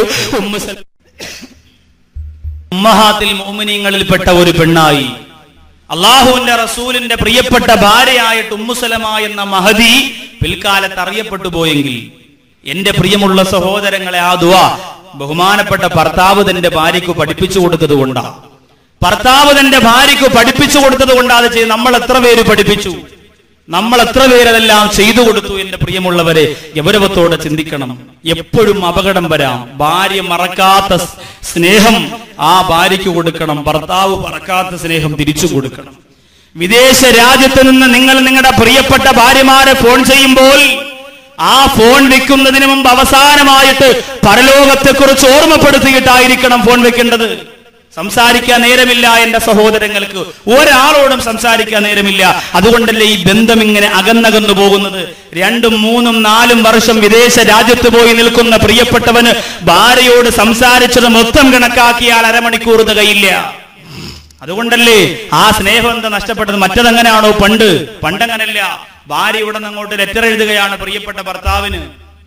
ഉമ്മഹാത്തിൽ മുഅ്മിനീങ്ങളിൽപ്പെട്ട ഒരു പെണ്ണായി അല്ലാഹുവിന്റെ റസൂലിന്റെ പ്രിയപ്പെട്ട ഭാര്യയായിട്ട് ഉമ്മു സലമ എന്ന മഹദി പിൽക്കാലത്ത് അറിയപ്പെട്ടു പോയെങ്കിൽ, എന്റെ പ്രിയമുള്ള സഹോദരങ്ങളെ, ആ ദുആ ബഹുമാനപ്പെട്ട ഭർത്താവ് തന്റെ ഭാര്യയ്ക്ക് പഠിപ്പിച്ചു കൊടുത്തത് കൊണ്ടാണ്. ഭർത്താവ് തന്റെ ഭാര്യയ്ക്ക് പഠിപ്പിച്ചു കൊടുത്തത് കൊണ്ടാണ് അത് ചെയ്ത്. നമ്മൾ എത്ര പേര് പഠിപ്പിച്ചു, നമ്മൾ എത്ര പേരതെല്ലാം ചെയ്തു കൊടുത്തു. എന്റെ പ്രിയമുള്ളവരെ, ഗൗരവത്തോടെ ചിന്തിക്കണം. എപ്പോഴും അപകടം വരാം. ഭാര്യ മറക്കാത്ത സ്നേഹം ആ ഭാര്യയ്ക്ക് കൊടുക്കണം, ഭർത്താവ് മറക്കാത്ത സ്നേഹം തിരിച്ചു കൊടുക്കണം. വിദേശ രാജ്യത്ത് നിന്ന് നിങ്ങൾ നിങ്ങളുടെ പ്രിയപ്പെട്ട ഭാര്യമാരെ ഫോൺ ചെയ്യുമ്പോൾ ആ ഫോൺ വെക്കുന്നതിന് മുമ്പ് അവസാനമായിട്ട് പരലോകത്തെക്കുറിച്ച് ഓർമ്മപ്പെടുത്തിയിട്ടായിരിക്കണം ഫോൺ വെക്കേണ്ടത്. സംസാരിക്കാൻ നേരമില്ല എന്റെ സഹോദരങ്ങൾക്ക്, ഒരാളോടും സംസാരിക്കാൻ നേരമില്ല. അതുകൊണ്ടല്ലേ ഈ ബന്ധം ഇങ്ങനെ അകന്നകന്നു പോകുന്നത്. 2, 3, 4 വർഷം വിദേശ രാജ്യത്ത് പോയി നിൽക്കുന്ന പ്രിയപ്പെട്ടവന് ഭാര്യയോട് സംസാരിച്ചത് മൊത്തം കണക്കാക്കിയാൽ അരമണിക്കൂർ തികയില്ല. അതുകൊണ്ടല്ലേ ആ സ്നേഹം എന്താ നഷ്ടപ്പെട്ടത്. മറ്റതെങ്ങനെയാണോ പണ്ടങ്ങനല്ല. ഭാര്യ ഇവിടെ നിന്ന് അങ്ങോട്ട് ലെറ്റർ എഴുതുകയാണ് പ്രിയപ്പെട്ട ഭർത്താവിന്,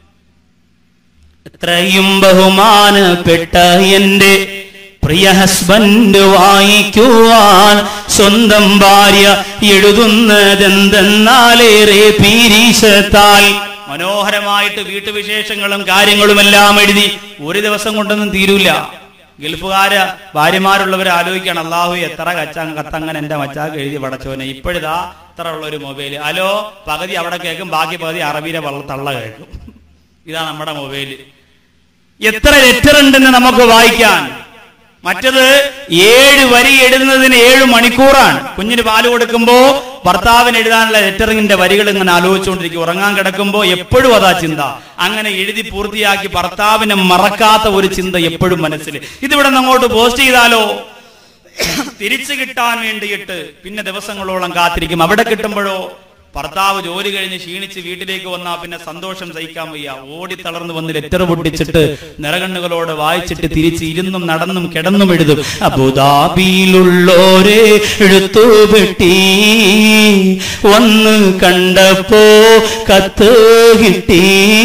എത്രയും ബഹുമാനപ്പെട്ട എന്റെ പ്രിയ ഹസ്ബൻഡ് വായിക്കുവാൻ സ്വന്തം ഭാര്യ എഴുതുന്നതെന്തെന്നാലേറെ പീരീശത്താൽ. മനോഹരമായിട്ട് വീട്ടുവിശേഷങ്ങളും കാര്യങ്ങളുമെല്ലാം എഴുതി. ഒരു ദിവസം കൊണ്ടൊന്നും തീരൂല. ഗൾഫുകാര് ഭാര്യമാരുള്ളവർ ആലോചിക്കണം, അല്ലാഹു എത്ര കത്തങ്ങനെ എന്റെ മച്ചാക്ക് എഴുതി പടച്ചോനെ. ഇപ്പോഴിതാ ഇത്ര ഉള്ള ഒരു മൊബൈൽ, ഹലോ പകുതി അവിടെ കേൾക്കും, ബാക്കി പകുതി അറബിയിലെ തള്ള കേൾക്കും. ഇതാ നമ്മുടെ മൊബൈൽ. എത്ര ലെറ്റർ ഉണ്ടെന്ന് നമുക്ക് വായിക്കാൻ. മറ്റത് 7 വരി എഴുതുന്നതിന് 7 മണിക്കൂറാണ്. കുഞ്ഞിന് പാല് കൊടുക്കുമ്പോ ഭർത്താവിന് എഴുതാനുള്ള ലെറ്ററിങ്ങിന്റെ വരികൾ ഇങ്ങനെ ആലോചിച്ചുകൊണ്ടിരിക്കും. ഉറങ്ങാൻ കിടക്കുമ്പോ എപ്പോഴും അതാ ചിന്ത. അങ്ങനെ എഴുതി പൂർത്തിയാക്കി ഭർത്താവിനെ മറക്കാത്ത ഒരു ചിന്ത എപ്പോഴും മനസ്സിൽ. ഇതിവിടെ അങ്ങോട്ട് പോസ്റ്റ് ചെയ്താലോ തിരിച്ചു കിട്ടാൻ വേണ്ടിയിട്ട് പിന്നെ ദിവസങ്ങളോളം കാത്തിരിക്കും. അവിടെ കിട്ടുമ്പോഴോ ഭർത്താവ് ജോലി കഴിഞ്ഞ് ക്ഷീണിച്ച് വീട്ടിലേക്ക് വന്നാൽ പിന്നെ സന്തോഷം സഹിക്കാൻ വയ്യ. ഓടി തളർന്നു വന്ന് ലെറ്റർ പൊട്ടിച്ചിട്ട് നിറകണ്ണുകളോട് വായിച്ചിട്ട് തിരിച്ച് ഇരുന്നും നടന്നും കിടന്നും എഴുതും. അബുദാബിയിലുള്ളോരെ എഴുത്തുപെട്ടി വന്ന് കണ്ടപ്പോ കത്ത് കിട്ടി.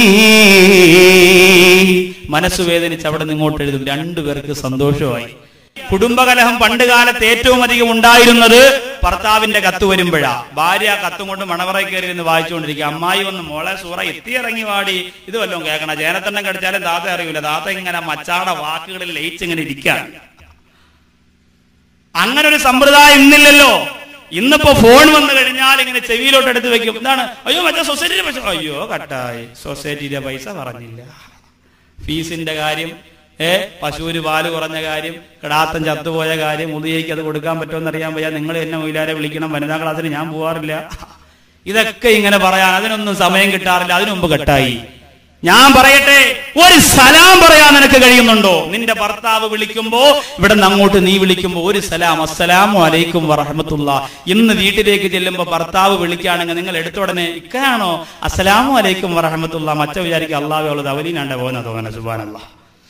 മനസ്സ് വേദനിച്ച് അവിടെ നിങ്ങോട്ട് എഴുതും. 2 പേർക്ക് സന്തോഷമായി. കുടുംബകലഹം പണ്ട് കാലത്ത് ഏറ്റവും അധികം ഉണ്ടായിരുന്നത് ഭർത്താവിന്റെ കത്ത് വരുമ്പോഴാ. ഭാര്യ കത്തും കൊണ്ട് മണവറയിൽ കയറി എന്ന് വായിച്ചുകൊണ്ടിരിക്കുക. അമ്മായി വന്ന് മോളെ സൂറ എത്തിയിറങ്ങി വാടി, ഇത് വല്ലതും കേൾക്കണം. ജേനത്തെണ്ണം കടിച്ചാലും താത്ത അറിയൂല. താത്ത ഇങ്ങനെ മച്ചാടെ വാക്കുകളിൽ ലയിച്ചിങ്ങനെ ഇരിക്കുകയാണ്. അങ്ങനെ ഒരു സമ്പ്രദായം ഇന്നില്ലല്ലോ. ഇന്നിപ്പോ ഫോൺ വന്നു കഴിഞ്ഞാൽ ഇങ്ങനെ ചെവിയിലോട്ട് എടുത്ത് വെക്കും. എന്താണ്? അയ്യോ മറ്റേ സൊസൈറ്റിയുടെ പൈസ, അയ്യോ കട്ടായി, സൊസൈറ്റിയുടെ പൈസ പറഞ്ഞില്ല, ഫീസിന്റെ കാര്യം പശുവിന് പാല് കുറഞ്ഞ കാര്യം, കിടാത്തം ചത്തുപോയ കാര്യം, മുതിയേക്ക് അത് കൊടുക്കാൻ പറ്റുമെന്ന് അറിയാൻ വയ്യ, നിങ്ങൾ എന്നെ മൊയിലാരെ വിളിക്കണം, വനിതാ ക്ലാസ്സിന് ഞാൻ പോവാറില്ല. ഇതൊക്കെ ഇങ്ങനെ പറയാൻ അതിനൊന്നും സമയം കിട്ടാറില്ല. അതിനു മുമ്പ് കെട്ടായി. ഞാൻ പറയട്ടെ, ഒരു സലാം പറയാൻ നിനക്ക് കഴിയുന്നുണ്ടോ? നിന്റെ ഭർത്താവ് വിളിക്കുമ്പോ, ഇവിടെ നിന്ന് അങ്ങോട്ട് നീ വിളിക്കുമ്പോ ഒരു സലാം, അസ്സലാമു അലൈക്കും വറഹ്മത്തുള്ളാഹ്. ഇന്ന് വീട്ടിലേക്ക് ചെല്ലുമ്പോ ഭർത്താവ് വിളിക്കുകയാണെങ്കിൽ നിങ്ങൾ എടുത്ത ഉടനെ ഇക്കാണോ അസ്സലാമു അലൈക്കും വറഹ്മത്തുള്ളാഹ്, മച്ച വിചാരിക്കുക അള്ളാഹു അവളത് അവലിനാണ്ട് പോകുന്ന തോന്നണ. സുബ്ഹാനല്ലാഹ്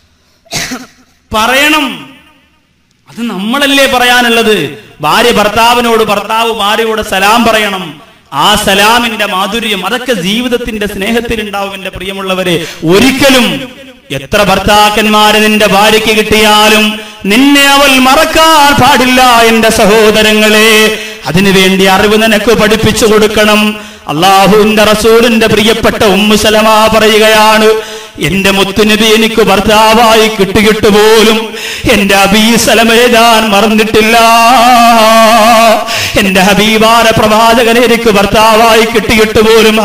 പറയണം. അത് നമ്മളല്ലേ പറയാനുള്ളത്. ഭാര്യ ഭർത്താവിനോട്, ഭർത്താവ് ഭാര്യയോട് സലാം പറയണം. ആ സലാമിന്റെ മാധുര്യം അതൊക്കെ ജീവിതത്തിന്റെ സ്നേഹത്തിൽ ഉണ്ടാവും. എന്റെ പ്രിയമുള്ളവരെ, ഒരിക്കലും എത്ര ഭർത്താക്കന്മാരെ നിന്റെ ഭാര്യയ്ക്ക് കിട്ടിയാലും നിന്നെ അവൾ മറക്കാൻ പാടില്ല. എന്റെ സഹോദരങ്ങളെ, അതിനുവേണ്ടി അറിവ് നിനക്ക് പഠിപ്പിച്ചു കൊടുക്കണം. അള്ളാഹുവിന്റെ റസൂലിന്റെ പ്രിയപ്പെട്ട ഉമ്മു സലമ പറയുകയാണ്, എന്റെ മുത്തുനബി എനിക്ക് ഭർത്താവായി കിട്ടിയിട്ട് പോലും എന്റെ അബീ സലമയെ ഞാൻ മറന്നിട്ടില്ല. എന്റെ ഹബീബാന പ്രവാചകനെ എനിക്ക് ഭർത്താവായി കിട്ടിയിട്ട് പോലും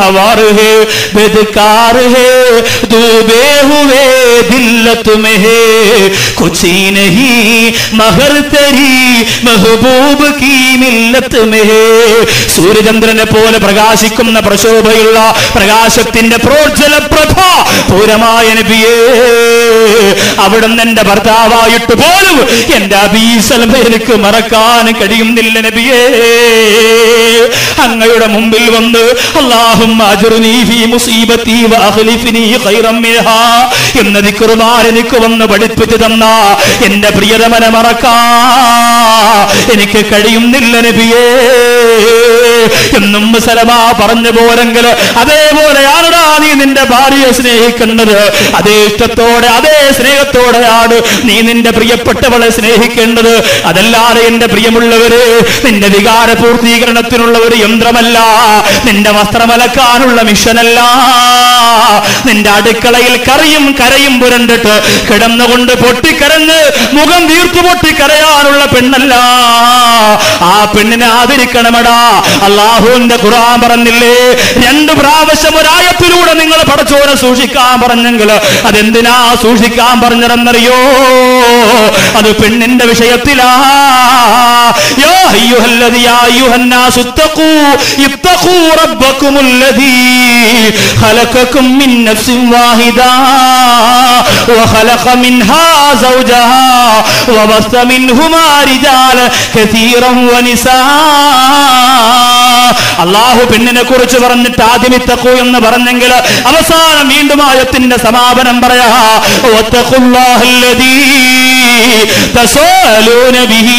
സൂര്യചന്ദ്രനെ പോലെ പ്രകാശിക്കുന്ന പ്രശോഭയുള്ള പ്രകാശത്തിന്റെ പ്രോജ്വല പ്രഭ പൂരമായ നബിയേ, അവിടുന്ന് എന്റെ ഭർത്താവായിട്ട് പോലും എന്റെ അബീ സലമ എനിക്ക് മറക്കാൻ കഴിയുന്നില്ല നബിയേ. അങ്ങയുടെ മുമ്പിൽ വന്ന് അല്ലാഹുമ്മ അജ്റുനീ ഫീ മുസീബതി വഅഖ്ലിഫ്നീ ഖൈറൻ മിൻഹാ എന്ന ദിക്റുമാർ എനിക്ക് വന്ന് പഠിപ്പിച്ചു തന്ന എന്റെ പ്രിയതമനെ മറക്കാൻ എനിക്ക് കഴിയുന്നില്ല നബിയേ എന്നും സലമ പറഞ്ഞു പോരെങ്കിൽ, അതേപോലെയാണടാ നീ നിന്റെ ഭാര്യയെ സ്നേഹിക്കേണ്ടത്. അതേ ഇഷ്ടത്തോടെ, അതേ സ്നേഹത്തോടെയാണ് നീ നിന്റെ പ്രിയപ്പെട്ടവളെ സ്നേഹിക്കേണ്ടത്. അതല്ലാതെ എന്റെ പ്രിയമുള്ളവര്, നിന്റെ വികാര പൂർത്തീകരണത്തിനുള്ള ഒരു യന്ത്രമല്ല, നിന്റെ വസ്ത്രമലക്കാനുള്ള മിഷനല്ല, നിന്റെ അടുക്കളയിൽ കറിയും കരയും പുരണ്ടിട്ട് കിടന്നുകൊണ്ട് പൊട്ടിക്കരഞ്ഞ് മുഖം വീർത്തു പൊട്ടിക്കരയാനുള്ള പെണ്ണല്ല. ആ പെണ്ണിനെ ആദരിക്കണമടാ. അല്ലാഹുവിന്റെ ഖുർആൻ പറഞ്ഞില്ലേ, 2 പ്രാവശ്യം ഒരായത്തിലൂടെ നിങ്ങൾ പടച്ചോനെ സൂക്ഷിക്കാൻ പറഞ്ഞെങ്കിൽ അതെന്തിനാ സൂക്ഷിക്കാൻ പറഞ്ഞതെന്നറിയോ? അത് പെണ്ണിന്റെ വിഷയത്തിലാ. യാ അയ്യുഹന്നാസു ഇത്തഖൂ റബ്ബക്കുമുല്ലദീ ഖലഖക്കും മിൻ നഫ്സിൻ വാഹിദാ വഖലഖ മിൻഹാ സൗജഹാ വബസ്സ മിൻഹുമാ റിജാലൻ കസീറൻ വനിസാ. അല്ലാഹു പെണ്ണിനെ കുറിച്ച് പറഞ്ഞിട്ട് ആദ്യം ഇത്തഖൂ എന്ന് പറഞ്ഞെങ്കിൽ അവസാനം വീണ്ടും ആയത്തിന്റെ സമാപനം പറയാ, വത്തഖുല്ലാഹല്ലദീ തസാലൂന ബിഹി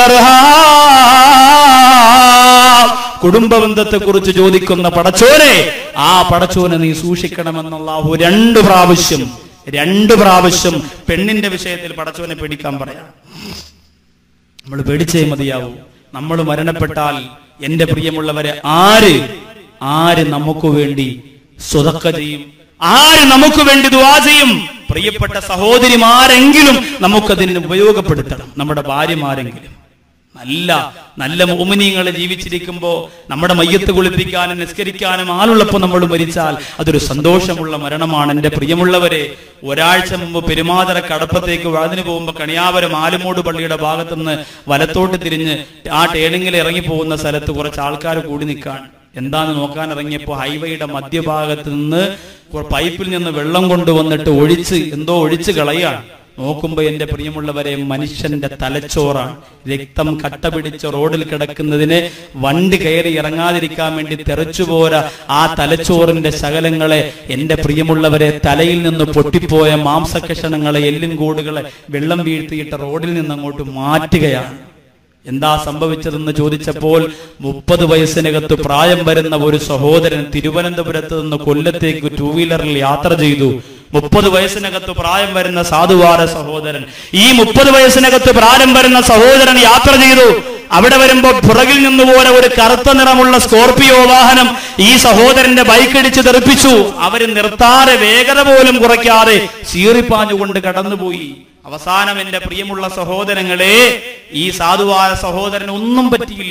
വല്ലർഹാം. കുടുംബബന്ധത്തെ കുറിച്ച് ചോദിക്കുന്ന പടച്ചോനെ, ആ പടച്ചോനെ നീ സൂക്ഷിക്കണമെന്ന് അല്ലാഹു 2 പ്രാവശ്യം പെണ്ണിന്റെ വിഷയത്തിൽ പടച്ചോനെ പേടിക്കാൻ പറയാം. നമ്മൾ പേടിച്ചേ മതിയാവൂ. നമ്മൾ മരണപ്പെട്ടാൽ എന്റെ പ്രിയമുള്ളവരെ, ആര് നമുക്ക് വേണ്ടി സ്വതക്ക ചെയ്യും? ആര് നമുക്ക് വേണ്ടി ദുആ ചെയ്യും? പ്രിയപ്പെട്ട സഹോദരിമാരെങ്കിലും നമുക്കതിന് ഉപയോഗപ്പെടുത്തണം. നമ്മുടെ ഭാര്യമാരെങ്കിലും നല്ല മുഅ്മിനീങ്ങളെ ജീവിച്ചിരിക്കുമ്പോ നമ്മുടെ മയ്യത്ത് കുളിപ്പിക്കാനും നിസ്കരിക്കാനും ആളുള്ളപ്പോൾ നമ്മൾ മരിച്ചാൽ അതൊരു സന്തോഷമുള്ള മരണമാണ്. എന്റെ പ്രിയമുള്ളവരെ, ഒരാഴ്ച മുമ്പ് പെരുമാതറ കടപ്പത്തേക്ക് വഴതിന് പോകുമ്പോൾ കണിയാപുരം ആലുമൂട് പള്ളിയുടെ ഭാഗത്തുനിന്ന് വലത്തോട്ട് തിരിഞ്ഞ് ആ ടേണിങ്ങിൽ ഇറങ്ങി പോകുന്ന സ്ഥലത്ത് കുറച്ച് ആൾക്കാർ കൂടി നിൽക്കാൻ. എന്താന്ന് നോക്കാൻ ഇറങ്ങിയപ്പോ ഹൈവേയുടെ മധ്യഭാഗത്ത് നിന്ന് പൈപ്പിൽ നിന്ന് വെള്ളം കൊണ്ടുവന്നിട്ട് ഒഴിച്ച് കളയാണ്. നോക്കുമ്പോ എന്റെ പ്രിയമുള്ളവരെ, മനുഷ്യന്റെ തലച്ചോറാണ്. രക്തം കട്ട പിടിച്ച റോഡിൽ കിടക്കുന്നതിന് വണ്ടി കയറി ഇറങ്ങാതിരിക്കാൻ വേണ്ടി തെറിച്ചുപോരാ ആ തലച്ചോറിന്റെ ശകലങ്ങളെ, എന്റെ പ്രിയമുള്ളവരെ, തലയിൽ നിന്ന് പൊട്ടിപ്പോയ മാംസകഷണങ്ങളെ, എല്ലും കൂടുകളെ വെള്ളം വീഴ്ത്തിയിട്ട് റോഡിൽ നിന്ന് അങ്ങോട്ട് മാറ്റുകയാണ്. എന്താ സംഭവിച്ചതെന്ന് ചോദിച്ചപ്പോൾ 30 വയസ്സിനകത്ത് പ്രായം വരുന്ന ഒരു സഹോദരൻ തിരുവനന്തപുരത്ത് നിന്ന് കൊല്ലത്തേക്ക് 2 വീലറിൽ യാത്ര ചെയ്തു. 30 വയസ്സിനകത്ത് പ്രായം വരുന്ന സാധുവാര സഹോദരൻ, ഈ 30 വയസ്സിനകത്ത് പ്രായം വരുന്ന സഹോദരൻ യാത്ര ചെയ്തു. അവിടെ വരുമ്പോ പുറകിൽ നിന്നുപോലെ ഒരു കറുത്ത നിറമുള്ള സ്കോർപിയോ വാഹനം ഈ സഹോദരന്റെ ബൈക്കിടിച്ച് തെറിപ്പിച്ചു. അവര് നിർത്താതെ, വേഗത പോലും കുറയ്ക്കാതെ ചീറിപ്പാഞ്ഞുകൊണ്ട് കടന്നുപോയി. അവസാനം എന്റെ പ്രിയമുള്ള സഹോദരങ്ങളെ, ഈ സാധുവായ സഹോദരന് ഒന്നും പറ്റിയില്ല.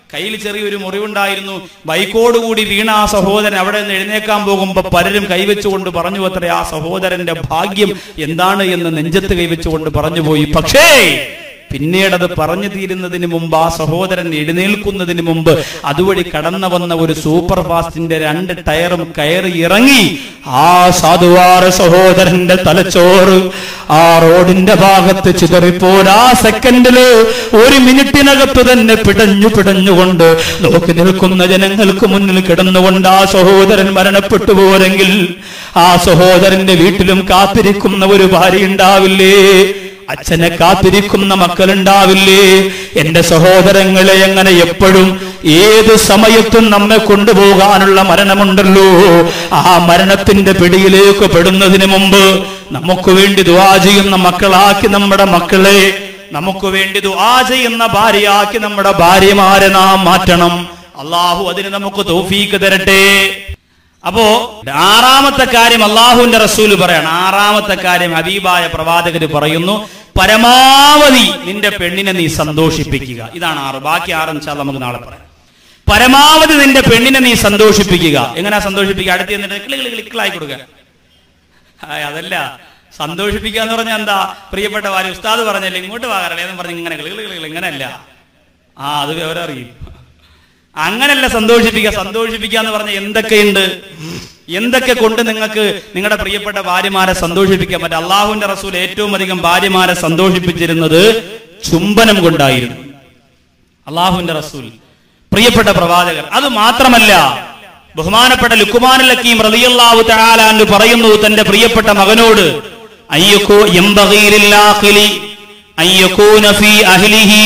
കയ്യിൽ ചെറിയൊരു മുറിവുണ്ടായിരുന്നു. ബൈക്കോടുകൂടി വീണ ആ സഹോദരൻ അവിടെ നിന്ന് എഴുന്നേക്കാൻ പോകുമ്പോ പലരും കൈവച്ചുകൊണ്ട് പറഞ്ഞു അത്രേ, ആ സഹോദരന്റെ ഭാഗ്യം എന്താണ് എന്ന് നെഞ്ചത്ത് കൈവച്ചുകൊണ്ട് പറഞ്ഞുപോയി. പക്ഷേ പിന്നീട് അത് പറഞ്ഞു തീരുന്നതിന് മുമ്പ്, ആ സഹോദരൻ എഴുന്നേൽക്കുന്നതിന് മുമ്പ് അതുവഴി കടന്നു വന്ന ഒരു സൂപ്പർ ഫാസ്റ്റിന്റെ 2 ടയറും കയറി ഇറങ്ങി ആ സാധുവാര സഹോദരന്റെ തലച്ചോറ് ആ റോഡിന്റെ ഭാഗത്ത് ചിതറിപ്പോൾ ആ സെക്കൻഡില് 1 മിനിറ്റിനകത്ത് തന്നെ പിടഞ്ഞുകൊണ്ട് നോക്കി നിൽക്കുന്ന ജനങ്ങൾക്ക് മുന്നിൽ കിടന്നുകൊണ്ട് ആ സഹോദരൻ മരണപ്പെട്ടു പോരെങ്കിൽ ആ സഹോദരന്റെ വീട്ടിലും കാത്തിരിക്കുന്ന ഒരു ഭാര്യ ഉണ്ടാവില്ലേ? അച്ഛനെ കാത്തിരിക്കുന്ന മക്കളുണ്ടാവില്ലേ? എന്റെ സഹോദരങ്ങളെ, അങ്ങനെ എപ്പോഴും ഏത് സമയത്തും നമ്മെ കൊണ്ടുപോകാനുള്ള മരണമുണ്ടല്ലോ. ആ മരണത്തിന്റെ പിടിയിലേക്ക് പെടുന്നതിന് മുമ്പ് നമുക്ക് വേണ്ടി ദുആ ചെയ്യുന്ന മക്കളാക്കി നമ്മുടെ മക്കളെ, നമുക്ക് വേണ്ടി ദുആ ചെയ്യുന്ന ഭാര്യയാക്കി നമ്മുടെ ഭാര്യമാരെ നാം മാറ്റണം. അള്ളാഹു അതിന് നമുക്ക് തൗഫീഖ് തരട്ടെ. അപ്പോ 6ാമത്തെ കാര്യം അള്ളാഹുവിന്റെ റസൂല് പറയാണ്. 6ാമത്തെ കാര്യം ഹബീബായ പ്രവാചകര് പറയുന്നു, പരമാവധി നിന്റെ പെണ്ണിനെ നീ സന്തോഷിപ്പിക്കുക. ഇതാണ് 6. ബാക്കി 6 ഇൻഷാല്ലാഹ് നമുക്ക് നാളെ പറയാം. പരമാവധി നിന്റെ പെണ്ണിനെ നീ സന്തോഷിപ്പിക്കുക. എങ്ങനെയാ സന്തോഷിപ്പിക്കുക? അടുത്ത് എന്നിട്ട് ക്ലിക്കളായി കൊടുക്കുക. അതല്ല സന്തോഷിപ്പിക്കുക എന്ന് പറഞ്ഞാൽ എന്താ? പ്രിയപ്പെട്ട ഭാര്യ, ഉസ്താദ് പറഞ്ഞല്ലേ ഇങ്ങോട്ട് വാകാറല്ലേ എന്ന് പറഞ്ഞ് ഇങ്ങനെ ഇങ്ങനെയല്ല. അത് അവരറിയും. അങ്ങനല്ല സന്തോഷിപ്പിക്കുക. സന്തോഷിപ്പിക്കുക എന്ന് പറഞ്ഞാൽ എന്തൊക്കെയുണ്ട്, എന്തൊക്കെ കൊണ്ട് നിങ്ങൾക്ക് നിങ്ങളുടെ പ്രിയപ്പെട്ട ഭാര്യമാരെ സന്തോഷിപ്പിക്കാൻ പറ്റും? അള്ളാഹുവിന്റെ റസൂൽ ഏറ്റവും അധികം ഭാര്യമാരെ സന്തോഷിപ്പിച്ചിരുന്നത് ചുംബനം കൊണ്ടായിരുന്നു. അള്ളാഹുവിന്റെ റസൂൽ, പ്രിയപ്പെട്ട പ്രവാചകർ. അത് മാത്രമല്ല, ബഹുമാനപ്പെട്ട ലുഖ്മാനുൽ ഹക്കീം റളിയല്ലാഹു തആല അൻഹു പറയുന്നു തന്റെ പ്രിയപ്പെട്ട മകനോട്, അയ്യകൂ യംബഗീലിൽ ആഖിലി അയ്യകൂന ഫീ അഹ്ലിഹി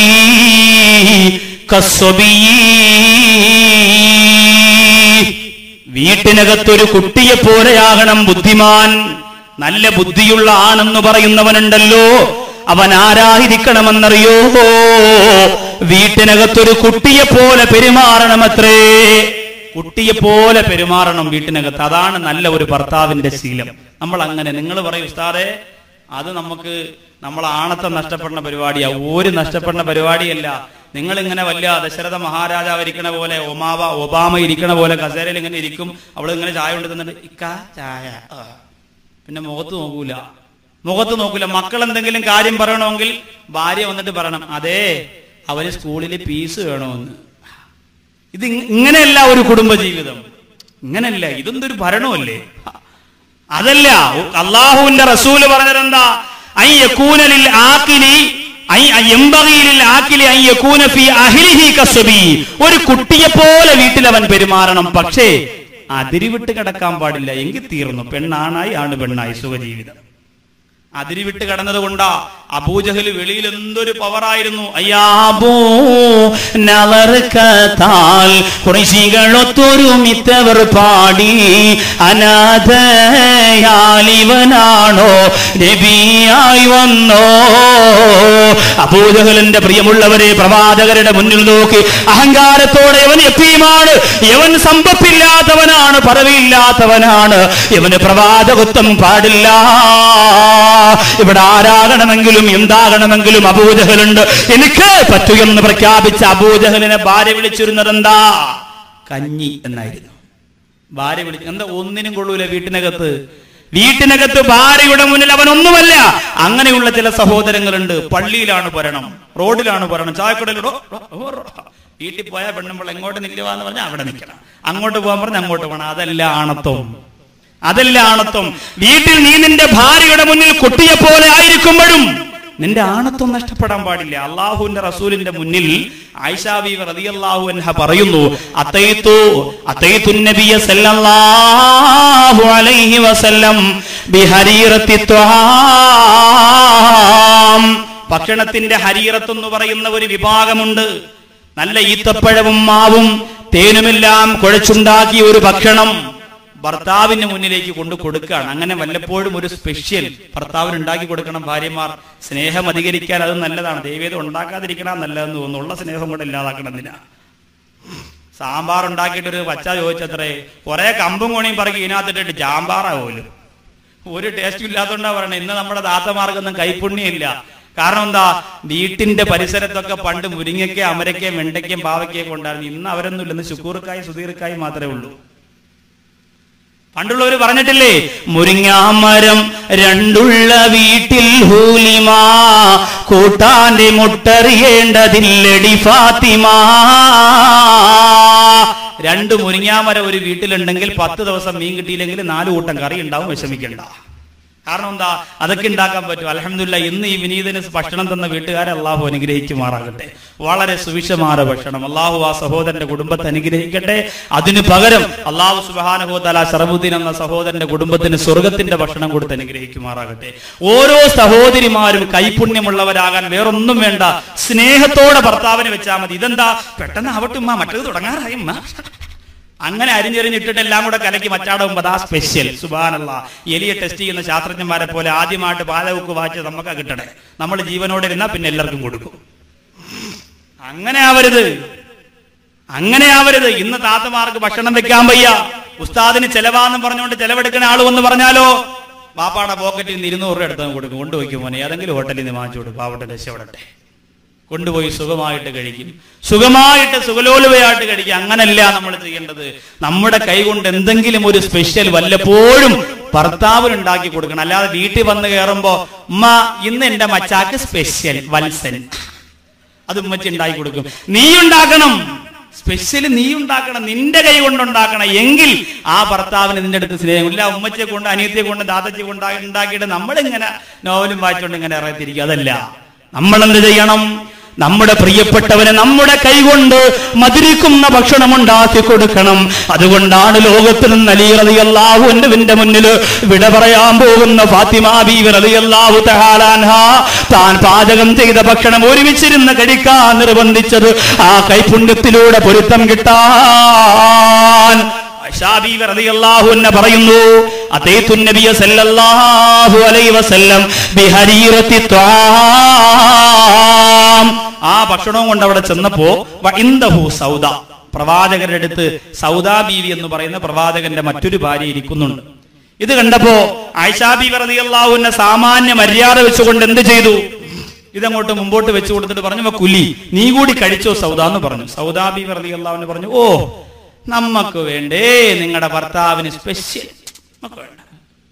വീട്ടിനകത്തൊരു കുട്ടിയെ പോലെയാകണം ബുദ്ധിമാൻ. നല്ല ബുദ്ധിയുള്ള ആണെന്ന് പറയുന്നവനുണ്ടല്ലോ, അവൻ ആരായിരിക്കണമെന്നറിയോ? വീട്ടിനകത്തൊരു കുട്ടിയെ പോലെ പെരുമാറണമത്രേ. കുട്ടിയെ പോലെ പെരുമാറണം വീട്ടിനകത്ത്. അതാണ് നല്ല ഒരു ഭർത്താവിന്റെ ശീലം. നമ്മൾ അങ്ങനെ, നിങ്ങൾ പറയും ഉസ്താദേ അത് നമുക്ക് നമ്മളെ ആണത്തെ നഷ്ടപ്പെടുന്ന പരിപാടിയാ. ഒരു നഷ്ടപ്പെടുന്ന പരിപാടിയല്ല. നിങ്ങൾ ഇങ്ങനെ വലിയ ദശരഥ മഹാരാജാവ് ഇരിക്കണ പോലെ, ഒബാമ ഇരിക്കണ പോലെ കസേരയിൽ ഇങ്ങനെ ഇരിക്കും. അവള് ഇങ്ങനെ ചായ കൊണ്ടുതന്നിട്ട് ഇക്കാ ചായ, പിന്നെ മുഖത്ത് നോക്കൂല. മക്കൾ എന്തെങ്കിലും കാര്യം പറയണമെങ്കിൽ ഭാര്യ വന്നിട്ട് പറയണം, അതേ അവന് സ്കൂളിൽ ഫീസ് വേണമെന്ന്. ഇത് ഇങ്ങനെയല്ല ഒരു കുടുംബജീവിതം. ഇങ്ങനെയല്ല, ഇതൊന്നൊരു ഭരണമല്ലേ? അതല്ല. അള്ളാഹുവിന്റെ റസൂല് പറഞ്ഞതെന്താ? ഒരു കുട്ടിയെ പോലെ വീട്ടിൽ അവൻ പെരുമാറണം. പക്ഷേ അതിരിവിട്ട് കിടക്കാൻ പാടില്ല. എങ്കിൽ തീർന്നു. പെണ്ണാണായി ആണ് പെണ്ണായി സുഖജീവിതം. അതിരിവിട്ട് കടന്നത് കൊണ്ടാ അബൂജഹൽ വെളിയിൽ എന്തൊരു പവറായിരുന്നു. ൊത്തൊരുമിത്തവർ പാടി അനാഥയാലിവനാണോ നബിയായി വന്നോ. അബൂജഹലിന്റെ പ്രിയമുള്ളവരെ, പ്രവാചകരുടെ മുന്നിൽ നോക്കി അഹങ്കാരത്തോടെ ഇവൻ യതീമാണ്, ഇവൻ സമ്പത്തില്ലാത്തവനാണ്, പദവിയില്ലാത്തവനാണ്, ഇവന് പ്രവാചകത്വം പാടില്ല. ഇവിടെ ആരാകണമെങ്കിലും എന്താകണമെങ്കിലും അബൂജഹലുണ്ട്, എനിക്ക് പറ്റൂ എന്ന് പ്രഖ്യാപിച്ച അബൂജഹലിനെ ഭാര്യ വിളിച്ചിരുന്നത് എന്താ? കഞ്ഞി എന്നായിരുന്നു. ഭാര്യ വിളിച്ചു. എന്താ? ഒന്നിനും കൊള്ളൂല വീട്ടിനകത്ത് ഭാര്യയുടെ മുന്നിൽ അവനൊന്നുമല്ല. അങ്ങനെയുള്ള ചില സഹോദരങ്ങളുണ്ട്. പള്ളിയിലാണ് ഭരണം, റോഡിലാണ് ഭരണം, ചായക്കടയിലോ. വീട്ടിൽ പോയാൽ പെണ്ണുമ്പോൾ എങ്ങോട്ട് നിൽക്കുവാന്ന് പറഞ്ഞാൽ അവിടെ നിൽക്കണം, അങ്ങോട്ട് പോകാൻ പറഞ്ഞാൽ അങ്ങോട്ട് പോകണം. അതല്ല ആണത്വം. വീട്ടിൽ നീ നിന്റെ ഭാര്യയുടെ മുന്നിൽ കുട്ടിയെ പോലെ ആയിരിക്കുമ്പോഴും നിന്റെ ആണത്വം നഷ്ടപ്പെടാൻ പാടില്ല. അള്ളാഹുവിന്റെ റസൂലിന്റെ മുന്നിൽ ആയിഷാ ബീവി റളിയല്ലാഹു അൻഹ പറയുന്നു, അത്തൈതു നബിയ സല്ലല്ലാഹു അലൈഹി വസല്ലം ബിഹരീറത്തി ത്വാം. ഭക്ഷണത്തിന്റെ ഹരീറത്ത് എന്ന് പറയുന്ന ഒരു വിഭാഗമുണ്ട്. നല്ല ഈത്തപ്പഴവും മാവും തേനുമെല്ലാം കുഴച്ചുണ്ടാക്കിയ ഒരു ഭക്ഷണം ഭർത്താവിന് മുന്നിലേക്ക് കൊണ്ടു കൊടുക്കുകയാണ്. അങ്ങനെ വല്ലപ്പോഴും ഒരു സ്പെഷ്യൽ ഭർത്താവിന് ഉണ്ടാക്കി കൊടുക്കണം. ഭാര്യമാർ സ്നേഹം അധികരിക്കാൻ അത് നല്ലതാണ്. ദൈവം ഉണ്ടാക്കാതിരിക്കണം നല്ലതെന്ന് തോന്നുന്നു. ഉള്ള സ്നേഹം കൂടെ ഇല്ലാതാക്കണം. എന്തിനാ? സാമ്പാർ ഉണ്ടാക്കിയിട്ടൊരു പച്ച ചോദിച്ചത്രേ, കുറെ കമ്പും കോണിയും പറക്കി ഇതിനകത്തിട്ടിട്ട് ചാമ്പാറാ പോലും ഒരു ടേസ്റ്റും ഇല്ലാത്തതുകൊണ്ടാ പറയണേ. ഇന്ന് നമ്മുടെ താത്തമാർക്കൊന്നും കൈപ്പുണ്യമില്ല. കാരണം എന്താ, വീട്ടിന്റെ പരിസരത്തൊക്കെ പണ്ട് മുരിങ്ങയ്ക്ക, അമരയ്ക്ക, വെണ്ടയ്ക്കയും പാവയ്ക്കൊക്കെ ഉണ്ടായിരുന്നു. ഇന്ന് അവരൊന്നും ഇല്ലെന്ന് ശുക്കൂർക്കായി സുധീർക്കായി മാത്രമേ ഉള്ളൂ. പണ്ടുള്ളവര് പറഞ്ഞിട്ടില്ലേ, മുരിങ്ങാമരം രണ്ടുള്ള വീട്ടിൽ ഹൂലിമാ, കൂട്ടാന്റെ മുട്ടറിയേണ്ടതില്ലടി ഫാത്തിമ. രണ്ട് മുരിങ്ങാമരം ഒരു വീട്ടിലുണ്ടെങ്കിൽ 10 ദിവസം മീൻ കിട്ടിയില്ലെങ്കിൽ 4 കൂട്ടം കറി ഉണ്ടാവും, വിഷമിക്കണ്ട. കാരണം എന്താ, അതൊക്കെ ഉണ്ടാക്കാൻ പറ്റും. അൽഹംദുലില്ലാഹ് ഇന്ന് ഈ വിനീതന് ഭക്ഷണം തന്ന വീട്ടുകാരെ അള്ളാഹു അനുഗ്രഹിക്കുമാറാകട്ടെ. വളരെ സുവിശേഷമായ ഭക്ഷണം. അള്ളാഹു ആ സഹോദരന്റെ കുടുംബത്തെ അനുഗ്രഹിക്കട്ടെ. അതിന് പകരം അള്ളാഹു സുബ്ഹാനഹു വ തആല ശറഫുദ്ദീൻ എന്ന സഹോദരന്റെ കുടുംബത്തിന് സ്വർഗത്തിന്റെ ഭക്ഷണം കൊടുത്ത് അനുഗ്രഹിക്കുമാറാകട്ടെ. ഓരോ സഹോദരിമാരും കൈപുണ്യമുള്ളവരാകാൻ വേറൊന്നും വേണ്ട, സ്നേഹത്തോടെ ഭർത്താവിനെ വെച്ചാൽ മതി. ഇതെന്താ പെട്ടെന്ന് ആവട്ടെ ഉമ്മ, മറ്റേത് തുടങ്ങാറായി ഉമ്മ, അങ്ങനെ അരിഞ്ഞെറിഞ്ഞിട്ടിട്ട് എല്ലാം കൂടെ കലക്കി മച്ചാടുമ്പോൾ അതാ സ്പെഷ്യൽ. സുബ്ഹാനല്ലാഹ്, എലിയെ ടെസ്റ്റ് ചെയ്യുന്ന ശാസ്ത്രജ്ഞന്മാരെ പോലെ ആദ്യമായിട്ട് പാലവുക്ക് വാച്ച് നമുക്ക് കിട്ടണേ, നമ്മൾ ജീവനോടെ ഇരുന്നാൽ പിന്നെ എല്ലാവർക്കും കൊടുക്കും. അങ്ങനെ ആവരുത്, അങ്ങനെ ആവരുത്. ഇന്ന് താത്തമാർക്ക് ഭക്ഷണം വെക്കാൻ വയ്യ, ഉസ്താദിന് ചെലവാന്നും പറഞ്ഞുകൊണ്ട് ചെലവെടുക്കുന്ന ആൾ വന്ന് പറഞ്ഞാലോ, പാപ്പാടെ പോക്കറ്റിൽ നിന്ന് 200 രൂപ എടുത്ത് കൊടുക്കും, കൊണ്ടുപോയിക്കും മോനെ, ഏതെങ്കിലും ഹോട്ടലിൽ നിന്ന് വാങ്ങിച്ചു കൊടുക്കും, പാവട്ടെ രക്ഷപ്പെടട്ടെ. കൊണ്ടുപോയി സുഖമായിട്ട് കഴിക്കും, സുഖമായിട്ട് സുഖലോലുവയായിട്ട് കഴിക്കും. അങ്ങനല്ല നമ്മൾ ചെയ്യേണ്ടത്. നമ്മുടെ കൈ കൊണ്ട് എന്തെങ്കിലും ഒരു സ്പെഷ്യൽ വല്ലപ്പോഴും ഭർത്താവിന് ഉണ്ടാക്കി കൊടുക്കണം. അല്ലാതെ വീട്ടിൽ വന്ന് കയറുമ്പോ ഉമ്മ ഇന്ന് എന്റെ മച്ചാക്ക് സ്പെഷ്യൽ വത്സൻ, അത് ഉമ്മച്ചി ഉണ്ടാക്കി കൊടുക്കും. നീ ഉണ്ടാക്കണം, സ്പെഷ്യൽ നീ ഉണ്ടാക്കണം, നിന്റെ കൈ കൊണ്ടുണ്ടാക്കണം. എങ്കിൽ ആ ഭർത്താവിന് നിന്റെ അടുത്ത് സ്നേഹമില്ല. ഉമ്മച്ചിയെ കൊണ്ട്, അനിയത്തിയെ കൊണ്ട്, ദാദച്ചിയെ കൊണ്ട് ഉണ്ടാക്കിയിട്ട് നമ്മളിങ്ങനെ നോവലും വായിച്ചുകൊണ്ട് ഇങ്ങനെ ഇറങ്ങിത്തിരിക്കുക. അതല്ല, നമ്മളെന്ത് ചെയ്യണം? നമ്മുടെ പ്രിയപ്പെട്ടവന് നമ്മുടെ കൈകൊണ്ട് മധുരിക്കുന്ന ഭക്ഷണം ഉണ്ടാക്കി കൊടുക്കണം. അതുകൊണ്ടാണ് ലോകത്തിൽ നിന്ന് അലി റളിയല്ലാഹു അൻഹുവിന്റെ മുന്നിൽ വിട പറയാൻ പോകുന്ന ഫാത്തിമ ബീവി റളിയല്ലാഹു തആല അൻഹ താൻ പാചകം ചെയ്ത ഭക്ഷണം ഒരുമിച്ചിരുന്ന് കഴിക്കാൻ നിർബന്ധിച്ചത് ആ കൈപുണ്യത്തിലൂടെ പൊരുത്തം കിട്ടാൻ. ആയിഷാ ബീവി റളിയല്ലാഹു അൻഹ പറയുന്നു, അതൈതു നബിയ സല്ലല്ലാഹു അലൈഹി വസല്ലം ബിഹരീറത്തി ത്വാം. ആ ഭക്ഷണവും കൊണ്ട് അവിടെ ചെന്നപ്പോ വഇൻദഹു സൗദ, പ്രവാചകരുടെ അടുത്ത് സൗദാ ബീവി എന്ന് പറയുന്ന പ്രവാചകന്റെ മറ്റൊരു ഭാര്യ ഇരിക്കുന്നുണ്ട്. ഇത് കണ്ടപ്പോ ആയിഷാ ബീവി റളിയല്ലാഹു അൻഹ സാമാന്യ മര്യാദ വെച്ചുകൊണ്ട് എന്ത് ചെയ്തു? ഇതങ്ങോട്ട് മുമ്പോട്ട് വെച്ചു കൊടുത്തിട്ട് പറഞ്ഞു, കുലി, നീ കൂടി കഴിച്ചോ സൗദ എന്ന് പറഞ്ഞു. സൗദാ ബീവി റളിയല്ലാഹു അൻഹ പറഞ്ഞു, ഓ നമുക്ക് വേണ്ടേ, നിങ്ങളുടെ ഭർത്താവിന് സ്പെഷ്യൽ നമുക്ക് വേണ്ട.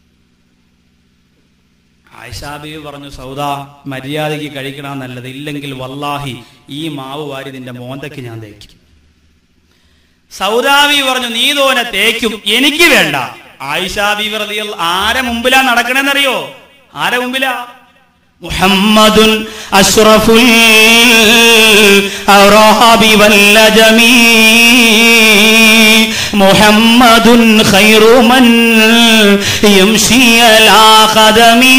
ആയിഷാ ബീവി പറഞ്ഞു, സൗദാ മര്യാദയ്ക്ക് കഴിക്കണം നല്ലത്, ഇല്ലെങ്കിൽ വല്ലാഹി ഈ മാവ് വാരി നിന്റെ മോന്തയ്ക്ക് ഞാൻ തേക്കും. സൗദാ ബീവി പറഞ്ഞു, നീ തോനെ തേക്കും, എനിക്ക് വേണ്ട. ആയിഷാ ബീവി റളിയല്ലാഹു ആരെ മുമ്പിലാ നടക്കണെന്നറിയോ? ആരെ മുമ്പിലാ? മുഹമ്മദുൻ അഷ്റഫുൽ അറാബി വല്ലജമീ മുഹമ്മദുൻ ഖൈറു മൻ യംശി അലാ ഖദമീ.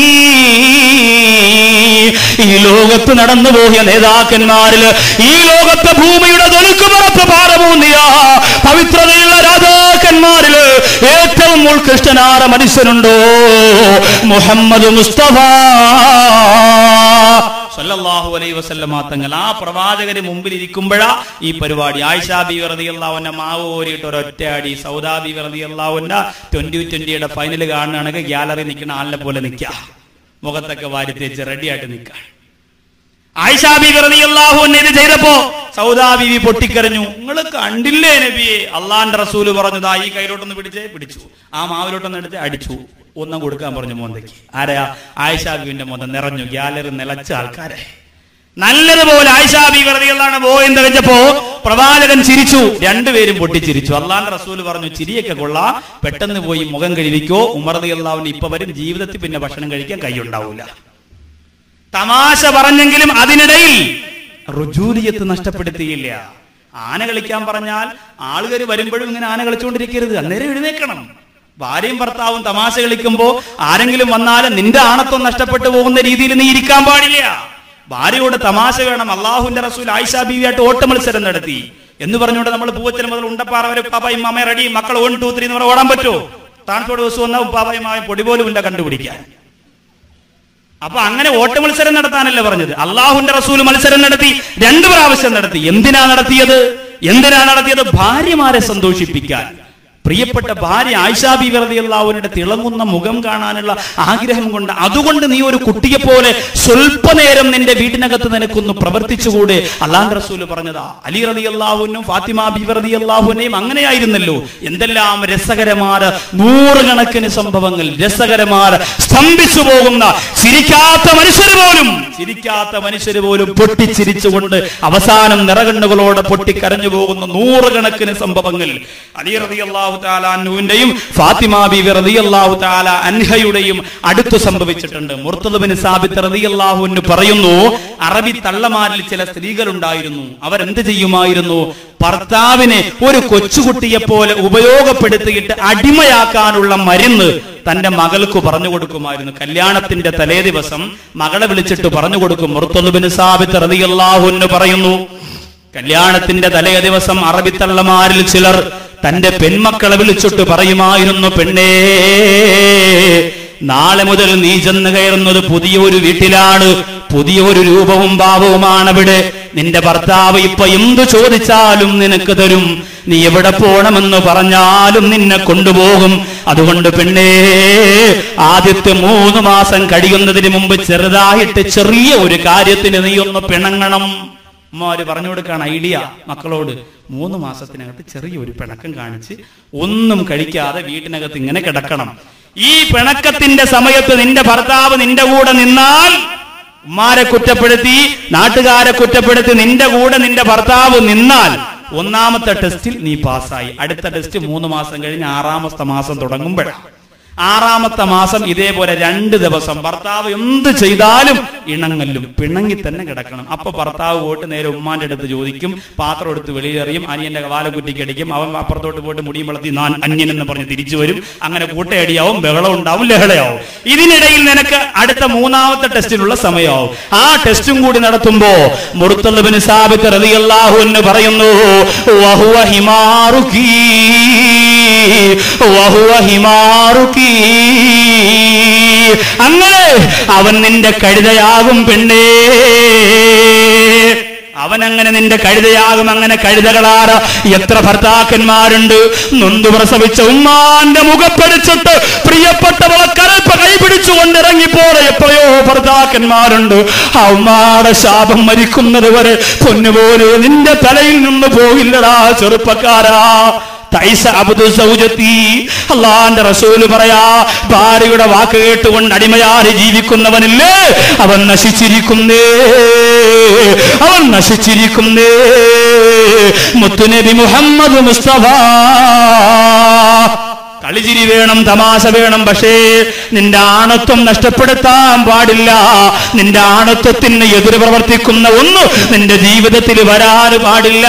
ഈ ലോകത്ത് നടന്നുപോയ നേതാക്കന്മാരിൽ, ഈ ലോകത്തെ ഭൂമിയുടെ തൊലിക്കുപുറത്ത് പാറമൂന്നിയ പവിത്രതയുള്ള രാജാക്കന്മാരിൽ ഏറ്റവും ഉത്കൃഷ്ടനായ മനുഷ്യനുണ്ടോ? മുഹമ്മദ് മുസ്തഫ സല്ലല്ലാഹു അലൈഹി വസല്ലമ തങ്ങൾ. ആ പ്രവാചകന് മുമ്പിൽ ഇരിക്കുമ്പോഴാ ഈ പരിപാടി. ആയിഷാ ബീവി റളിയല്ലാഹു അൻഹ മാവ് ഓരിയിട്ട് ഒരൊറ്റ അടി. സൗദാ ബീവി റളിയല്ലാഹു അൻഹ 2020 ഫൈനൽ കാണുകയാണെങ്കിൽ ഗ്യാലറി നിൽക്കുന്ന ആളിനെ പോലെ നിൽക്കുക, മുഖത്തൊക്കെ വാരി തേച്ച് റെഡി ആയിട്ട് നിൽക്കുക. ആയിഷാ ബീവി റളിയല്ലാഹു അൻഹ ഇത് ചെയ്തപ്പോ സൗദാ ബീവി പൊട്ടിക്കരഞ്ഞു, നിങ്ങൾ കണ്ടില്ലേ നബിയെ, അള്ളാന്റെ റസൂല് പറഞ്ഞു, ദാ ഈ കയ്യിലോട്ടൊന്ന് പിടിച്ചു, ആ മാവിലോട്ടൊന്ന് എടുത്ത് അടിച്ചു, ഒന്നും കൊടുക്കാൻ പറഞ്ഞു മോന്തയ്ക്ക്. ആരാ? ആയിഷാ ബീവിന്റെ മോന്ത നിറഞ്ഞു, ഗ്യാലറി നിലച്ച ആൾക്കാരെ. നല്ലതുപോലെ ആയിഷാ ബീവി റളിയല്ലാഹു അൻഹ പോയെന്ന് വെച്ചപ്പോ പ്രവാചകൻ ചിരിച്ചു, രണ്ടുപേരും പൊട്ടിച്ചിരിച്ചു. അള്ളാന്റെ റസൂല് പറഞ്ഞു, ചിരിയൊക്കെ കൊള്ളാം, പെട്ടെന്ന് പോയി മുഖം കഴുകിക്കോ, ഉമർ റളിയല്ലാഹു അൻഹു ഇപ്പൊ വരും, ജീവിതത്തിൽ പിന്നെ ഭക്ഷണം കഴിക്കാൻ കൈയുണ്ടാവൂല. തമാശ പറഞ്ഞെങ്കിലും അതിനിടയിൽ റുജൂലിയത്ത് നഷ്ടപ്പെടുത്തിയില്ല. ആന കളിക്കാൻ പറഞ്ഞാൽ ആളുകൾ വരുമ്പോഴും ഇങ്ങനെ ആന കളിച്ചുകൊണ്ടിരിക്കരുത്, അന്നേരം എഴുന്നേക്കണം. ഭാര്യയും ഭർത്താവും തമാശ കളിക്കുമ്പോ ആരെങ്കിലും വന്നാലും നിന്റെ ആണത്വം നഷ്ടപ്പെട്ടു പോകുന്ന രീതിയിൽ നീ ഇരിക്കാൻ പാടില്ല. ഭാര്യയോട് തമാശ വേണം. അള്ളാഹുവിന്റെ റസൂൽ ആയിഷാ ബീവിയായിട്ട് ഓട്ട മത്സരം നടത്തി എന്ന് പറഞ്ഞുകൊണ്ട് നമ്മൾ പൂവച്ചൽ മുതൽ ഉണ്ടപ്പാറ വരെ ഉപ്പാപ്പയും അമ്മയെ റെഡി, മക്കൾ 1 2 3 എന്ന് പറഞ്ഞാൽ ഓടാൻ പറ്റുമോ? താഴത്തോട് ദിവസം വന്നാൽ ഉപ്പാപ്പയും പൊടി പോലും ഇല്ല കണ്ടുപിടിക്കാൻ. അപ്പൊ അങ്ങനെ ഓട്ട മത്സരം നടത്താനല്ല പറഞ്ഞത്. അള്ളാഹുവിന്റെ റസൂൽ മത്സരം നടത്തി, 2 പ്രാവശ്യം നടത്തി. എന്തിനാ നടത്തിയത്? ഭാര്യമാരെ സന്തോഷിപ്പിക്കാൻ, പ്രിയപ്പെട്ട ഭാര്യ ആയിഷാ ബീവി റളിയല്ലാഹു അൻഹയുടെ തിളങ്ങുന്ന മുഖം കാണാനുള്ള ആഗ്രഹം കൊണ്ട്, അതുകൊണ്ട് നീ ഒരു കുട്ടിയെ പോലെ സ്വല്പനേരം നിന്റെ വീട്ടിനകത്ത് നിനക്കൊന്ന് പ്രവർത്തിച്ചുകൂടെ? അല്ലാഹു റസൂൽ പറഞ്ഞതാ. അലി റളിയല്ലാഹു അൻഹും ഫാത്തിമ ബീവി റളിയല്ലാഹു അൻഹയും അങ്ങനെയായിരുന്നല്ലോ. എന്തെല്ലാം രസകരമായ നൂറുകണക്കിന് സംഭവങ്ങൾ, രസകരമായ സ്തംഭിച്ചു പോകുന്ന ചിരിക്കാത്ത മനുഷ്യർ പോലും പൊട്ടിച്ചിരിച്ചുകൊണ്ട് അവസാനം നിറകണ്ണുകളോടെ പൊട്ടിക്കരഞ്ഞു പോകുന്ന നൂറുകണക്കിന് സംഭവങ്ങൾ അലി റളിയല്ലാഹു തആല അൻഹുവിന്റെയും ഫാത്തിമ ബീവി റളിയല്ലാഹു തആല അൻഹയുടെയും അടുത്ത് സംഭവിച്ചിട്ടുണ്ട്. മുർത്തദ് ബിൻ സാബിത്ത് റളിയല്ലാഹു അൻഹു പറയുന്നു, അറബി തള്ളമാരിൽ ചില സ്ത്രീകൾ ഉണ്ടായിരുന്നു. അവരെന്ത് ചെയ്യുമായിരുന്നു? ഭർത്താവിനെ ഒരു കൊച്ചുകുട്ടിയെ പോലെ ഉപയോഗപ്പെടുത്തിയിട്ട് അടിമയാക്കാനുള്ള മരുന്ന് തന്റെ മകൾക്ക് പറഞ്ഞു കൊടുക്കുമായിരുന്നു. കല്യാണത്തിന്റെ തലേ ദിവസം മകളെ വിളിച്ചിട്ട് പറഞ്ഞു കൊടുക്കും. മുർത്തദ് ബിൻ സാബിത്ത് റളിയല്ലാഹു അൻഹു പറയുന്നു, കല്യാണത്തിന്റെ തലേ ദിവസം അറബി തള്ളമാരിൽ ചിലർ തന്റെ പെൺമക്കളെ വിളിച്ചിട്ട് പറയുമായിരുന്നു, പെണ്ണേ, നാളെ മുതൽ നീ ചെന്ന് കയറുന്നത് പുതിയൊരു വീട്ടിലാണ്, പുതിയൊരു രൂപവും ഭാവവുമാണ് അവിടെ. നിന്റെ ഭർത്താവ് ഇപ്പൊ എന്തു ചോദിച്ചാലും നിനക്ക് തരും, നീ എവിടെ പോണമെന്ന് പറഞ്ഞാലും നിന്നെ കൊണ്ടുപോകും. അതുകൊണ്ട് പെണ്ണേ, ആദ്യത്തെ 3 മാസം കഴിയുന്നതിന് മുമ്പ് ചെറുതായിട്ട് ചെറിയ ഒരു കാര്യത്തിന് നീ ഒന്ന് പിണങ്ങണം. അമ്മമാര് പറഞ്ഞു കൊടുക്കാണ് ഐഡിയ മക്കളോട്. 3 മാസത്തിനകത്ത് ചെറിയൊരു പിണക്കം കാണിച്ച് ഒന്നും കഴിക്കാതെ വീട്ടിനകത്ത് ഇങ്ങനെ കിടക്കണം. ഈ പിണക്കത്തിന്റെ സമയത്ത് നിന്റെ ഭർത്താവ് നിന്റെ കൂടെ നിന്നാൽ, ഉമ്മാരെ കുറ്റപ്പെടുത്തി നാട്ടുകാരെ കുറ്റപ്പെടുത്തി നിന്റെ കൂടെ നിന്റെ ഭർത്താവ് നിന്നാൽ, 1ാമത്തെ ടെസ്റ്റിൽ നീ പാസ്സായി. അടുത്ത ടെസ്റ്റ് 3 മാസം കഴിഞ്ഞ് 6ാമത്തെ മാസം തുടങ്ങുമ്പോഴാണ്. 6ാമത്തെ മാസം ഇതേപോലെ 2 ദിവസം ഭർത്താവ് എന്ത് ചെയ്താലും ഇണങ്ങല്ലും പിണങ്ങി തന്നെ കിടക്കണം. അപ്പൊ ഭർത്താവ് പോയിട്ട് നേരെ ഉമ്മാന്റെ അടുത്ത് ചോദിക്കും, പാത്രം എടുത്ത് വെളിയിലെറിയും, അനിയന്റെ വാലക്കുറ്റിക്ക് അടിക്കും, അവൻ അപ്പുറത്തോട്ട് പോയിട്ട് മുടിയും വളർത്തി ഞാൻ അന്യൻ എന്ന് പറഞ്ഞ് തിരിച്ചു വരും. അങ്ങനെ കൂട്ടയടിയാവും, ബഹളം ഉണ്ടാവും, ലഹളയാവും. ഇതിനിടയിൽ നിനക്ക് അടുത്ത 3ാമത്തെ ടെസ്റ്റിനുള്ള സമയമാവും. ആ ടെസ്റ്റും കൂടി നടത്തുമ്പോ മുർത്തദ് ബിൻ സാബിത്ത് റളിയല്ലാഹു അൻഹു പറയുന്നു, വഹുവ ഹിമാറുകി വഹുവ ഹിമാറുകി, അങ്ങനെ അവൻ നിന്റെ കഴുതയാകും പെണ്ണേ, അവനങ്ങനെ നിന്റെ കഴുതയാകും. അങ്ങനെ കഴുതകളാറ് എത്ര ഭർത്താക്കന്മാരുണ്ട്. നൊന്തു പ്രസവിച്ച ഉമ്മാന്റെ മുഖപ്പടിച്ചിട്ട് പ്രിയപ്പെട്ടവളെ കരൽപ്പ കൈപിടിച്ചുകൊണ്ട് ഇറങ്ങിപ്പോലെ എപ്പോഴോ ഭർത്താക്കന്മാരുണ്ട്. ആ ഉമ്മാടെ ശാപം മരിക്കുന്നത് വരെ പൊന്നുപോലെ നിന്റെ തലയിൽ നിന്ന് പോകില്ലടാ ചെറുപ്പക്കാരാ. അല്ലാഹുവിന്റെ റസൂൽ പറയാ, ഭാര്യയുടെ വാക്ക് കേട്ടുകൊണ്ട് അടിമയായി ജീവിക്കുന്നവനില്ലേ, അവൻ നശിച്ചിരിക്കുന്നേ, അവൻ നശിച്ചിരിക്കുന്നേ. മുത്തുനബി മുഹമ്മദ് മുസ്തഫ. കളിചിരി വേണം, തമാശ വേണം, പക്ഷേ നിന്റെ ആണത്വം നഷ്ടപ്പെടുത്താൻ പാടില്ല. നിന്റെ ആണത്വത്തിന് എതിര് പ്രവർത്തിക്കുന്ന ഒന്നും നിന്റെ ജീവിതത്തിൽ വരാൻ പാടില്ല.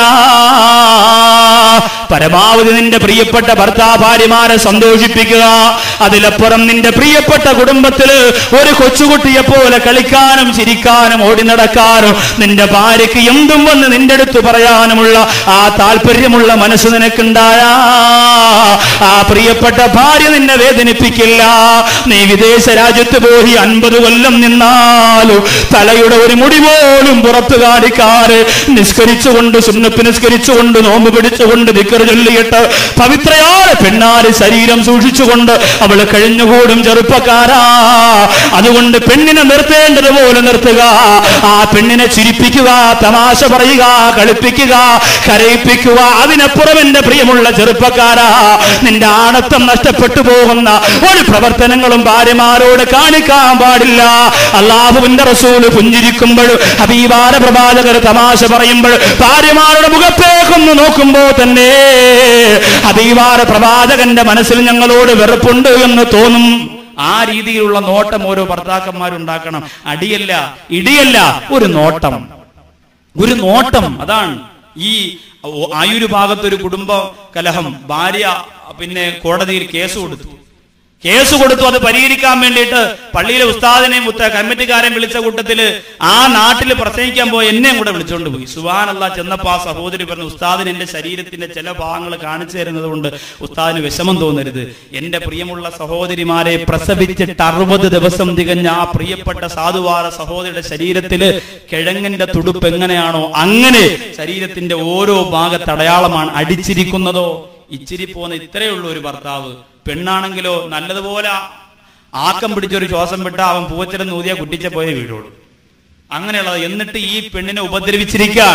പരമാവധി നിന്റെ പ്രിയപ്പെട്ട ഭാര്യമാരെ സന്തോഷിപ്പിക്കുക. അതിലപ്പുറം നിന്റെ പ്രിയപ്പെട്ട കുടുംബത്തിൽ ഒരു കൊച്ചുകുട്ടിയെ പോലെ കളിക്കാനും ചിരിക്കാനും ഓടി നടക്കാനും നിന്റെ ഭാര്യയ്ക്ക് എന്തും വന്ന് നിന്റെ അടുത്ത് പറയാനുമുള്ള ആ താല്പര്യമുള്ള മനസ്സ് നിനക്കുണ്ടായാ ആ പ്രിയപ്പെട്ട ഭാര്യ നിന്നെ വേദനിപ്പിക്കില്ല. നീ വിദേശ രാജ്യത്ത് പോയി 50 കൊല്ലം നിന്നാലും തലയുടെ ഒരു മുടി പോലും പുറത്തു കാണിക്കാറ് നിസ്കരിച്ചുകൊണ്ട്, സുന്നത്ത് നിസ്കരിച്ചുകൊണ്ട്, നോമ്പ് പിടിച്ചുകൊണ്ട്, ദിക്ർ ചൊല്ലിയിട്ട് പവിത്രയായ പെണ്ണാരി ശരീരം സൂക്ഷിച്ചുകൊണ്ട് അവൾ കഴിഞ്ഞുകൂടും ചെറുപ്പക്കാരാ. അതുകൊണ്ട് പെണ്ണിനെ നിർത്തേണ്ടതുപോലെ നിർത്തുക. ആ പെണ്ണിനെ ചിരിപ്പിക്കുക, തമാശ പറയുക, കളിപ്പിക്കുക, കരയിപ്പിക്കുക. അതിനപ്പുറം എന്റെ പ്രിയമുള്ള ചെറുപ്പക്കാരാ, നിന്റെ ആണത്വം നഷ്ടപ്പെട്ടു പോകുന്ന ഒരു പ്രവർത്തനങ്ങളും ഭാര്യമാരോട് കാണിക്കാൻ പാടില്ല. അല്ലാഹുവിന്റെ റസൂൽ പുഞ്ചിരിക്കുമ്പോൾ, ഹബീബായ പ്രവാചകർ തമാശ പറയുമ്പോൾ, ഭാര്യമാരുടെ മുഖത്തേക്കൊന്ന് നോക്കുമ്പോ തന്നെ ഹബീബായ പ്രവാചകന്റെ മനസ്സിൽ ഞങ്ങളോട് വെറുപ്പുണ്ട് എന്ന് തോന്നും. ആ രീതിയിലുള്ള നോട്ടം ഓരോ ഭർത്താക്കന്മാരുണ്ടാക്കണം. അടിയല്ല, ഇടിയല്ല, ഒരു നോട്ടം, ഒരു നോട്ടം. അതാണ് ഈ ആയൂര് ഭാഗത്തൊരു കുടുംബ കലഹം. ഭാര്യ കോടതിയിൽ കേസ് കൊടുത്തു. അത് പരിഹരിക്കാൻ വേണ്ടിയിട്ട് പള്ളിയിലെ ഉസ്താദിനെയും കമ്മിറ്റിക്കാരെയും വിളിച്ച കൂട്ടത്തില് ആ നാട്ടിൽ പ്രസംഗിക്കാൻ പോയി എന്നെയും കൂടെ വിളിച്ചുകൊണ്ട് പോയി. സുബ്ഹാനല്ലാഹ്. ചെന്നപ്പോ ആ സഹോദരി പറഞ്ഞു, ഉസ്താദിന് എന്റെ ശരീരത്തിന്റെ ചില ഭാഗങ്ങൾ കാണിച്ചു തരുന്നത് കൊണ്ട് ഉസ്താദിന് വിഷമം തോന്നരുത്. എന്റെ പ്രിയമുള്ള സഹോദരിമാരെ, പ്രസവിച്ചിട്ട് 60 ദിവസം തികഞ്ഞ ആ പ്രിയപ്പെട്ട സാധുവാര സഹോദരിയുടെ ശരീരത്തില് കിഴങ്ങിന്റെ തുടുപ്പ് എങ്ങനെയാണോ അങ്ങനെ ശരീരത്തിന്റെ ഓരോ ഭാഗത്ത് അടയാളമാണ്. അടിച്ചിരിക്കുന്നതോ ഇച്ചിരി പോന്ന ഇത്രയേ ഉള്ളൂ ഒരു ഭർത്താവ്. പെണ്ണാണെങ്കിലോ നല്ലതുപോലെ ആക്കം പിടിച്ചൊരു ശ്വാസം വിട്ട അവൻ പൂവച്ചരം നൂതിയ കുട്ടിച്ച പോയേ വീടുള്ളൂ. അങ്ങനെയുള്ളത്. എന്നിട്ട് ഈ പെണ്ണിനെ ഉപദ്രവിച്ചിരിക്കാൻ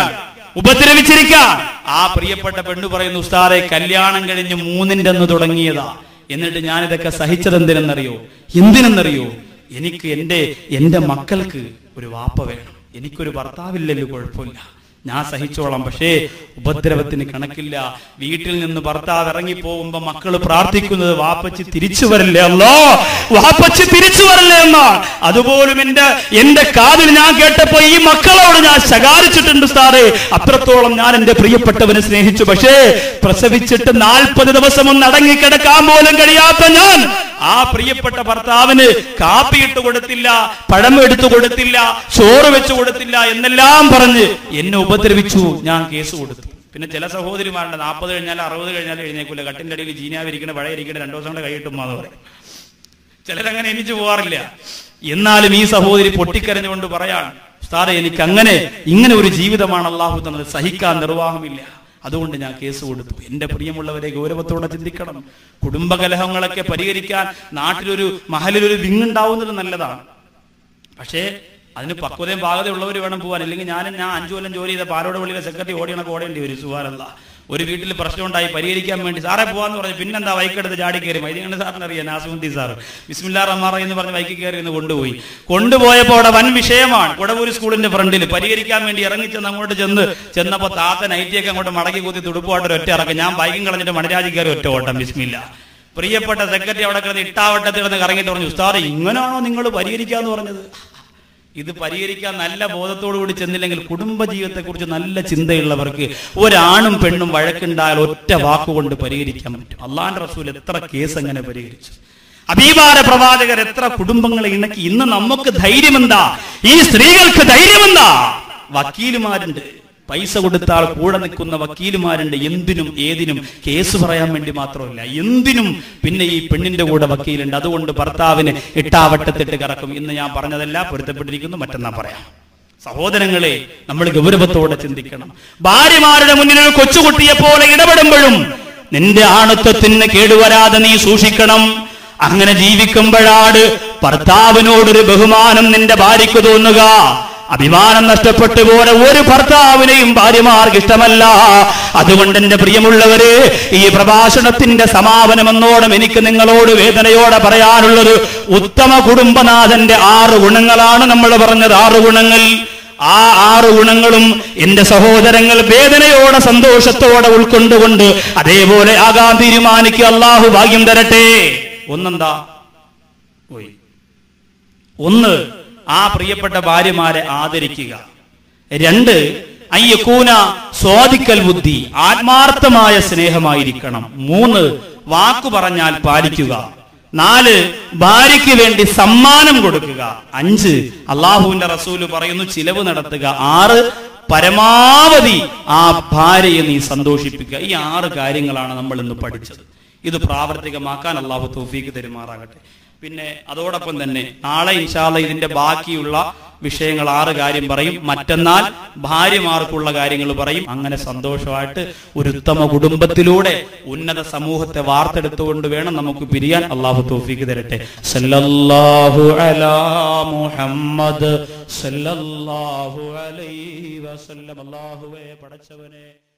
ആ പ്രിയപ്പെട്ട പെണ്ണ് പറയുന്നു, ഉസ്താദെ കല്യാണം കഴിഞ്ഞ് 3ന്റെ അന്ന് തുടങ്ങിയതാ, എന്നിട്ട് ഞാനിതൊക്കെ സഹിച്ചത് എന്തിനെന്നറിയോ? എനിക്ക് എന്റെ മക്കൾക്ക് ഒരു വാപ്പ വേണം, എനിക്കൊരു ഭർത്താവില്ലല്ലോ, കുഴപ്പമില്ല, ഞാൻ സഹിച്ചോളാം. പക്ഷേ ഉപദ്രവത്തിന് കണക്കില്ല. വീട്ടിൽ നിന്ന് ഭർത്താവ് ഇറങ്ങി പോകുമ്പോ മക്കള് പ്രാർത്ഥിക്കുന്നത് വാപ്പച്ചി തിരിച്ചു വരല്ലേ അല്ലോ, വാപ്പച്ചി തിരിച്ചു വരല്ലേ എന്നാണ്. അതുപോലും എന്റെ കാതിൽ ഞാൻ കേട്ടപ്പോ ഈ മക്കളോട് ഞാൻ ശകാരിച്ചിട്ടുണ്ട് സാറേ. അത്രത്തോളം ഞാൻ എന്റെ പ്രിയപ്പെട്ടവനെ സ്നേഹിച്ചു. പക്ഷേ പ്രസവിച്ചിട്ട് 40 ദിവസം ഒന്ന് അടങ്ങിക്കിടക്കാൻ പോലും കഴിയാത്ത ഞാൻ ആ പ്രിയപ്പെട്ട ഭർത്താവിന് കാപ്പിയിട്ട് കൊടുത്തില്ല, പഴം എടുത്തു കൊടുത്തില്ല, ചോറ് വെച്ചു കൊടുത്തില്ല എന്നെല്ലാം പറഞ്ഞ് എന്നെ ഉപദ്രവിച്ചു. ഞാൻ കേസ് കൊടുത്തു. പിന്നെ ചില സഹോദരിമാരുടെ 40 കഴിഞ്ഞാൽ 60 കഴിഞ്ഞാൽ എഴുന്നേക്കില്ല, കട്ടിന്റെ അടിയിൽ ജീനാവിരിക്കണ പഴയിരിക്കണ 2 ദിവസം കൊണ്ട് കൈയിട്ടുമ്മാന്ന് പറയും. ചിലരങ്ങനെ എണീച്ചു പോവാറില്ല. എന്നാലും ഈ സഹോദരി പൊട്ടിക്കരഞ്ഞുകൊണ്ട് പറയാണ്, ഉസ്താദേ എനിക്ക് ഇങ്ങനെ ഒരു ജീവിതമാണ് അള്ളാഹു തന്നത്, സഹിക്കാൻ നിർവാഹമില്ല, അതുകൊണ്ട് ഞാൻ കേസ് കൊടുത്തു. എന്റെ പ്രിയമുള്ളവരെ ഗൗരവത്തോടെ ചിന്തിക്കണം. കുടുംബകലഹങ്ങളൊക്കെ പരിഹരിക്കാൻ നാട്ടിലൊരു മഹലിലൊരു വിങ്ങുണ്ടാവുന്നത് നല്ലതാണ്. പക്ഷേ അതിന് പക്വതയും പാകതയുള്ളവർ വേണം പോകാൻ. അല്ലെങ്കിൽ ഞാൻ 5 കൊല്ലം ജോലി ചെയ്ത പാലോട് പള്ളിയിലെ സെക്രട്ടറി ഓടേണ്ടി വരും. സുബ്ഹാനല്ല. ഒരു വീട്ടിൽ പ്രശ്നം ഉണ്ടായി, പരിഹരിക്കാൻ വേണ്ടി സാറേ പോവാന്ന് പറഞ്ഞു. പിന്നെന്താ വൈക്കെടുത്ത് ചാടി കയറി. വൈദ്യങ്ങളുടെ സാറിന് അറിയാം, നാസിമുദ്ദീൻ സാറ് ബിസ്മില്ലാഹിർ റഹ്മാനിർ റഹീം എന്ന് പറഞ്ഞ് വൈക്ക് കയറി എന്ന് കൊണ്ടുപോയപ്പോൾ അവിടെ വൻ വിഷയമാണ്. കൊടവൂർ സ്കൂളിന്റെ ഫ്രണ്ടിൽ പരിഹരിക്കാൻ വേണ്ടി ഇറങ്ങിച്ചെന്ന് അങ്ങോട്ട് ചെന്നപ്പോ താത്ത നൈറ്റിയൊക്കെ അങ്ങോട്ട് മടക്കി കൂത്തി തുടുപ്പുമായിട്ട് ഒറ്റ ഇറക്കം. ഞാൻ ബൈക്കും കളഞ്ഞിട്ട് മണിരാജി കയറി ഒറ്റ ഓട്ടം. ബിസ്മില്ല. പ്രിയപ്പെട്ട സെക്രട്ടറി അവിടെ കിടന്ന് ഇട്ടാവട്ടത്തിൽ കിടന്ന് കറങ്ങിയിട്ട് പറഞ്ഞു, ഉസ്താദേ ഇങ്ങനെയാണോ നിങ്ങൾ പരിഹരിക്കാന്ന് പറഞ്ഞത്? ഇത് പരിഹരിക്കാൻ നല്ല ബോധത്തോടു കൂടി ചെന്നില്ലെങ്കിൽ കുടുംബജീവിതത്തെ കുറിച്ച് നല്ല ചിന്തയുള്ളവർക്ക് ഒരാണും പെണ്ണും വഴക്കുണ്ടായാൽ ഒറ്റ വാക്കുകൊണ്ട് പരിഹരിക്കാൻ പറ്റും. അള്ളാന്റെ റസൂൽ എത്ര കേസ് അങ്ങനെ പരിഹരിച്ചു. അബീബാര പ്രവാചകർ എത്ര കുടുംബങ്ങളെ ഇണക്കി. ഇന്ന് നമുക്ക് ധൈര്യമെന്താ? ഈ സ്ത്രീകൾക്ക് ധൈര്യമെന്താ? വക്കീലുമാരുണ്ട്, പൈസ കൊടുത്താൽ കൂടെ നിൽക്കുന്ന വക്കീലുമാരുണ്ട്. എന്തിനും ഏതിനും കേസ് പറയാൻ വേണ്ടി മാത്രമല്ല, എന്തിനും. പിന്നെ ഈ പെണ്ണിന്റെ കൂടെ വക്കീലുണ്ട്. അതുകൊണ്ട് ഭർത്താവിന് ഇട്ടാവട്ടത്തിട്ട് കറക്കും. ഇന്ന് ഞാൻ പറഞ്ഞതല്ല, പൊരുത്തപ്പെട്ടിരിക്കുന്നു, മറ്റന്നാ പറയാം. സഹോദരങ്ങളെ, നമ്മൾ ഗൗരവത്തോടെ ചിന്തിക്കണം. ഭാര്യമാരുടെ മുന്നിൽ ഒരു കൊച്ചുകുട്ടിയെ പോലെ ഇടപെടുമ്പോഴും നിന്റെ ആണത്വത്തിന് കേടുവരാതെ നീ സൂക്ഷിക്കണം. അങ്ങനെ ജീവിക്കുമ്പോഴാണ് ഭർത്താവിനോടൊരു ബഹുമാനം നിന്റെ ഭാര്യയ്ക്ക് തോന്നുക. അഭിമാനം നഷ്ടപ്പെട്ടു പോലെ ഒരു ഭർത്താവിനെയും ഭാര്യമാർക്ക് ഇഷ്ടമല്ല. അതുകൊണ്ട് എന്റെ പ്രിയമുള്ളവര്, ഈ പ്രഭാഷണത്തിന്റെ സമാപനമെന്നോടും എനിക്ക് നിങ്ങളോട് വേദനയോടെ പറയാനുള്ളത്, ഉത്തമ കുടുംബനാഥന്റെ 6 ഗുണങ്ങളാണ് നമ്മൾ പറഞ്ഞത്. 6 ഗുണങ്ങൾ. ആ 6 ഗുണങ്ങളും എന്റെ സഹോദരങ്ങൾ വേദനയോടെ സന്തോഷത്തോടെ ഉൾക്കൊണ്ടുകൊണ്ട് അതേപോലെ ആകാൻ തീരുമാനിക്കുക. അള്ളാഹു ഭാഗ്യം തരട്ടെ. ഒന്നെന്താ? ഒന്ന്, ആ പ്രിയപ്പെട്ട ഭാര്യമാരെ ആദരിക്കുക. 2, അയ്യക്കൂന സ്വാദിക്കൽ ബുദ്ധി, ആത്മാർത്ഥമായ സ്നേഹമായിരിക്കണം. 3, വാക്കു പറഞ്ഞാൽ പാലിക്കുക. 4, ഭാര്യയ്ക്ക് വേണ്ടി സമ്മാനം കൊടുക്കുക. 5, അള്ളാഹുവിന്റെ റസൂല് പറയുന്നു ചിലവ് നടത്തുക. 6, പരമാവധി ആ ഭാര്യയെ നീ സന്തോഷിപ്പിക്കുക. ഈ 6 കാര്യങ്ങളാണ് നമ്മൾ ഇന്ന് പഠിച്ചത്. ഇത് പ്രാവർത്തികമാക്കാൻ അള്ളാഹു തൗഫീഖ് തരുമാറാകട്ടെ. പിന്നെ അതോടൊപ്പം തന്നെ നാളെ ഇൻഷാ അല്ലാഹ് ഇതിന്റെ ബാക്കിയുള്ള വിഷയങ്ങൾ 6 കാര്യം പറയും. മറ്റന്നാൾ ഭാര്യമാർക്കുള്ള കാര്യങ്ങൾ പറയും. അങ്ങനെ സന്തോഷമായിട്ട് ഒരു ഉത്തമ കുടുംബത്തിലൂടെ ഉന്നത സമൂഹത്തെ വാർത്തെടുത്തുകൊണ്ട് വേണം നമുക്ക് പിരിയാൻ. അള്ളാഹു തൗഫീഖ് തരട്ടെ. സല്ലല്ലാഹു അലാ മുഹമ്മദ് സല്ലല്ലാഹു അലൈഹി വസല്ലം. അല്ലാഹുവേ പടച്ചവനെ